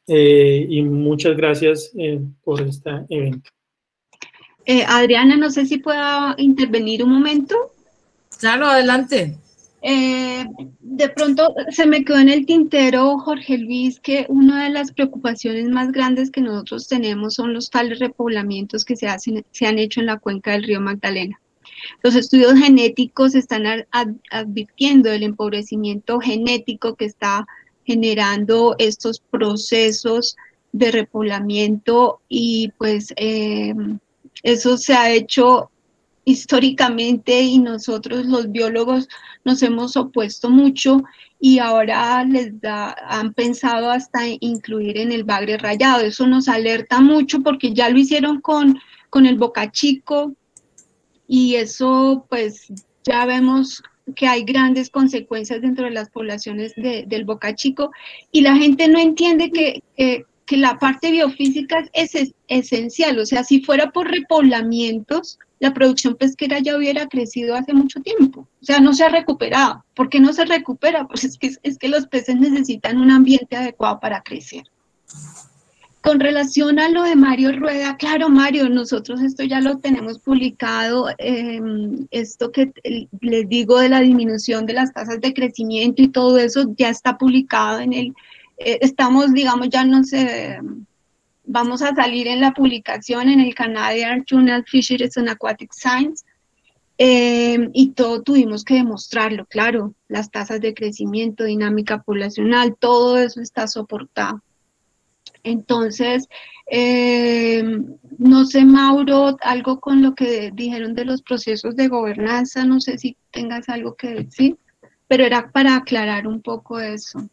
I: eh, y muchas gracias eh, por este evento.
C: Eh, Adriana, no sé si pueda intervenir un momento.
B: Claro, adelante.
C: Eh, de pronto se me quedó en el tintero, Jorge Luis, que una de las preocupaciones más grandes que nosotros tenemos son los tales repoblamientos que se, hacen, se han hecho en la cuenca del río Magdalena. Los estudios genéticos están ad, advirtiendo el empobrecimiento genético que está generando estos procesos de repoblamiento y pues eh, eso se ha hecho históricamente y nosotros los biólogos nos hemos opuesto mucho y ahora les da, han pensado hasta incluir en el bagre rayado. Eso nos alerta mucho porque ya lo hicieron con, con el bocachico y eso pues ya vemos que hay grandes consecuencias dentro de las poblaciones de, del bocachico y la gente no entiende que, que, que la parte biofísica es, es esencial, o sea, si fuera por repoblamientos, la producción pesquera ya hubiera crecido hace mucho tiempo, o sea, no se ha recuperado. ¿Por qué no se recupera? Pues es que, es que los peces necesitan un ambiente adecuado para crecer. Con relación a lo de Mario Rueda, claro, Mario, nosotros esto ya lo tenemos publicado, eh, esto que les digo de la disminución de las tasas de crecimiento y todo eso ya está publicado en el, eh, estamos, digamos, ya no sé, vamos a salir en la publicación en el Canadian Journal Fisheries and Aquatic Science, eh, y todo tuvimos que demostrarlo, claro, las tasas de crecimiento, dinámica poblacional, todo eso está soportado. Entonces, eh, no sé, Mauro, algo con lo que dijeron de los procesos de gobernanza, no sé si tengas algo que decir, pero era para aclarar un poco eso.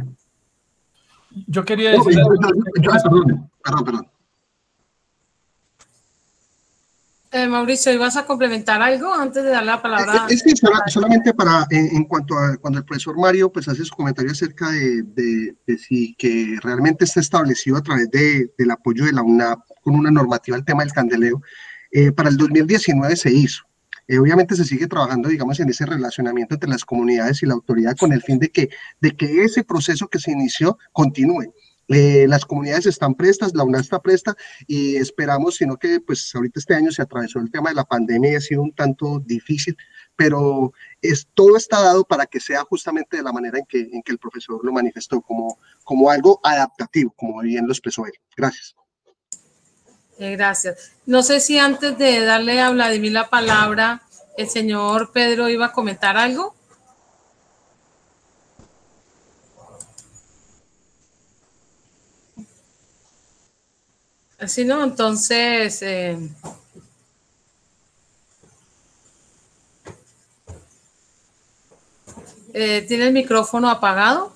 G: Yo quería decir...
D: No, yo, yo, yo, perdón, perdón, perdón.
B: Eh, Mauricio, ¿ibas a complementar algo antes de dar la palabra?
D: Es que sola, solamente para, en, en cuanto a cuando el profesor Mario pues hace su comentario acerca de, de, de si que realmente está establecido a través de, del apoyo de la UNAP con una normativa el tema del candeleo, eh, para el dos mil diecinueve se hizo. Eh, obviamente se sigue trabajando, digamos, en ese relacionamiento entre las comunidades y la autoridad con el fin de que, de que ese proceso que se inició continúe. Eh, las comunidades están prestas, la UNAP está presta y esperamos, sino que pues ahorita este año se atravesó el tema de la pandemia y ha sido un tanto difícil, pero es, todo está dado para que sea justamente de la manera en que, en que el profesor lo manifestó, como, como algo adaptativo, como bien lo expresó él. Gracias.
B: Eh, gracias. No sé si antes de darle a Vladimir la palabra, el señor Pedro iba a comentar algo. Si no, entonces... Eh, eh, ¿tiene el micrófono apagado?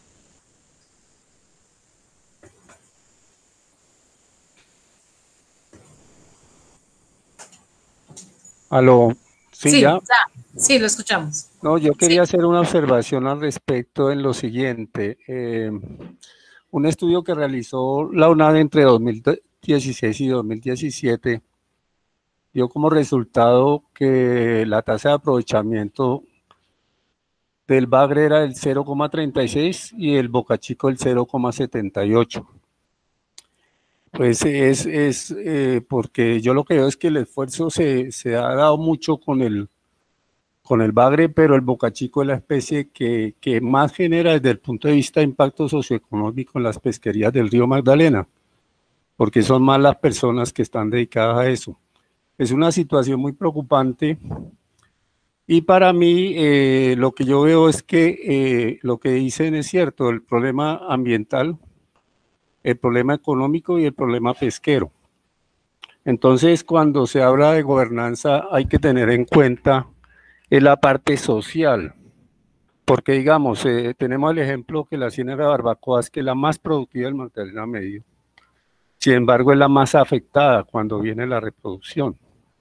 J: Aló, sí,
B: Sí,
J: ya.
B: ya. Sí, lo escuchamos.
J: No, yo quería
B: Sí.
J: hacer una observación al respecto en lo siguiente. Eh, un estudio que realizó la UNAD entre dos mil dieciséis y dos mil diecisiete dio como resultado que la tasa de aprovechamiento del bagre era del cero coma treinta y seis y el bocachico del cero coma setenta y ocho. Pues es, es eh, porque yo lo que veo es que el esfuerzo se, se ha dado mucho con el, con el bagre, pero el bocachico es la especie que, que más genera desde el punto de vista de impacto socioeconómico en las pesquerías del río Magdalena, porque son más las personas que están dedicadas a eso. Es una situación muy preocupante y para mí eh, lo que yo veo es que eh, lo que dicen es cierto, el problema ambiental, el problema económico y el problema pesquero. Entonces, cuando se habla de gobernanza hay que tener en cuenta la parte social, porque digamos, eh, tenemos el ejemplo que la Ciénaga de Barbacoas, que es la más productiva del Magdalena Medio, sin embargo es la más afectada cuando viene la reproducción,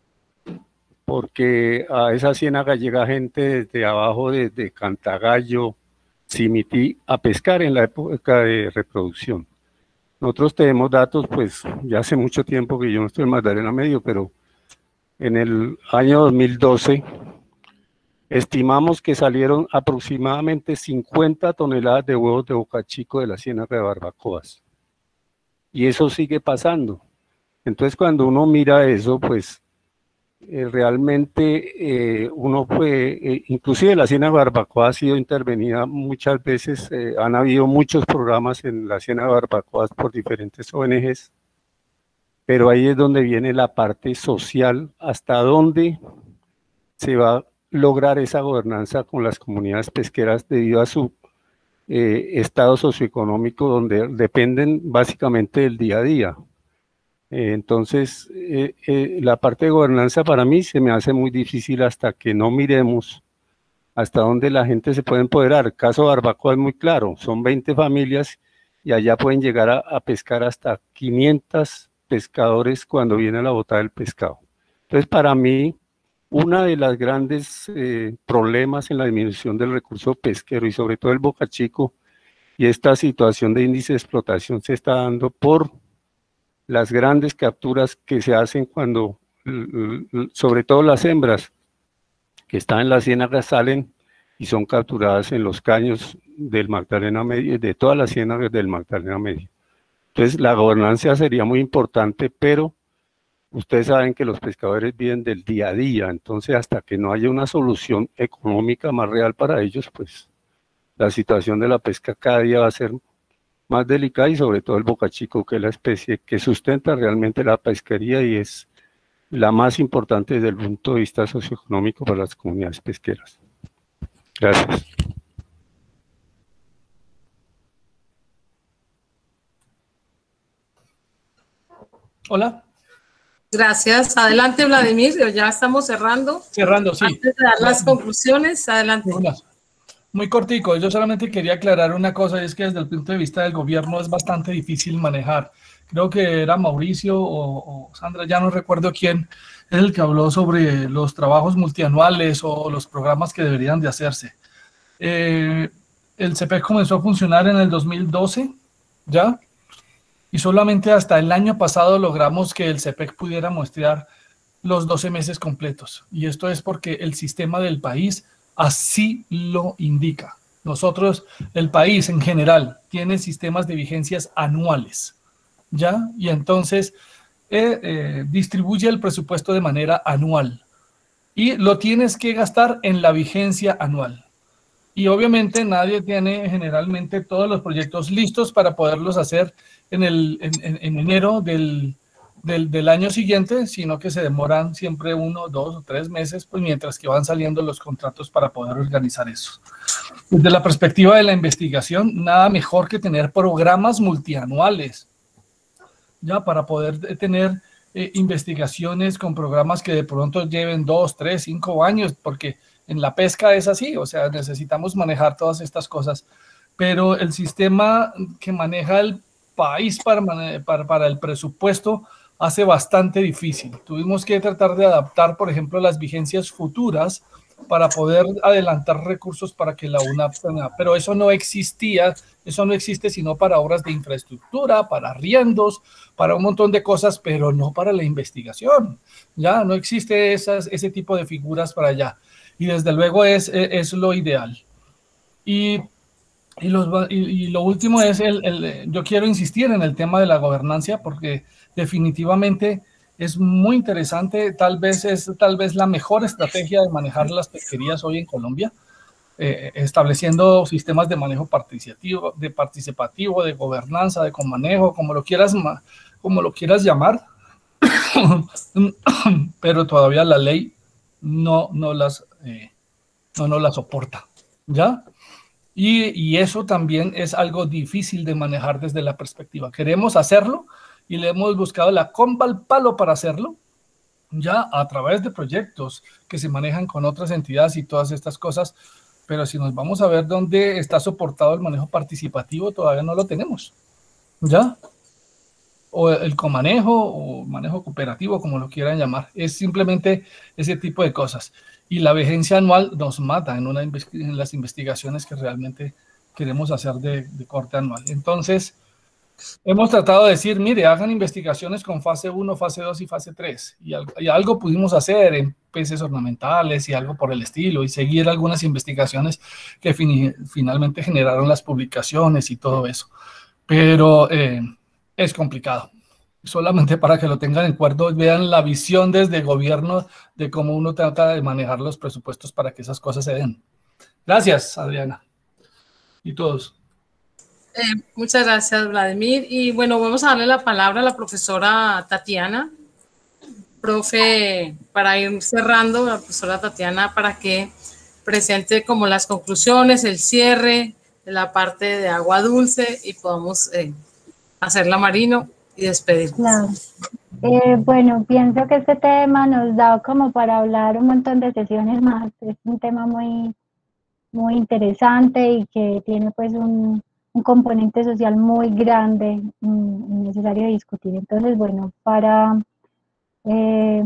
J: porque a esa ciénaga llega gente desde abajo, desde Cantagallo, Simití, a pescar en la época de reproducción. Nosotros tenemos datos, pues ya hace mucho tiempo que yo no estoy en Magdalena Medio, pero en el año dos mil doce estimamos que salieron aproximadamente cincuenta toneladas de huevos de bocachico de la Ciénaga de Barbacoas. y eso sigue pasando. Entonces, cuando uno mira eso, pues eh, realmente eh, uno puede, eh, inclusive la Ciénaga de Barbacoa ha sido intervenida muchas veces, eh, han habido muchos programas en la Ciénaga de Barbacoa por diferentes O N Ges, pero ahí es donde viene la parte social, hasta dónde se va a lograr esa gobernanza con las comunidades pesqueras debido a su eh, estado socioeconómico, donde dependen básicamente del día a día. Eh, entonces, eh, eh, la parte de gobernanza para mí se me hace muy difícil hasta que no miremos hasta dónde la gente se puede empoderar. El caso de Barbacoa es muy claro, son veinte familias y allá pueden llegar a, a pescar hasta quinientos pescadores cuando viene la botada del pescado. Entonces, para mí, uno de los grandes eh, problemas en la disminución del recurso pesquero y sobre todo el Boca Chico y esta situación de índice de explotación se está dando por las grandes capturas que se hacen cuando, sobre todo las hembras que están en las ciénagas salen y son capturadas en los caños del Magdalena Medio y de todas las ciénagas del Magdalena Medio. Entonces la gobernanza sería muy importante, pero ustedes saben que los pescadores viven del día a día, entonces hasta que no haya una solución económica más real para ellos, pues la situación de la pesca cada día va a ser más delicada y sobre todo el Boca Chico, que es la especie que sustenta realmente la pesquería y es la más importante desde el punto de vista socioeconómico para las comunidades pesqueras. Gracias.
G: Hola.
B: Gracias. Adelante, Vladimir. Ya estamos cerrando.
G: Cerrando, sí.
B: Antes de dar las conclusiones, adelante.
G: Hola. Muy cortico, yo solamente quería aclarar una cosa, y es que desde el punto de vista del gobierno es bastante difícil manejar. Creo que era Mauricio o, o Sandra, ya no recuerdo quién, es el que habló sobre los trabajos multianuales o los programas que deberían de hacerse. Eh, el C E P E C comenzó a funcionar en el dos mil doce, ¿ya? Y solamente hasta el año pasado logramos que el C E P E C pudiera muestrear los doce meses completos. Y esto es porque el sistema del país así lo indica. Nosotros, el país en general, tiene sistemas de vigencias anuales, ¿ya? Y entonces eh, eh, distribuye el presupuesto de manera anual y lo tienes que gastar en la vigencia anual. Y obviamente nadie tiene generalmente todos los proyectos listos para poderlos hacer en, el, en, en, en enero del Del, del año siguiente, sino que se demoran siempre uno, dos o tres meses, pues mientras que van saliendo los contratos para poder organizar eso. Desde la perspectiva de la investigación, nada mejor que tener programas multianuales, ya para poder tener eh, investigaciones con programas que de pronto lleven dos, tres, cinco años, porque en la pesca es así, o sea, necesitamos manejar todas estas cosas, pero el sistema que maneja el país para, para, para el presupuesto hace bastante difícil. Tuvimos que tratar de adaptar, por ejemplo, las vigencias futuras para poder adelantar recursos para que la U N A P, pero eso no existía, eso no existe sino para obras de infraestructura, para arriendos, para un montón de cosas, pero no para la investigación. Ya no existe esas, ese tipo de figuras para allá. Y desde luego es, es lo ideal. Y Y, los, y, y lo último es, el, el, yo quiero insistir en el tema de la gobernanza porque definitivamente es muy interesante, tal vez es tal vez la mejor estrategia de manejar las pesquerías hoy en Colombia, eh, estableciendo sistemas de manejo participativo, de participativo, de gobernanza, de comanejo, como lo quieras, como lo quieras llamar, pero todavía la ley no, no, las, eh, no, no la soporta, ¿ya? Y, y eso también es algo difícil de manejar desde la perspectiva. Queremos hacerlo y le hemos buscado la comba al palo para hacerlo, ya a través de proyectos que se manejan con otras entidades y todas estas cosas, pero si nos vamos a ver dónde está soportado el manejo participativo, todavía no lo tenemos, ¿ya? O el comanejo o manejo cooperativo, como lo quieran llamar, es simplemente ese tipo de cosas. Y la vigencia anual nos mata en, una, en las investigaciones que realmente queremos hacer de, de corte anual. Entonces, hemos tratado de decir, mire, hagan investigaciones con fase uno, fase dos y fase tres. Y, y algo pudimos hacer en peces ornamentales y algo por el estilo, y seguir algunas investigaciones que fin, finalmente generaron las publicaciones y todo eso. Pero, eh, es complicado. Solamente para que lo tengan en cuenta, vean la visión desde el gobierno de cómo uno trata de manejar los presupuestos para que esas cosas se den. Gracias, Adriana. Y todos.
B: Eh, muchas gracias, Vladimir. Y bueno, vamos a darle la palabra a la profesora Tatiana. Profe, para ir cerrando, la profesora Tatiana, para que presente como las conclusiones, el cierre de la parte de agua dulce y podamos eh, hacerla Marino y despedirnos.
A: Claro. Eh, bueno, pienso que este tema nos da como para hablar un montón de sesiones más. Es un tema muy, muy interesante y que tiene pues un, un componente social muy grande, mm, necesario de discutir. Entonces, bueno, para eh,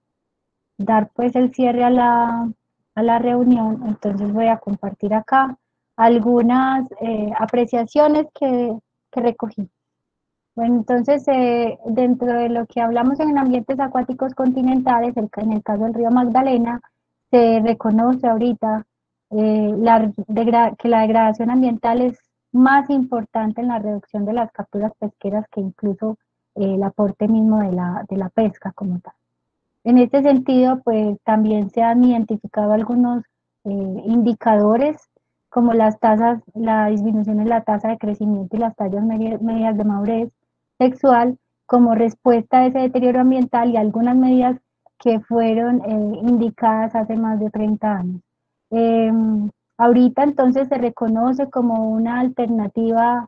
A: dar pues el cierre a la, a la reunión, entonces voy a compartir acá algunas eh, apreciaciones que, que recogí. Bueno, entonces, eh, dentro de lo que hablamos en ambientes acuáticos continentales, el, en el caso del río Magdalena, se reconoce ahorita eh, la degra- que la degradación ambiental es más importante en la reducción de las capturas pesqueras que incluso eh, el aporte mismo de la, de la pesca como tal. En este sentido, pues también se han identificado algunos eh, indicadores como las tasas, la disminución en la tasa de crecimiento y las tallas medias, medias de madurez sexual como respuesta a ese deterioro ambiental y algunas medidas que fueron eh, indicadas hace más de treinta años. Eh, ahorita entonces se reconoce como una alternativa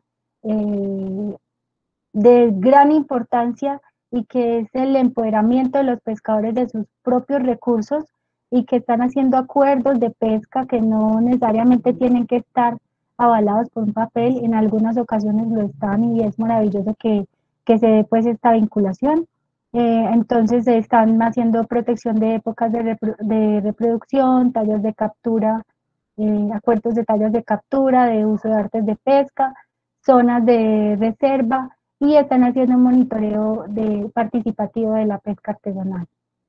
A: eh, de gran importancia y que es el empoderamiento de los pescadores de sus propios recursos y que están haciendo acuerdos de pesca que no necesariamente tienen que estar avalados por un papel, en algunas ocasiones lo están y es maravilloso que, que se dé pues esta vinculación. Eh, entonces se están haciendo protección de épocas de, repro de reproducción, tallas de captura, eh, acuerdos de tallas de captura, de uso de artes de pesca, zonas de reserva, y están haciendo un monitoreo de, participativo de la pesca artesanal.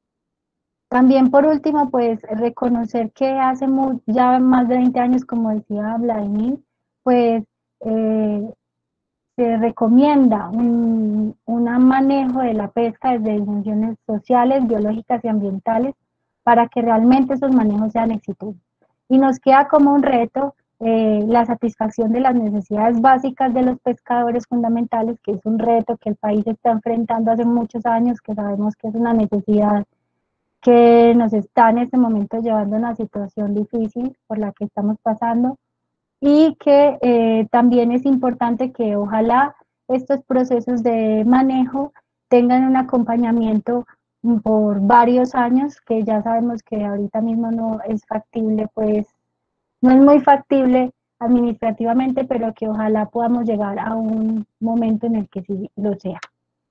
A: También por último, pues reconocer que hace muy, ya más de veinte años, como decía Vladimir, pues eh, se recomienda un, un manejo de la pesca desde dimensiones sociales, biológicas y ambientales para que realmente esos manejos sean exitosos. Y nos queda como un reto Eh, la satisfacción de las necesidades básicas de los pescadores fundamentales, que es un reto que el país está enfrentando hace muchos años, que sabemos que es una necesidad que nos está en este momento llevando a una situación difícil por la que estamos pasando, y que eh, también es importante que ojalá estos procesos de manejo tengan un acompañamiento por varios años, que ya sabemos que ahorita mismo no es factible, pues no es muy factible administrativamente, pero que ojalá podamos llegar a un momento en el que sí lo sea.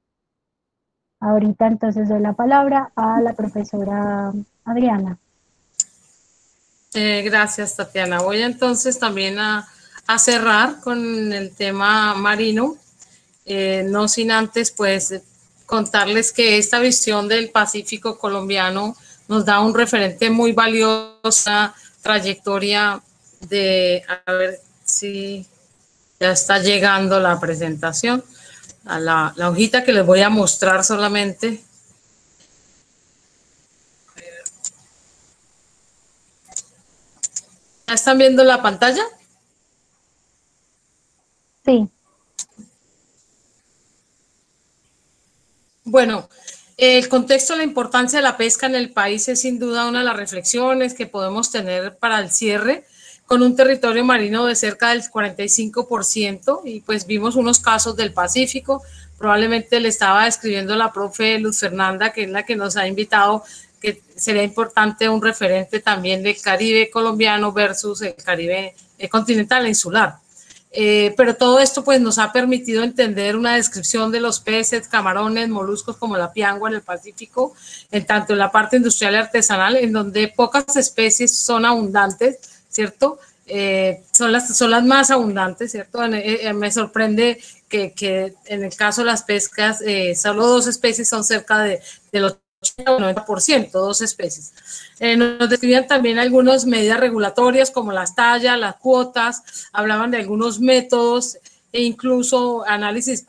A: Ahorita entonces doy la palabra a la profesora Adriana.
B: Eh, gracias, Tatiana. Voy entonces también a, a cerrar con el tema marino, eh, no sin antes pues contarles que esta visión del Pacífico colombiano nos da un referente muy valioso, trayectoria de, a ver si ya está llegando la presentación, a la, la hojita que les voy a mostrar solamente. ¿Ya están viendo la pantalla?
A: Sí.
B: Bueno, el contexto de la importancia de la pesca en el país es sin duda una de las reflexiones que podemos tener para el cierre, con un territorio marino de cerca del cuarenta y cinco por ciento, y pues vimos unos casos del Pacífico. Probablemente le estaba describiendo la profe Luz Fernanda, que es la que nos ha invitado, que sería importante un referente también del Caribe colombiano versus el Caribe continental e insular. Eh, pero todo esto pues nos ha permitido entender una descripción de los peces, camarones, moluscos como la piangua en el Pacífico, en tanto en la parte industrial y artesanal, en donde pocas especies son abundantes, ¿cierto? Eh, son, las, son las más abundantes, ¿cierto? Eh, eh, me sorprende que, que en el caso de las pescas, eh, solo dos especies son cerca de, de los ochenta o noventa por ciento, dos especies. Eh, nos describían también algunas medidas regulatorias como las tallas, las cuotas, hablaban de algunos métodos e incluso análisis para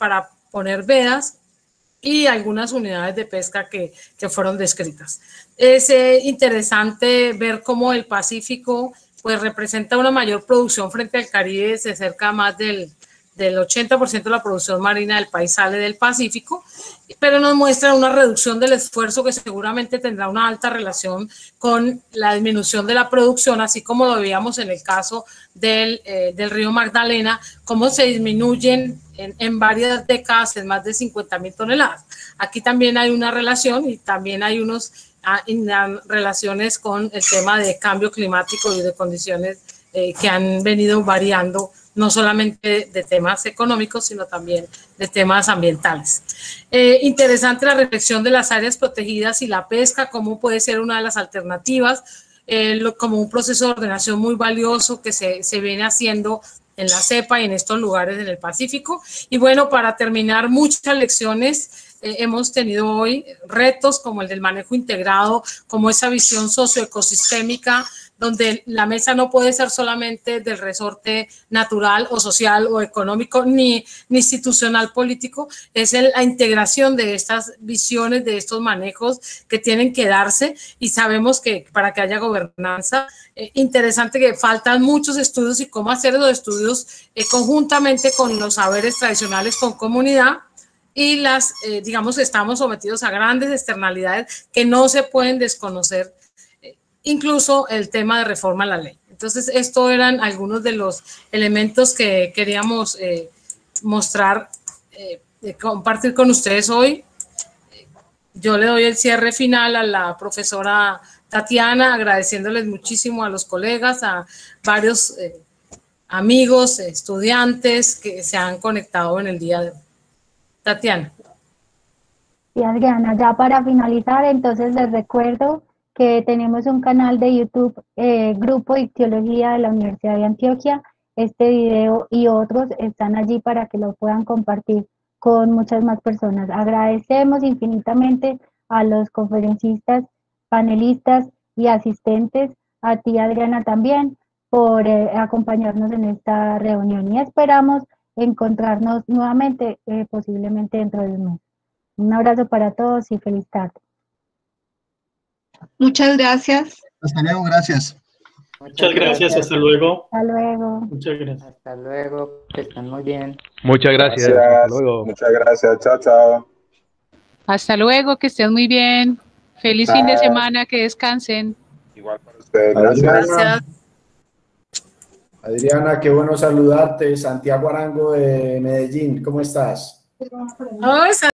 B: poner vedas y algunas unidades de pesca que, que fueron descritas. Es eh, interesante ver cómo el Pacífico pues representa una mayor producción frente al Caribe, se acerca más del, del ochenta por ciento de la producción marina del país sale del Pacífico, pero nos muestra una reducción del esfuerzo que seguramente tendrá una alta relación con la disminución de la producción, así como lo veíamos en el caso del, eh, del río Magdalena, cómo se disminuyen en, en varias décadas en más de cincuenta mil toneladas. Aquí también hay una relación y también hay unos a, a, relaciones con el tema de cambio climático y de condiciones eh, que han venido variando, no solamente de temas económicos, sino también de temas ambientales. Eh, interesante la reflexión de las áreas protegidas y la pesca, cómo puede ser una de las alternativas, eh, lo, como un proceso de ordenación muy valioso que se, se viene haciendo en la CEPA y en estos lugares en el Pacífico. Y bueno, para terminar, muchas lecciones. Eh, hemos tenido hoy retos como el del manejo integrado, como esa visión socioecosistémica, donde la mesa no puede ser solamente del resorte natural o social o económico, ni, ni institucional político, es el, la integración de estas visiones, de estos manejos que tienen que darse, y sabemos que para que haya gobernanza, eh, interesante que faltan muchos estudios y cómo hacer los estudios eh, conjuntamente con los saberes tradicionales, con comunidad, y las, eh, digamos, estamos sometidos a grandes externalidades que no se pueden desconocer, eh, incluso el tema de reforma a la ley. Entonces, estos eran algunos de los elementos que queríamos eh, mostrar, eh, compartir con ustedes hoy. Yo le doy el cierre final a la profesora Tatiana, agradeciéndoles muchísimo a los colegas, a varios eh, amigos, estudiantes que se han conectado en el día de hoy. Tatiana.
A: Y Adriana, ya para finalizar, entonces les recuerdo que tenemos un canal de YouTube, eh, Grupo Ictiología de la Universidad de Antioquia. Este video y otros están allí para que lo puedan compartir con muchas más personas. Agradecemos infinitamente a los conferencistas, panelistas y asistentes, a ti Adriana también, por eh, acompañarnos en esta reunión, y esperamos encontrarnos nuevamente eh, posiblemente dentro de un mes. Un abrazo para todos y feliz tarde.
C: Muchas gracias.
D: Hasta luego, gracias.
I: Muchas gracias, hasta luego.
A: Hasta luego.
I: Muchas gracias.
F: Hasta luego, que estén muy bien.
K: Muchas gracias.
H: Gracias.
K: Hasta luego.
H: Muchas gracias. Chao, chao.
L: Hasta luego, que estén muy bien. Feliz
H: Bye.
L: fin de semana, que descansen.
H: Igual para ustedes. Gracias.
B: Gracias.
M: Adriana, qué bueno saludarte. Santiago Arango de Medellín, ¿cómo estás?
B: Oh,